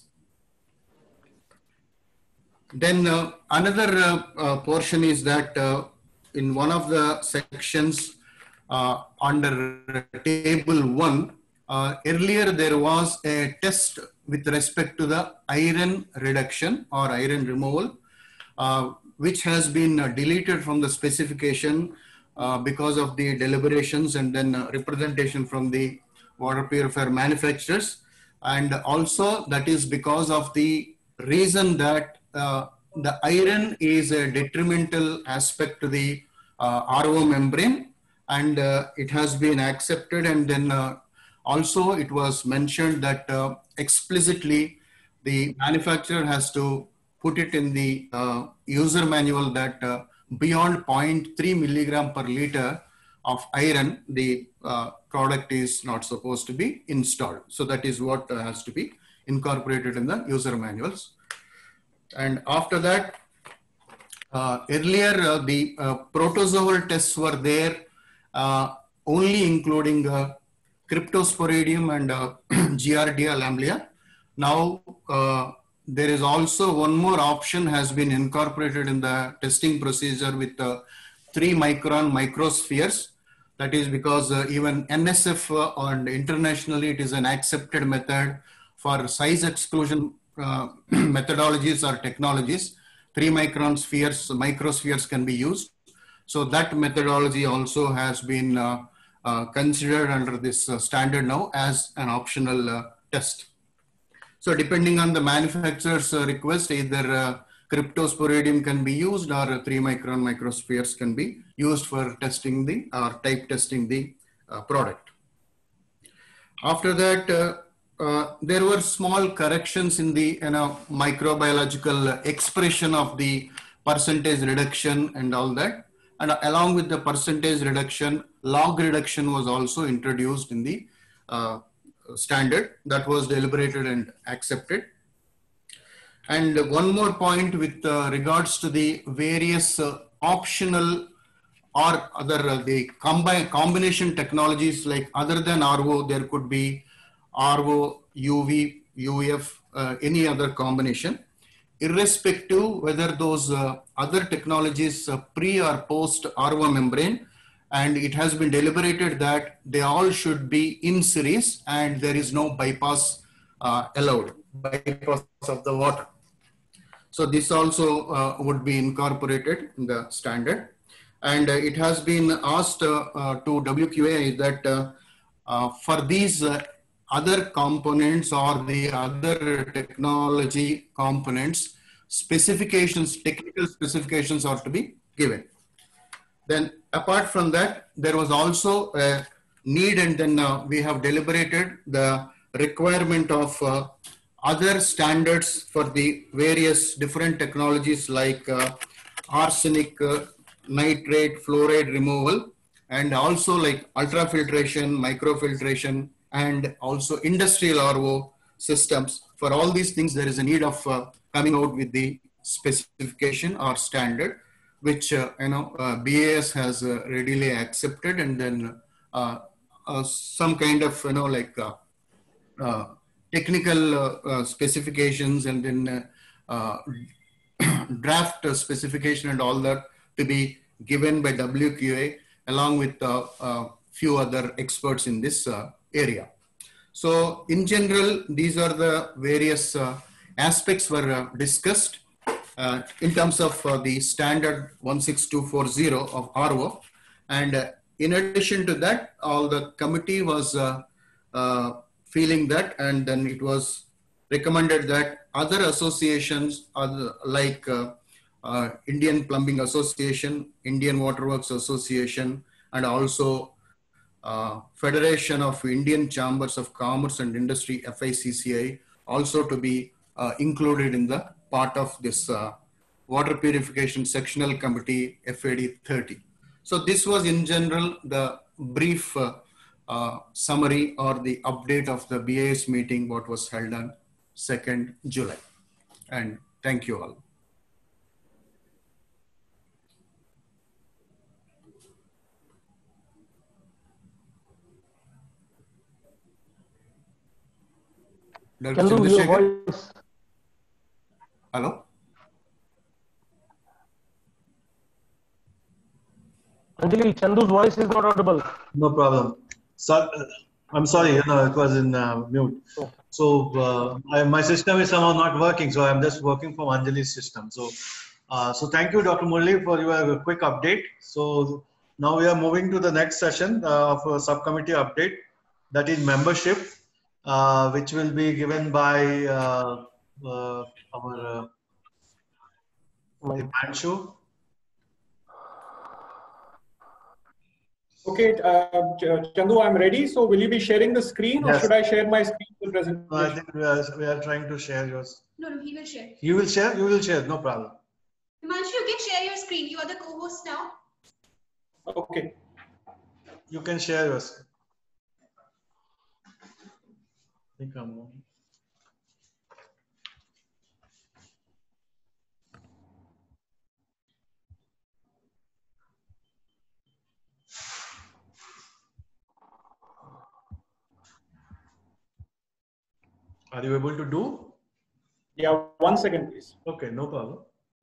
Then uh, another uh, uh, portion is that uh, in one of the sections uh, under table one, uh, earlier there was a test with respect to the iron reduction or iron removal, uh, which has been uh, deleted from the specification uh, because of the deliberations and then uh, representation from the water purifier manufacturers. And also that is because of the reason that uh, the iron is a detrimental aspect to the uh, R O membrane, and uh, it has been accepted. And then uh, also it was mentioned that uh, explicitly the manufacturer has to put it in the uh, user manual that uh, beyond zero point three milligram per liter of iron, the uh, product is not supposed to be installed. So that is what uh, has to be incorporated in the user manuals. And after that, uh, earlier uh, the uh, protozoal tests were there, uh, only including uh, cryptosporidium and uh, Giardia lamblia. Now uh, there is also one more option has been incorporated in the testing procedure with uh, three micron microspheres. That is because uh, even N S F uh, and internationally it is an accepted method for size exclusion uh, methodologies or technologies. Three micron spheres, microspheres can be used. So that methodology also has been uh, uh, considered under this uh, standard now as an optional uh, test. So depending on the manufacturer's uh, request, either uh, cryptosporidium can be used or uh, three micron microspheres can be used for testing the or type testing the uh, product. After that, uh, uh, there were small corrections in the you know, microbiological expression of the percentage reduction and all that. And along with the percentage reduction, log reduction was also introduced in the uh, standard that was deliberated and accepted. And one more point with uh, regards to the various uh, optional or other uh, the combine combination technologies, like other than R O, there could be R O, U V, U F, uh, any other combination, irrespective whether those uh, other technologies uh, pre or post R O membrane. And it has been deliberated that they all should be in series and there is no bypass uh, allowed, bypass of the water. So this also uh, would be incorporated in the standard. And uh, it has been asked uh, uh, to W Q A that uh, uh, for these uh, other components or the other technology components, specifications, technical specifications are to be given. Then apart from that, there was also a need, and then uh, we have deliberated the requirement of uh, other standards for the various different technologies like uh, arsenic, uh, nitrate, fluoride removal, and also like ultrafiltration, microfiltration, and also industrial R O systems. For all these things, there is a need of uh, coming out with the specification or standard, which uh, you know uh, B A S has uh, readily accepted, and then uh, uh, some kind of you know like uh, uh, technical uh, uh, specifications, and then uh, uh, draft uh, specification and all that to be given by W Q A along with a uh, uh, few other experts in this uh, area. So in general, these are the various uh, aspects were uh, discussed uh, in terms of uh, the standard one six two four zero of R O. And uh, in addition to that, all the committee was uh, uh, feeling that, and then it was recommended that other associations other, like uh, uh, Indian Plumbing Association, Indian Waterworks Association, and also uh, Federation of Indian Chambers of Commerce and Industry, F I C C I, also to be uh, included in the part of this uh, Water Purification Sectional Committee F A D thirty. So this was in general the brief uh, uh, summary or the update of the B A S meeting, what was held on second July. And thank you all. Doctor Chandu, your Chandrasekhar? voice. Hello? Anjali, Chandu's voice is not audible. No problem. So, I'm sorry, you know, it was in uh, mute. So uh, I, my system is somehow not working, so I'm just working from Anjali's system. So, uh, so thank you, Doctor Murli, for your quick update. So now we are moving to the next session uh, of a subcommittee update, that is membership, uh, which will be given by uh, uh, our uh, Dipanshu. Okay, uh, Chandu, I'm ready. So will you be sharing the screen, or Yes. should I share my screen for the presentation? No, I think we are, we are trying to share yours. No, no, he will share. You will share? You will share, no problem. Himanshu, you can share your screen. You are the co-host now. Okay. You can share yours. I think I'm on. Are you able to do? Yeah, one second, please. Okay, no problem.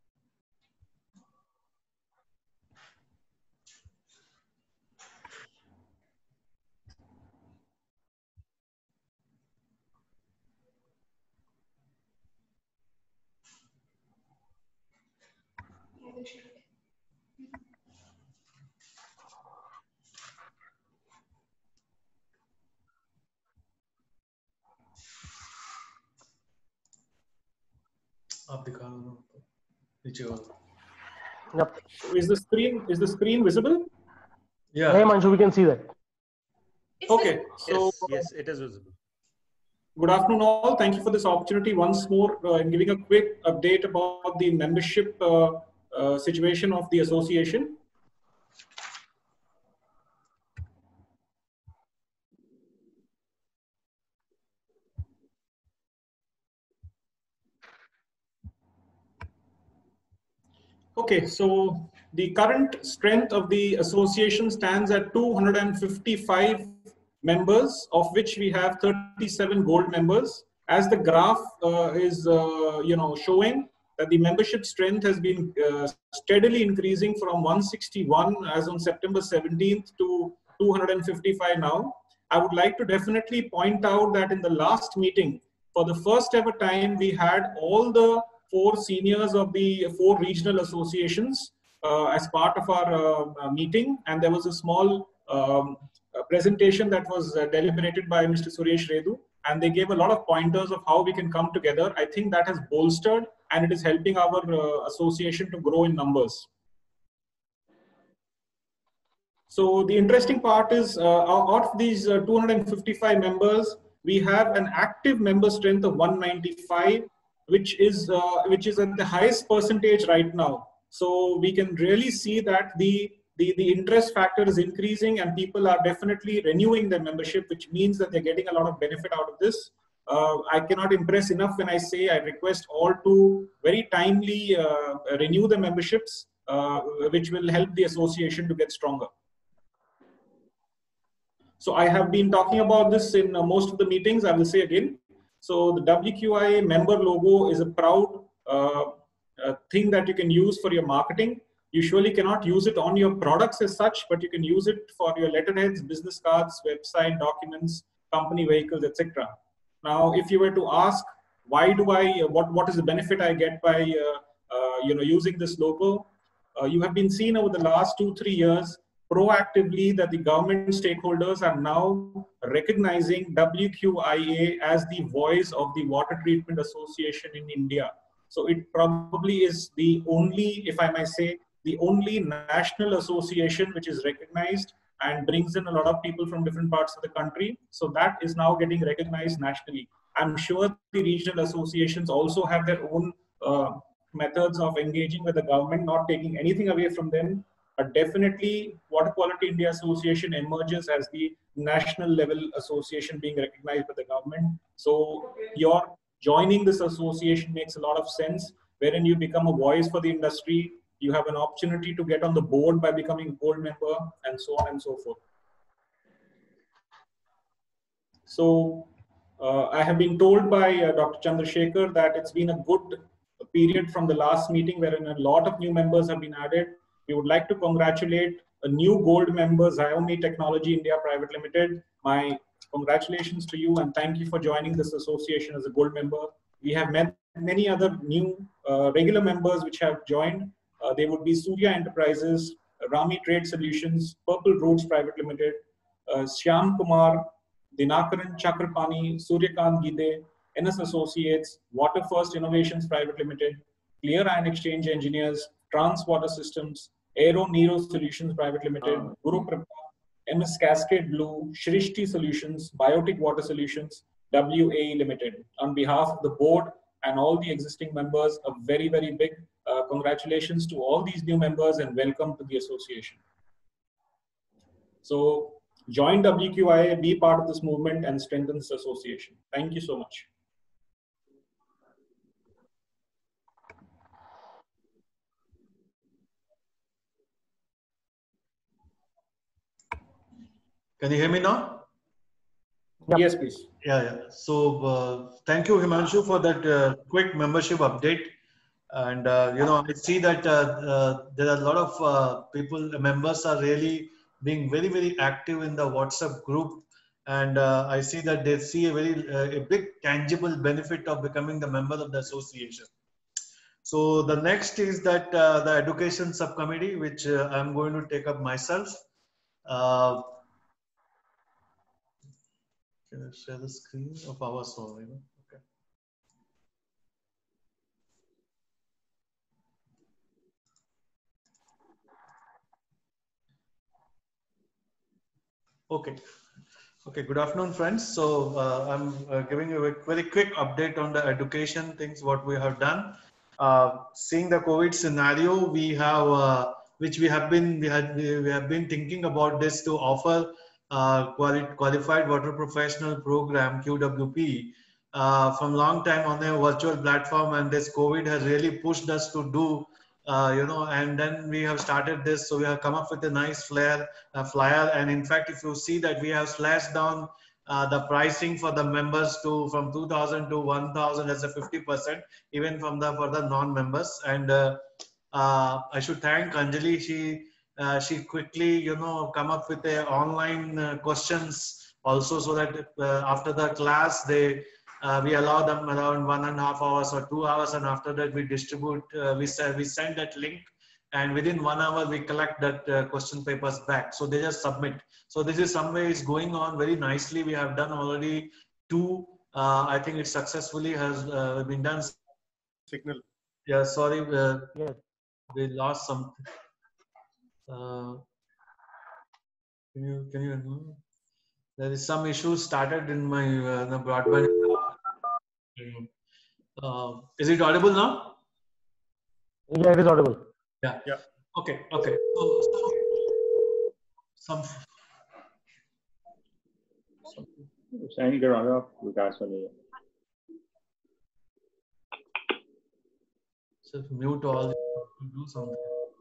आप दिखा दो नीचे वाला. Yep. Is the screen is the screen visible? Yeah. Hey, Manshu, we can see that. Okay. So Yes, yes, it is visible. good afternoon, all. Thank you for this opportunity once more uh, in giving a quick update about the membership uh, uh, situation of the association. Okay, so the current strength of the association stands at two hundred fifty-five members, of which we have thirty-seven gold members. As the graph uh, is, uh, you know, showing that the membership strength has been uh, steadily increasing from one sixty-one as on September seventeenth to two hundred fifty-five now. I would like to definitely point out that in the last meeting, for the first ever time, we had all the four seniors of the four regional associations uh, as part of our uh, meeting, and there was a small um, presentation that was uh, deliberated by Mister Suresh Redu, and they gave a lot of pointers of how we can come together. I think that has bolstered, and it is helping our uh, association to grow in numbers. So the interesting part is uh, out of these uh, two hundred fifty-five members, we have an active member strength of one ninety-five, which is uh, which is at the highest percentage right now. So we can really see that the, the, the interest factor is increasing and people are definitely renewing their membership, which means that they're getting a lot of benefit out of this. Uh, I cannot impress enough when I say I request all to very timely uh, renew the memberships, uh, which will help the association to get stronger. So I have been talking about this in uh, most of the meetings. I will say again. So the W Q I A member logo is a proud uh, uh, thing that you can use for your marketing. You surely cannot use it on your products as such, but you can use it for your letterheads, business cards, website, documents, company vehicles, et cetera. Now, if you were to ask, why do I, uh, what, what is the benefit I get by uh, uh, you know, using this logo? Uh, you have been seen over the last two, three years proactively that the government stakeholders are now recognizing W Q I A as the voice of the Water Treatment Association in India. So it probably is the only, if I may say, the only national association which is recognized and brings in a lot of people from different parts of the country. So that is now getting recognized nationally. I'm sure the regional associations also have their own uh, methods of engaging with the government, not taking anything away from them. But definitely, Water Quality India Association emerges as the national level association being recognized by the government. So your joining this association makes a lot of sense, wherein you become a voice for the industry. You have an opportunity to get on the board by becoming a gold member, and so on and so forth. So uh, I have been told by uh, Doctor Chandrasekhar that it's been a good period from the last meeting, wherein a lot of new members have been added. We would like to congratulate a new gold member, Xiaomi Technology India Private Limited. My congratulations to you and thank you for joining this association as a gold member. We have met many other new uh, regular members which have joined. Uh, they would be Surya Enterprises, Rami Trade Solutions, Purple Roads Private Limited, uh, Shyam Kumar, Dinakaran Chakrapani, Suryakant Gide, N S Associates, Water First Innovations Private Limited, Clear Iron Exchange Engineers, Trans Water Systems, Aero Nero Solutions Private Limited, uh, Guru Kripa, M S Cascade Blue, Shrishti Solutions, Biotic Water Solutions, W A E Limited. On behalf of the board and all the existing members, a very, very big uh, congratulations to all these new members and welcome to the association. So join W Q I A, be part of this movement and strengthen this association. Thank you so much. Can you hear me now? Yep. Yes, please. Yeah, yeah. So uh, thank you, Himanshu, for that uh, quick membership update. And uh, you know, I see that uh, uh, there are a lot of uh, people, members are really being very, very active in the WhatsApp group. And uh, I see that they see a very uh, a big tangible benefit of becoming the member of the association. So the next is that uh, the education subcommittee, which uh, I'm going to take up myself. Uh, Can I share the screen of our sorry? Okay. Okay. Okay. Good afternoon, friends. So uh, I'm uh, giving you a very quick update on the education things, what we have done. Uh, seeing the COVID scenario, we have, uh, which we have been, we had, we have been thinking about this to offer Uh, quali qualified water professional program Q W P uh, from long time on a virtual platform, and this COVID has really pushed us to do uh, you know, and then we have started this, so we have come up with a nice flyer uh, flyer, and in fact if you see that we have slashed down uh, the pricing for the members to from two thousand to one thousand as a fifty percent, even from the for the non-members. And uh, uh, I should thank Anjali. She Uh, she quickly, you know, come up with a online uh, questions also, so that uh, after the class, they uh, we allow them around one and a half hours or two hours, and after that we distribute, uh, we say, we send that link, and within one hour we collect that uh, question papers back. So they just submit. So this is some way is going on very nicely. We have done already two. Uh, I think it successfully has uh, been done. Signal. Yeah, sorry, uh, yes. we lost something. Uh, can you can you There is some issue started in my uh, the broadband. Uh, is it audible now? Yeah, it is audible. Yeah. Yeah. Okay. Okay. So, so some. Saying there are विकास वाले. So mute all. Do something.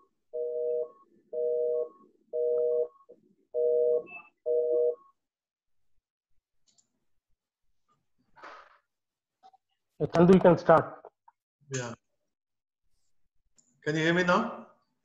Chandu, you can start. Yeah. Can you hear me now?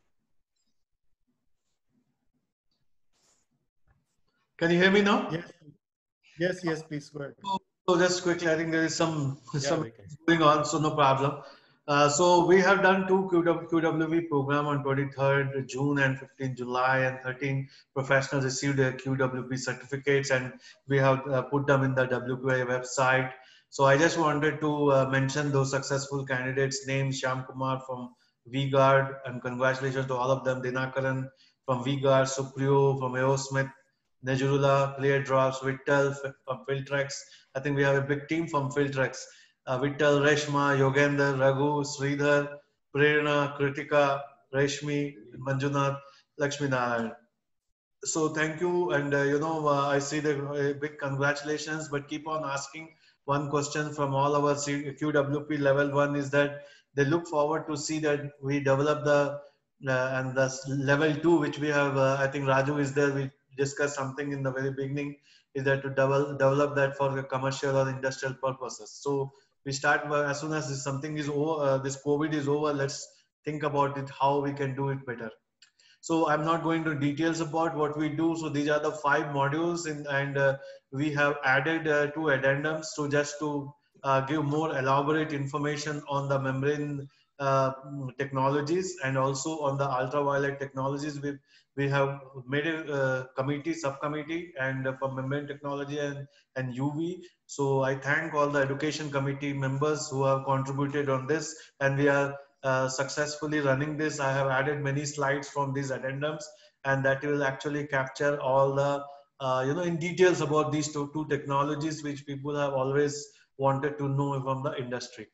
Can you hear me now? Yes. Yes, yes, please go ahead. So, so just quickly, I think there is some, Yeah, some we can. going on, so no problem. Uh, so we have done two Q W V program on twenty-third June and fifteenth July, and thirteen professionals received their Q W V certificates, and we have uh, put them in the W Q I website. So I just wanted to uh, mention those successful candidates' names: Shyam Kumar from V-Guard, and congratulations to all of them. Dinakaran from V-Guard, Supriyo from Aerosmith, Nejurula, Clear Drops, Vittal from Filtrex. I think we have a big team from Filtrex. Uh, Vittal, Reshma, Yogender, Raghu, Sridhar, Prerna, Kritika, Reshmi, Manjunath, Lakshmi Narayan. So thank you, and uh, you know uh, I see the uh, big congratulations, but keep on asking. One question from all our Q W P level one is that they look forward to see that we develop the uh, and the level two, which we have. Uh, I think Raju is there. We discussed something in the very beginning. Is that to develop develop that for the commercial or industrial purposes? So we start by, as soon as this something is over, uh, this COVID is over. Let's think about it, how we can do it better. So I'm not going to details about what we do. So these are the five modules, in, and uh, we have added uh, two addendums to just to uh, give more elaborate information on the membrane uh, technologies, and also on the ultraviolet technologies. We we have made a uh, committee, subcommittee, and uh, for membrane technology and and U V. So I thank all the education committee members who have contributed on this, and we are Uh, successfully running this. I have added many slides from these addendums, and that will actually capture all the uh, you know in details about these two, two technologies which people have always wanted to know from the industry.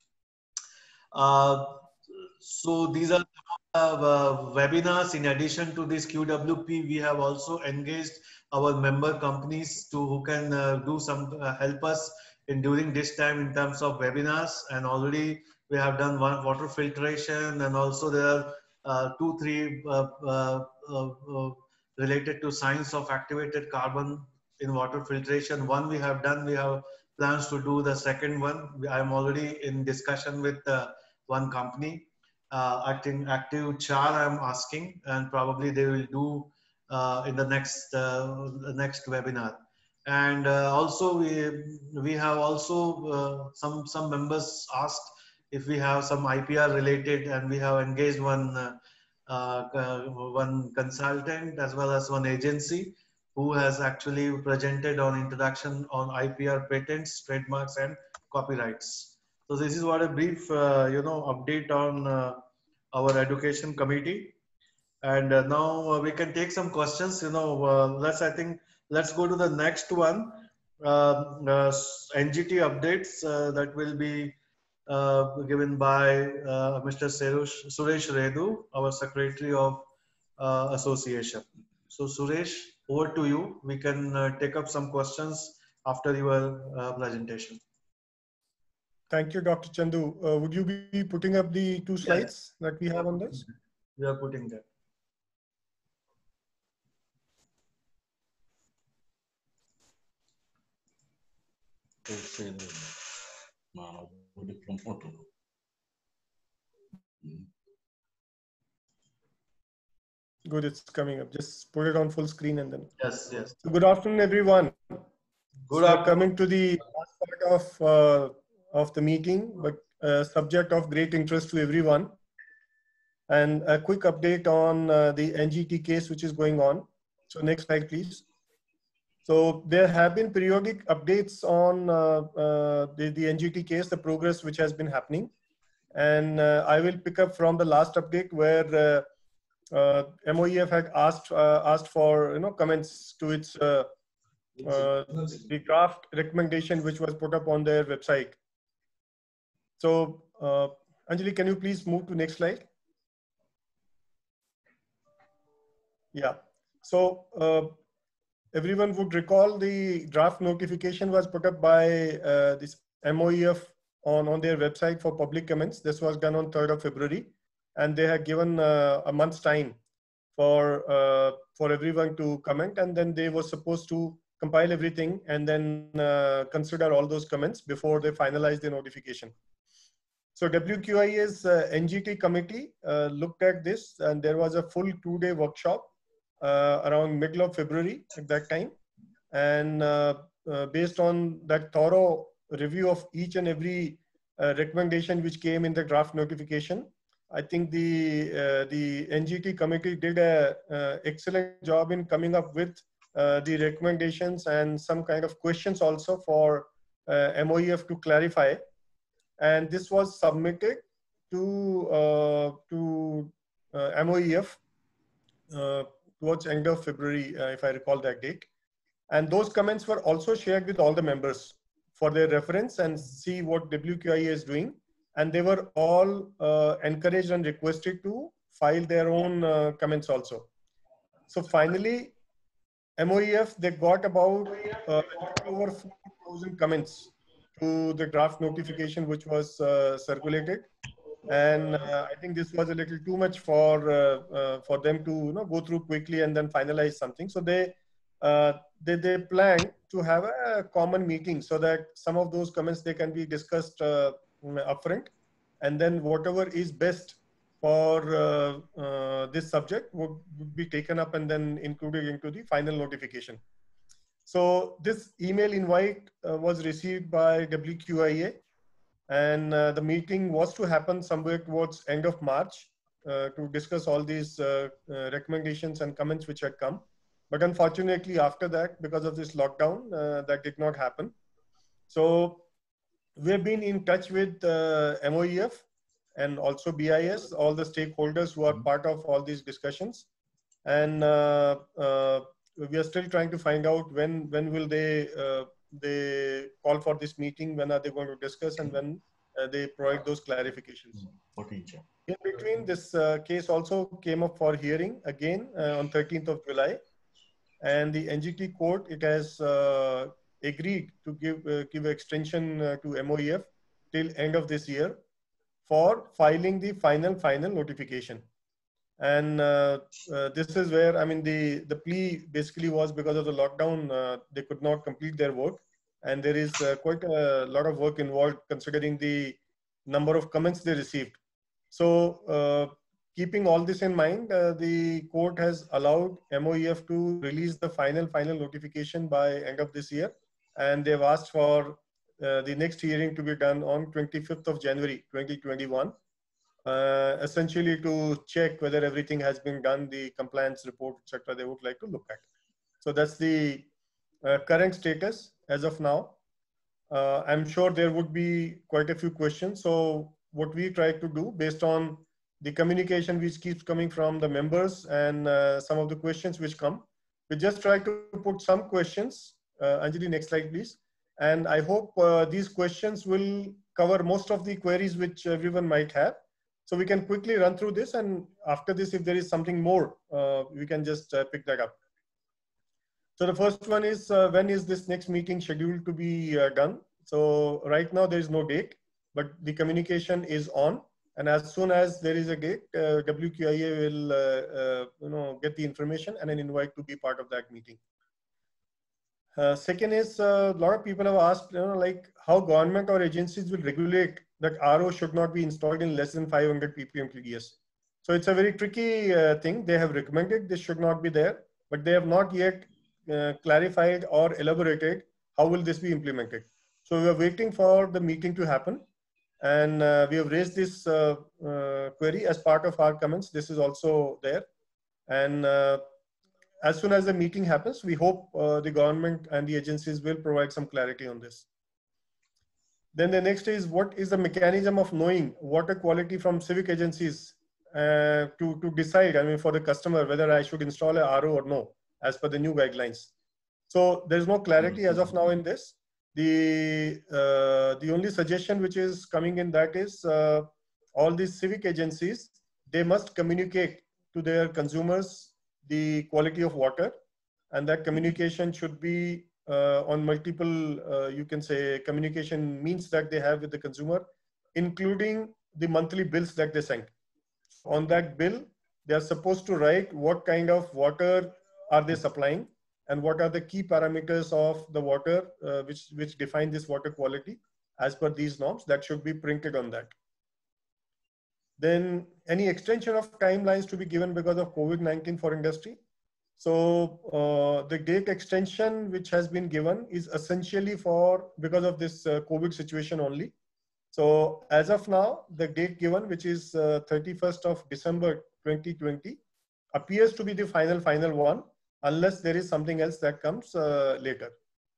Uh, so these are uh, webinars. In addition to this Q W P, we have also engaged our member companies to who can uh, do some uh, help us in during this time in terms of webinars, and already we have done one water filtration, and also there are uh, two, three uh, uh, uh, uh, related to science of activated carbon in water filtration. One we have done, we have plans to do the second one. I'm already in discussion with uh, one company. Uh, I think Active Char I'm asking, and probably they will do uh, in the next, uh, the next webinar. And uh, also we, we have also uh, some, some members asked if we have some I P R related, and we have engaged one uh, uh, one consultant as well as one agency who has actually presented on introduction on I P R patents, trademarks, and copyrights. So this is what a brief uh, you know update on uh, our education committee. And uh, now uh, we can take some questions. You know, uh, let's I think let's go to the next one. Uh, uh, N G T updates uh, that will be Uh, given by uh, Mister Suresh, Suresh Redu, our Secretary of uh, Association. So Suresh, over to you. We can uh, take up some questions after your uh, presentation. Thank you, Doctor Chandu. Uh, would you be putting up the two slides yes. that we have on this? We are putting that. Good, it's coming up. Just put it on full screen and then. Yes, yes. So good afternoon, everyone. Good so afternoon. Coming to the last part of uh, of the meeting, but uh, subject of great interest to everyone. And a quick update on uh, the N G T case which is going on. So next slide, please. So there have been periodic updates on uh, uh, the, the N G T case, the progress which has been happening. And uh, I will pick up from the last update where uh, uh, M O E F had asked uh, asked for you know comments to its uh, uh, the draft recommendation which was put up on their website. So, uh, Anjali, can you please move to next slide? Yeah. So, uh, everyone would recall the draft notification was put up by uh, this M O E F on, on their website for public comments. This was done on third of February, and they had given uh, a month's time for, uh, for everyone to comment, and then they were supposed to compile everything and then uh, consider all those comments before they finalize the notification. So W Q I A's uh, N G T committee uh, looked at this, and there was a full two-day workshop uh, around middle of February at that time. And uh, uh, based on that thorough review of each and every uh, recommendation which came in the draft notification, I think the uh, the N G T committee did a uh, excellent job in coming up with uh, the recommendations and some kind of questions also for uh, M O E F to clarify. And this was submitted to uh, to uh, M O E F uh, towards end of February, uh, if I recall that date. And those comments were also shared with all the members for their reference and see what W Q I A is doing. And they were all uh, encouraged and requested to file their own uh, comments also. So finally, M O E F, they got about uh, over four thousand comments to the draft notification which was uh, circulated, and uh, I think this was a little too much for uh, uh, for them to you know go through quickly and then finalize something. So they uh, they they plan to have a common meeting so that some of those comments they can be discussed uh, upfront, and then whatever is best for uh, uh, this subject would, would be taken up and then included into the final notification. So this email invite uh, was received by W Q I A, and uh, the meeting was to happen somewhere towards end of March uh, to discuss all these uh, uh, recommendations and comments which had come. But unfortunately, after that, because of this lockdown, uh, that did not happen. So we've been in touch with uh, M O E F and also B I S, all the stakeholders who are part of all these discussions, and uh, uh, we are still trying to find out when when will they uh, they call for this meeting, when are they going to discuss, and when uh, they provide those clarifications. In between, this uh, case also came up for hearing again uh, on thirteenth of July, and the N G T court, it has uh, agreed to give uh, give extension uh, to M O E F till end of this year for filing the final final notification. And uh, uh, this is where, I mean, the, the plea basically was because of the lockdown, uh, they could not complete their work. And there is uh, quite a lot of work involved considering the number of comments they received. So uh, keeping all this in mind, uh, the court has allowed M O E F to release the final, final notification by end of this year. And they've asked for uh, the next hearing to be done on twenty-fifth of January, twenty twenty-one. Uh, essentially to check whether everything has been done, the compliance report, et cetera, they would like to look at. So that's the uh, current status as of now. Uh, I'm sure there would be quite a few questions. So what we try to do based on the communication which keeps coming from the members and uh, some of the questions which come, we just try to put some questions. Uh, Anjali, next slide, please. And I hope uh, these questions will cover most of the queries which everyone might have. So we can quickly run through this, and after this, if there is something more, uh, we can just uh, pick that up. So the first one is, uh, when is this next meeting scheduled to be uh, done? So right now there is no date, but the communication is on. And as soon as there is a date, uh, W Q I A will uh, uh, you know, get the information and an invite to be part of that meeting. Uh, second is, uh, a lot of people have asked, you know, like how government or agencies will regulate that R O should not be installed in less than five hundred P P M T D S. So it's a very tricky uh, thing. They have recommended this should not be there, but they have not yet uh, clarified or elaborated how will this be implemented. So we are waiting for the meeting to happen, and uh, we have raised this uh, uh, query as part of our comments. This is also there, and uh, as soon as the meeting happens, we hope uh, the government and the agencies will provide some clarity on this. Then the next is, what is the mechanism of knowing water quality from civic agencies uh, to, to decide, I mean, for the customer, whether I should install a R O or no, as per the new guidelines. So there's no clarity as of now in this. The, uh, the only suggestion which is coming in that is uh, all these civic agencies, they must communicate to their consumers the quality of water, and that communication should be uh, on multiple, uh, you can say, communication means that they have with the consumer, including the monthly bills that they send. On that bill, they are supposed to write what kind of water are they supplying and what are the key parameters of the water uh, which, which define this water quality as per these norms. That should be printed on that. Then any extension of timelines to be given because of COVID nineteen for industry. So uh, the date extension which has been given is essentially for because of this uh, COVID situation only. So as of now, the date given, which is uh, thirty-first of December twenty twenty, appears to be the final, final one, unless there is something else that comes uh, later.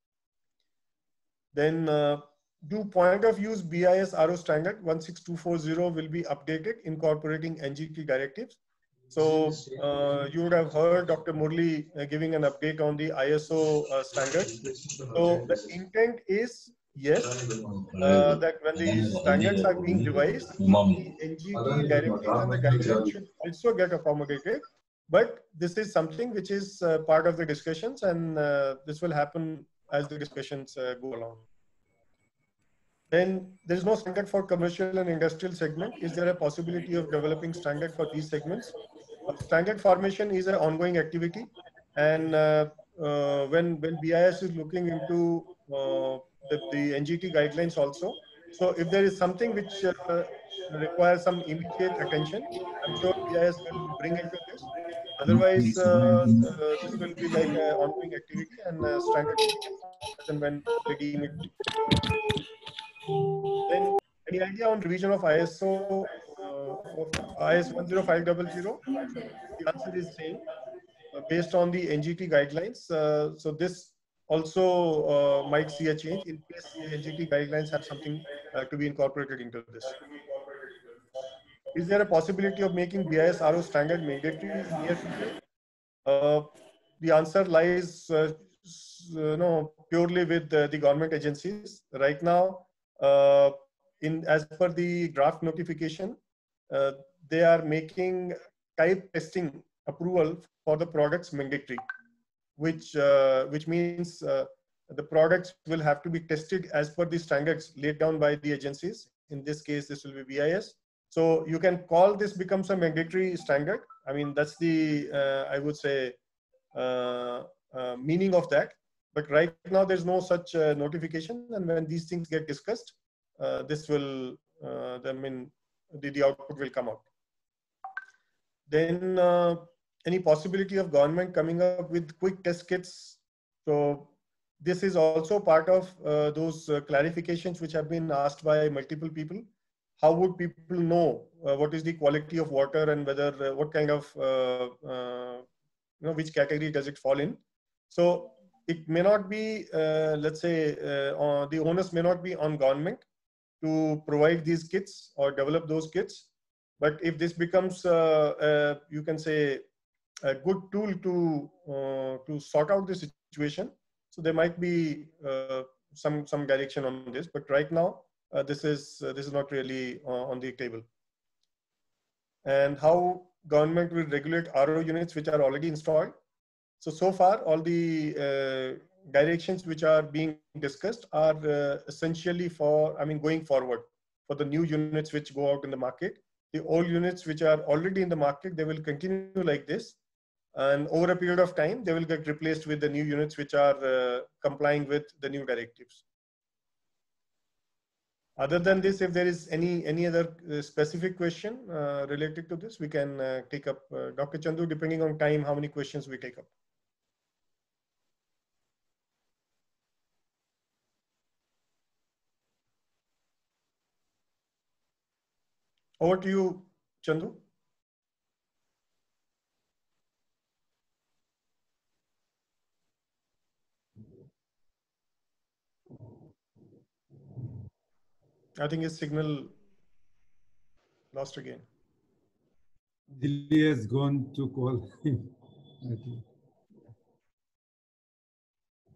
Then uh, do point of use B I S R O standard one six two four zero will be updated, incorporating N G T directives. So uh, you would have heard Doctor Murli uh, giving an update on the I S O uh, standards. So the intent is, yes, uh, that when the standards are being revised, the N G T directives and the guidelines should also get accommodated. But this is something which is uh, part of the discussions, and uh, this will happen as the discussions uh, go along. Then there is no standard for commercial and industrial segment. Is there a possibility of developing standard for these segments? Uh, standard formation is an ongoing activity, and uh, uh, when when B I S is looking into uh, the, the N G T guidelines also, so if there is something which uh, requires some immediate attention, I'm sure B I S will bring into this. Otherwise, uh, uh, this will be like an ongoing activity, and uh, standard as and when they deem it. Then any idea on revision of I S O uh, of I S one zero five zero zero? The answer is same uh, based on the N G T guidelines. Uh, so this also uh, might see a change in case the N G T guidelines have something uh, to be incorporated into this. Is there a possibility of making B I S R O standard mandatory in near future? Uh, the answer lies uh, you know, purely with uh, the government agencies. Right now, uh, in as per the draft notification, uh, they are making type testing approval for the products mandatory, which uh, which means uh, the products will have to be tested as per the standards laid down by the agencies. In this case, this will be B I S. So you can call this becomes a mandatory standard. I mean, that's the, uh, I would say, uh, uh, meaning of that. But right now, there's no such uh, notification. And when these things get discussed, uh, this will, uh, I mean, the, the output will come out. Then uh, any possibility of government coming up with quick test kits. So this is also part of uh, those uh, clarifications which have been asked by multiple people. How would people know uh, what is the quality of water and whether uh, what kind of uh, uh, you know which category does it fall in? So it may not be uh, let's say uh, uh, the onus may not be on government to provide these kits or develop those kits, but if this becomes uh, uh, you can say a good tool to uh, to sort out the situation, so there might be uh, some some direction on this. But right now. Uh, this is uh, this is not really uh, on the table. And how government will regulate R O units which are already installed. So so far all the uh, directions which are being discussed are uh, essentially for I mean going forward for the new units which go out in the market. The old units which are already in the market, they will continue like this, and over a period of time they will get replaced with the new units which are uh, complying with the new directives. Other than this, if there is any any other uh, specific question uh, related to this, we can uh, take up. Uh, Doctor Chandu, depending on time, how many questions we take up. Over to you, Chandu. I think his signal lost again. Dilli has gone to call him. I think.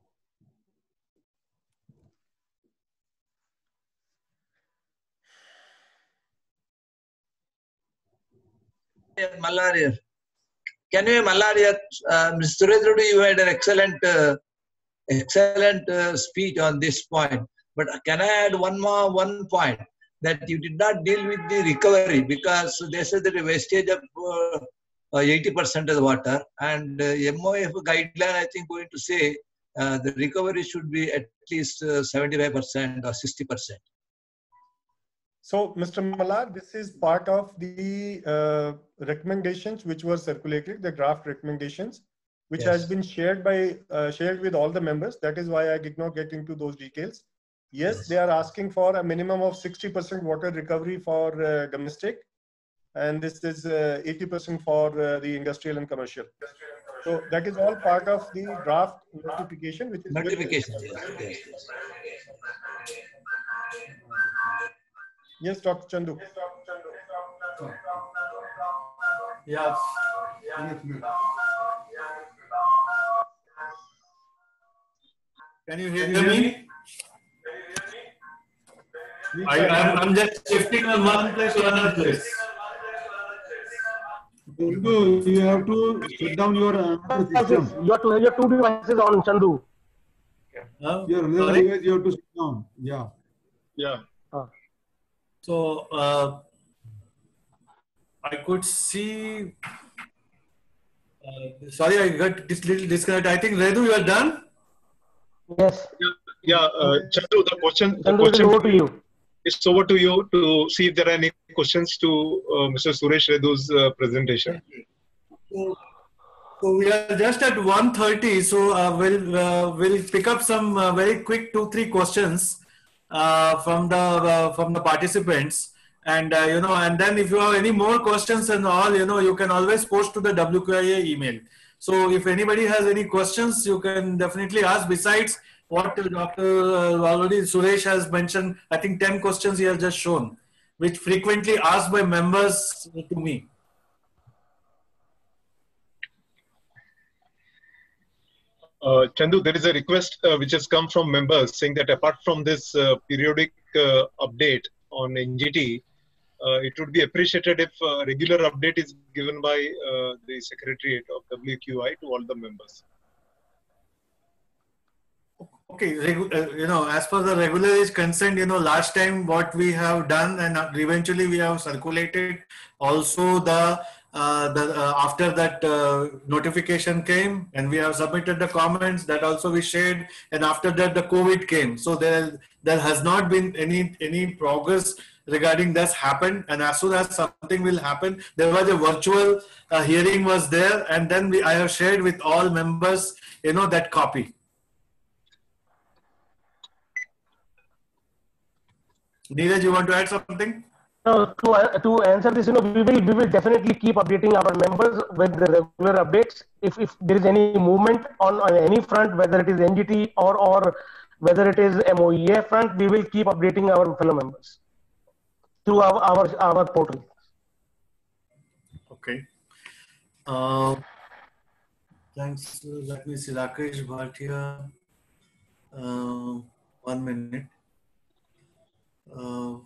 Malaria. Can you, Malaria, uh, Mister Suresh, you had an excellent, uh, excellent uh, speech on this point. But can I add one more, one point? That you did not deal with the recovery, because they said that a wastage of uh, eighty percent of the water, and uh, M O F guideline, I think, going to say uh, the recovery should be at least uh, seventy-five percent or sixty percent. So, Mister Mallar, this is part of the uh, recommendations which were circulated, the draft recommendations, which Yes. has been shared by uh, shared with all the members. That is why I did not get into those details. Yes, Yes. they are asking for a minimum of sixty percent water recovery for uh, domestic, and this is uh, eighty percent for uh, the industrial and commercial. So that is all part of the draft notification, which is Notification, yes, yes, yes. Yes, Doctor Chandu. Yes. Can you hear me? I, I'm, I'm just shifting from one place to another place. Chandu, you have to shut down your uh, system. You have to have your two devices on, Chandu. Huh? Your another Sorry? device you have to shut down. Yeah. Yeah. Ah. So uh, I could see. Uh, sorry, I got this little disconnect. I think Redu, you are done. Yes. Yeah, yeah uh, Chandu, the question, the Chandu, it is question over to you. It's over to you to see if there are any questions to uh, Mister Suresh Redu's uh, presentation. So, so we are just at one thirty. So uh, we'll uh, we'll pick up some uh, very quick two three questions uh, from the uh, from the participants, and uh, you know, and then if you have any more questions and all, you know, you can always post to the W Q I A email. So if anybody has any questions, you can definitely ask. Besides what Doctor Uh, already Suresh has mentioned, I think ten questions he has just shown, which frequently asked by members to me. Uh, Chandu, there is a request uh, which has come from members saying that apart from this uh, periodic uh, update on N G T, uh, it would be appreciated if uh, regular update is given by uh, the Secretariat of W Q I to all the members. Okay, regu- uh, you know, as far the regular is concerned, you know, last time what we have done, and uh, eventually we have circulated also the uh, the uh, after that uh, notification came, and we have submitted the comments that also we shared, and after that the COVID came, so there there has not been any any progress regarding this happened, and as soon as something will happen, there was a virtual uh, hearing was there, and then we I have shared with all members, you know, that copy. Neeraj, you want to add something? No, to, uh, to answer this, you know, we will we will definitely keep updating our members with the regular updates. If if there is any movement on, on any front, whether it is N G T or or whether it is M O E A front, we will keep updating our fellow members through our our, our portal. Okay. Uh, thanks. Let me see. Rakesh Bhatia. Uh, one minute. Uh,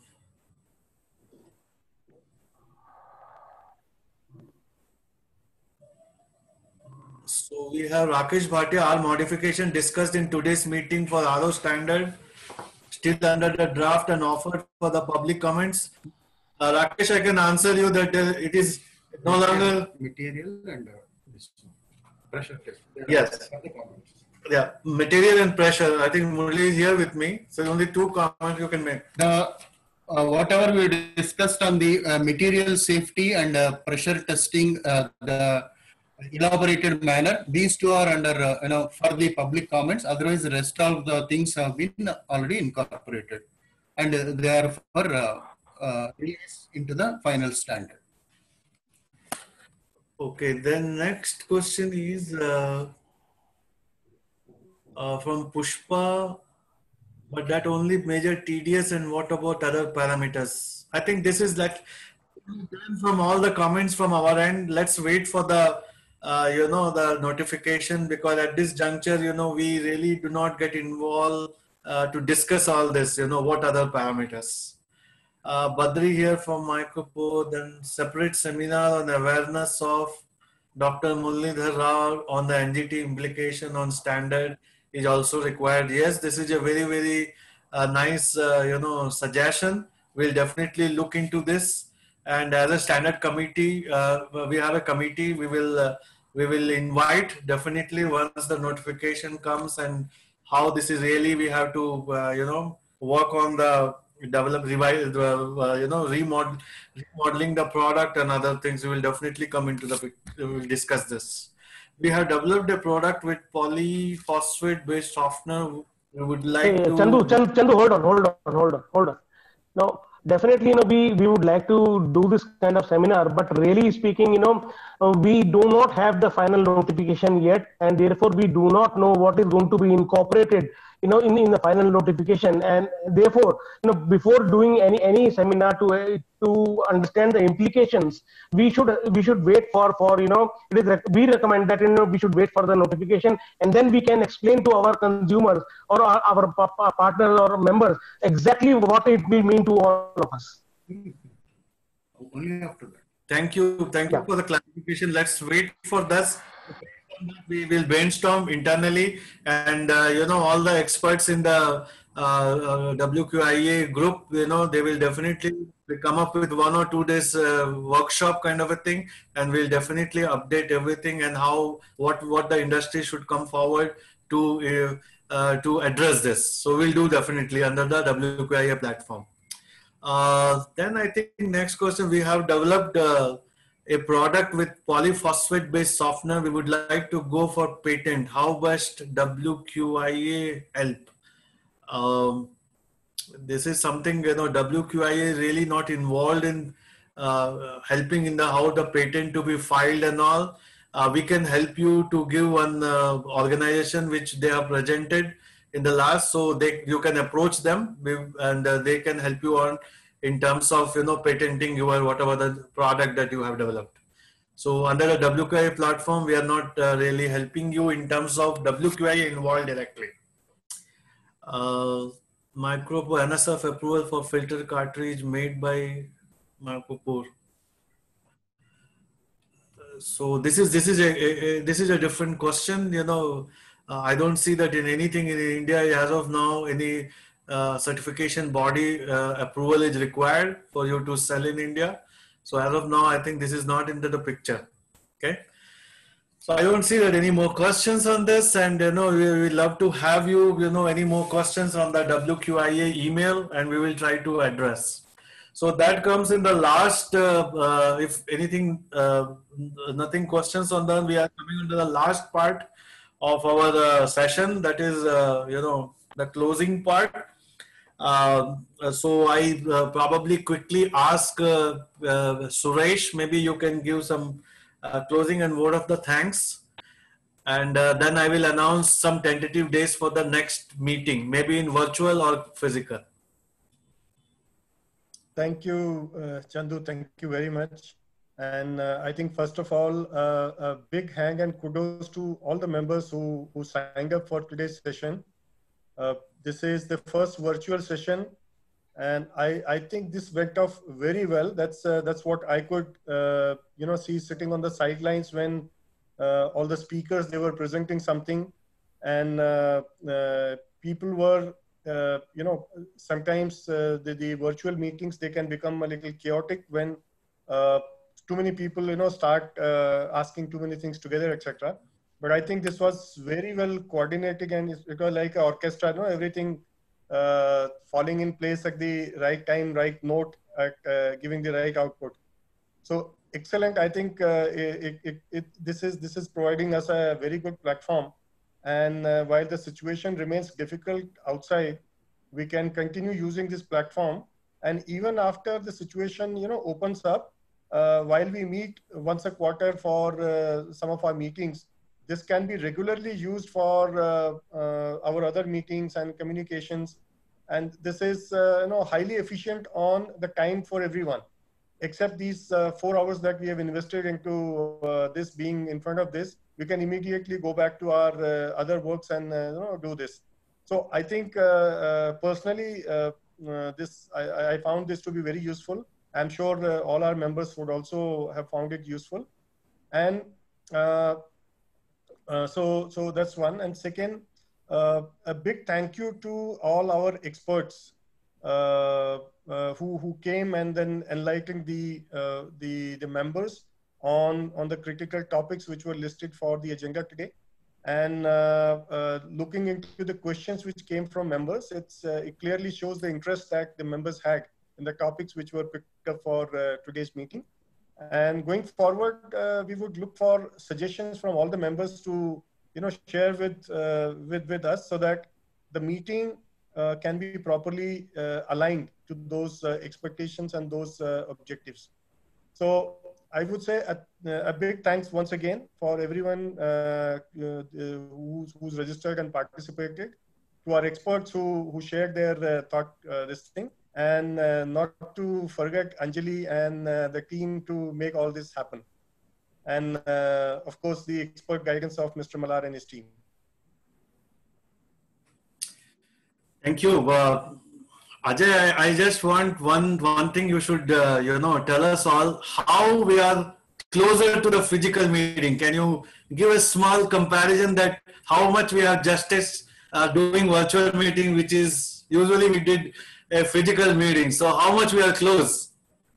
so we have Rakesh Bhatia, all modification discussed in today's meeting for R O standard, still under the draft and offered for the public comments. Uh, Rakesh, I can answer you that uh, it is no longer material and uh, this pressure test. Yes. Yeah, material and pressure. I think Murali is here with me. So only two comments you can make. The uh, whatever we discussed on the uh, material safety and uh, pressure testing, uh, the elaborated manner, these two are under uh, you know for the public comments. Otherwise, the rest of the things have been already incorporated, and uh, they are for uh, uh, release into the final standard. Okay. Then next question is. Uh, Uh, from Pushpa, but that only major T D S, and what about other parameters? I think this is like from all the comments from our end. Let's wait for the, uh, you know, the notification, because at this juncture, you know, we really do not get involved uh, to discuss all this, you know, what other parameters. Uh, Badri here from Micropore, then separate seminar on awareness of Doctor Mullidhar Rao on the N G T implication on standard is also required. Yes, this is a very, very uh, nice, uh, you know, suggestion. We'll definitely look into this. And as a standard committee, uh, we have a committee. We will uh, we will invite definitely once the notification comes and how this is really we have to uh, you know work on the develop revise uh, uh, you know remodel remodeling the product and other things. We will definitely come into the we will discuss this. We have developed a product with polyphosphate based softener. We would like hey, to Chandu, Chandu, Chandu, hold on, hold on, hold on, hold on. Now, definitely, you know, we, we would like to do this kind of seminar, but really speaking, you know, uh, we do not have the final notification yet, and therefore we do not know what is going to be incorporated, you know, in, in the final notification. And therefore, you know, before doing any any seminar to uh, to understand the implications, we should we should wait for for you know, it is rec we recommend that you know we should wait for the notification, and then we can explain to our consumers or our, our partners or members exactly what it will mean to all of us. Only after that. Thank you. Thank you for the clarification. Let's wait for this. We will brainstorm internally, and uh, you know, all the experts in the uh, uh, W Q I A group, you know, they will definitely come up with one or two days uh, workshop kind of a thing, and we'll definitely update everything and how what what the industry should come forward to uh, uh, to address this. So we'll do definitely under the W Q I A platform. Uh, then I think next question, we have developed uh, a product with polyphosphate based softener. We would like to go for patent. How best W Q I A help? Um, this is something, you know, W Q I A is really not involved in uh, helping in the how the patent to be filed and all. Uh, we can help you to give one uh, organization which they have presented in the last, so they you can approach them and uh, they can help you on in terms of you know patenting your whatever the product that you have developed. So under the W Q I A platform, we are not uh, really helping you in terms of W Q I A involved directly. Uh, Micropore N S F approval for filter cartridge made by Micropore. So this is this is a, a, a this is a different question. You know, uh, I don't see that in anything in India as of now. Any uh, certification body uh, approval is required for you to sell in India. So as of now, I think this is not into the picture. Okay. So I don't see that any more questions on this, and you know we would love to have you. You know any more questions on the W Q I A email, and we will try to address. So that comes in the last, uh, uh, if anything, uh, nothing questions on that, we are coming into the last part of our uh, session. That is, uh, you know, the closing part. Uh, so I uh, probably quickly ask uh, uh, Suresh, maybe you can give some uh, closing and word of the thanks. And uh, then I will announce some tentative days for the next meeting, maybe in virtual or physical. Thank you, uh, Chandu. Thank you very much. And uh, I think first of all, uh, a big hang and kudos to all the members who, who signed up for today's session. Uh, this is the first virtual session, and I, I think this went off very well. That's uh, that's what I could uh, you know see sitting on the sidelines when uh, all the speakers, they were presenting something, and uh, uh, people were. Uh, you know, sometimes uh, the, the virtual meetings, they can become a little chaotic when uh, too many people, you know, start uh, asking too many things together, et cetera. But I think this was very well coordinated, and it was like an orchestra, you know, everything uh, falling in place at the right time, right note, at uh, giving the right output. So excellent. I think uh, it, it, it, this is this is providing us a very good platform. And uh, while the situation remains difficult outside, we can continue using this platform. And even after the situation, you know, opens up, uh, while we meet once a quarter for uh, some of our meetings, this can be regularly used for uh, uh, our other meetings and communications. And this is, uh, you know, highly efficient on the time for everyone, except these uh, four hours that we have invested into uh, this being in front of this. We can immediately go back to our uh, other works and uh, you know, do this. So I think uh, uh, personally, uh, uh, this I, I found this to be very useful. I'm sure uh, all our members would also have found it useful. And uh, uh, so, so that's one. And second, uh, a big thank you to all our experts uh, uh, who who came and then enlightened the uh, the the members on on the critical topics which were listed for the agenda today. And uh, uh, looking into the questions which came from members, it's uh, it clearly shows the interest that the members had in the topics which were picked up for uh, today's meeting. And going forward, uh, we would look for suggestions from all the members to, you know, share with uh, with with us, so that the meeting uh, can be properly uh, aligned to those uh, expectations and those uh, objectives. So I would say a, a big thanks once again for everyone uh, uh, who's, who's registered and participated, to our experts who who shared their uh, thought uh, this thing. And uh, not to forget Anjali and uh, the team to make all this happen. And uh, of course, the expert guidance of Mister Malar and his team. Thank you. Uh, Ajay, I, I just want one, one thing you should, uh, you know, tell us all how we are closer to the physical meeting. Can you give a small comparison that how much we are justice uh, doing virtual meeting, which is usually we did a physical meeting. So how much we are close?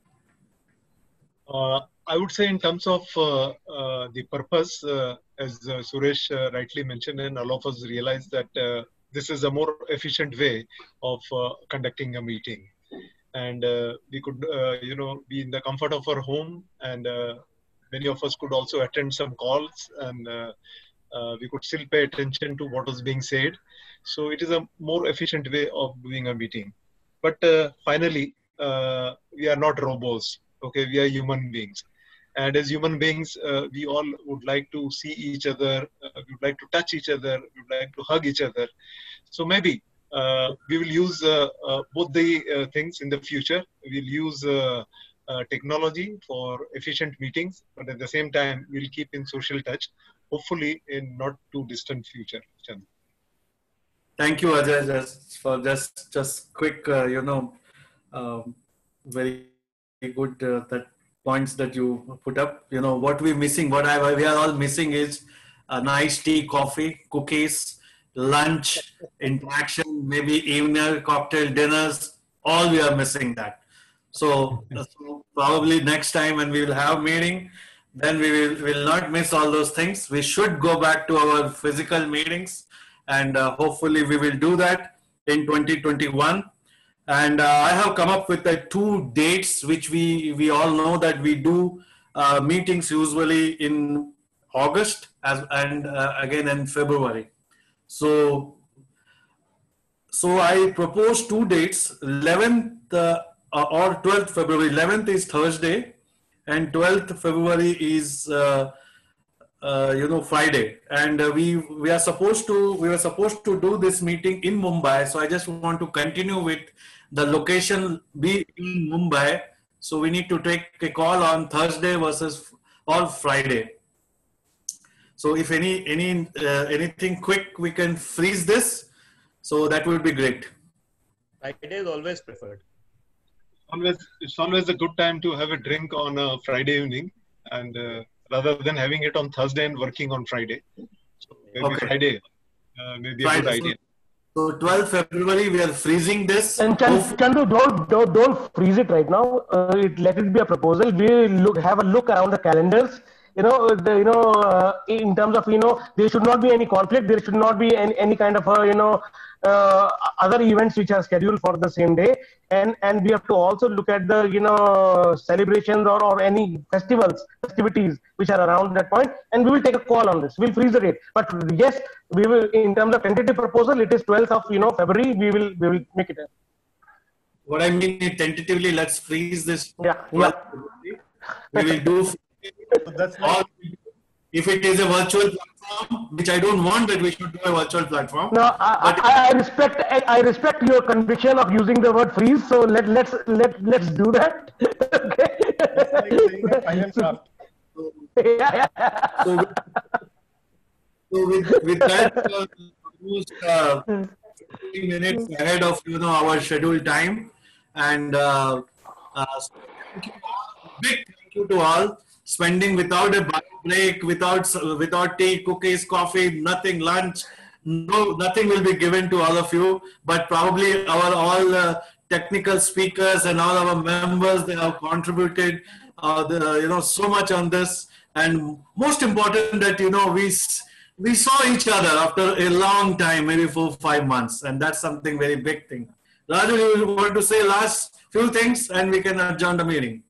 Uh, I would say in terms of uh, uh, the purpose, uh, as uh, Suresh uh, rightly mentioned, and all of us realize that uh, this is a more efficient way of uh, conducting a meeting. And uh, we could, uh, you know, be in the comfort of our home, and uh, many of us could also attend some calls, and uh, uh, we could still pay attention to what was being said. So it is a more efficient way of doing a meeting. But uh, finally, uh, we are not robots, okay? We are human beings. And as human beings, uh, we all would like to see each other, uh, we would like to touch each other, we would like to hug each other. So maybe uh, we will use uh, uh, both the uh, things in the future. We'll use uh, uh, technology for efficient meetings, but at the same time, we'll keep in social touch, hopefully in not too distant future. Chandra. Thank you, Ajay, just for just just quick, uh, you know, um, very good uh, that points that you put up. You know what we're missing, what I we are all missing is a nice tea, coffee, cookies, lunch, interaction, maybe evening cocktail dinners. All we are missing that. So, so probably next time when we will have meeting, then we will will not miss all those things. We should go back to our physical meetings. And uh, hopefully we will do that in twenty twenty-one. And uh, I have come up with the two dates which we, we all know that we do uh, meetings usually in August as, and uh, again in February. So, so I propose two dates, eleventh uh, or twelfth February. eleventh is Thursday and twelfth February is uh, Uh, you know, Friday, and uh, we we are supposed to we were supposed to do this meeting in Mumbai. So I just want to continue with the location be in Mumbai. So we need to take a call on Thursday versus or Friday. So if any any uh, anything quick, we can freeze this. So that would be great. Friday is always preferred. Always, it's always a good time to have a drink on a Friday evening, and. Uh, rather than having it on Thursday and working on Friday. So maybe okay. Friday uh, may be Friday. a good idea. So twelfth February, we are freezing this. And Chandu, don't, don't, don't freeze it right now. Uh, it, let it be a proposal. We look, have a look around the calendars. You know, the, you know, uh, in terms of, you know, there should not be any conflict. There should not be any, any kind of, uh, you know, uh, other events which are scheduled for the same day. And, and we have to also look at the, you know, celebrations or, or any festivals, festivities which are around that point. And we will take a call on this. We'll freeze the date. But yes, we will, in terms of tentative proposal, it is twelfth of, you know, February. We will, we will make it. What I mean is tentatively, let's freeze this. Yeah. yeah. We will do. So that's or if it is a virtual platform, which I don't want that we should do a virtual platform. No, I, I, I respect I, I respect your conviction of using the word freeze. So let let's let let's do that. Okay. So, yeah, yeah. so, with, so with, with that, uh, almost uh, fifteen minutes ahead of you know our scheduled time, and uh, uh, so thank you all. Big thank you to all. Spending without a break, without without tea, cookies, coffee, nothing, lunch, no, nothing will be given to all of you. But probably our all uh, technical speakers and all our members, they have contributed, uh, the, you know, so much on this. And most important that you know we we saw each other after a long time, maybe four five months, and that's something very big thing. Raju, you want to say last few things, and we can adjourn the meeting.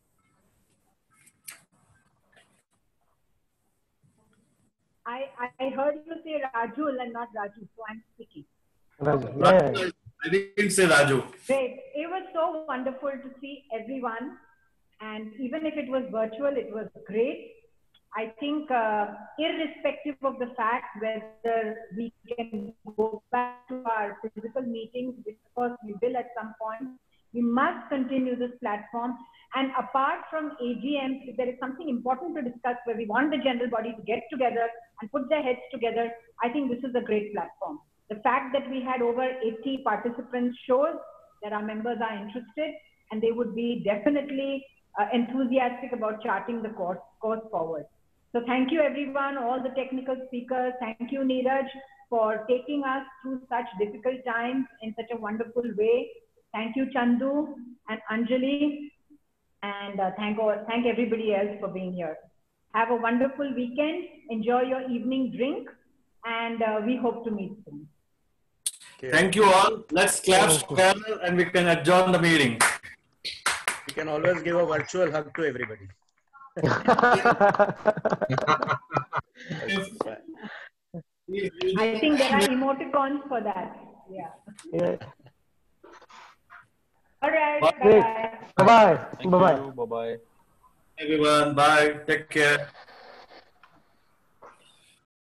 I, I heard you say Rajul and not Raju, so I'm speaking. Raju. Raju. I didn't say Raju. Great. It was so wonderful to see everyone. And even if it was virtual, it was great. I think uh, irrespective of the fact whether we can go back to our physical meetings, which of course we will at some point, we must continue this platform. And apart from A G Ms, if there is something important to discuss where we want the general body to get together and put their heads together, I think this is a great platform. The fact that we had over eighty participants shows that our members are interested and they would be definitely uh, enthusiastic about charting the course, course forward. So thank you everyone, all the technical speakers. Thank you Neeraj for taking us through such difficult times in such a wonderful way. Thank you Chandu and Anjali. And uh, thank, all, thank everybody else for being here. Have a wonderful weekend. Enjoy your evening drink. And uh, we hope to meet soon. Okay. Thank you all. Let's clap together and we can adjourn the meeting. We can always give a virtual hug to everybody. I think there are emoticons for that. Yeah. Yeah. All right. Bye-bye. Bye-bye. Bye-bye. Everyone, bye. Take care.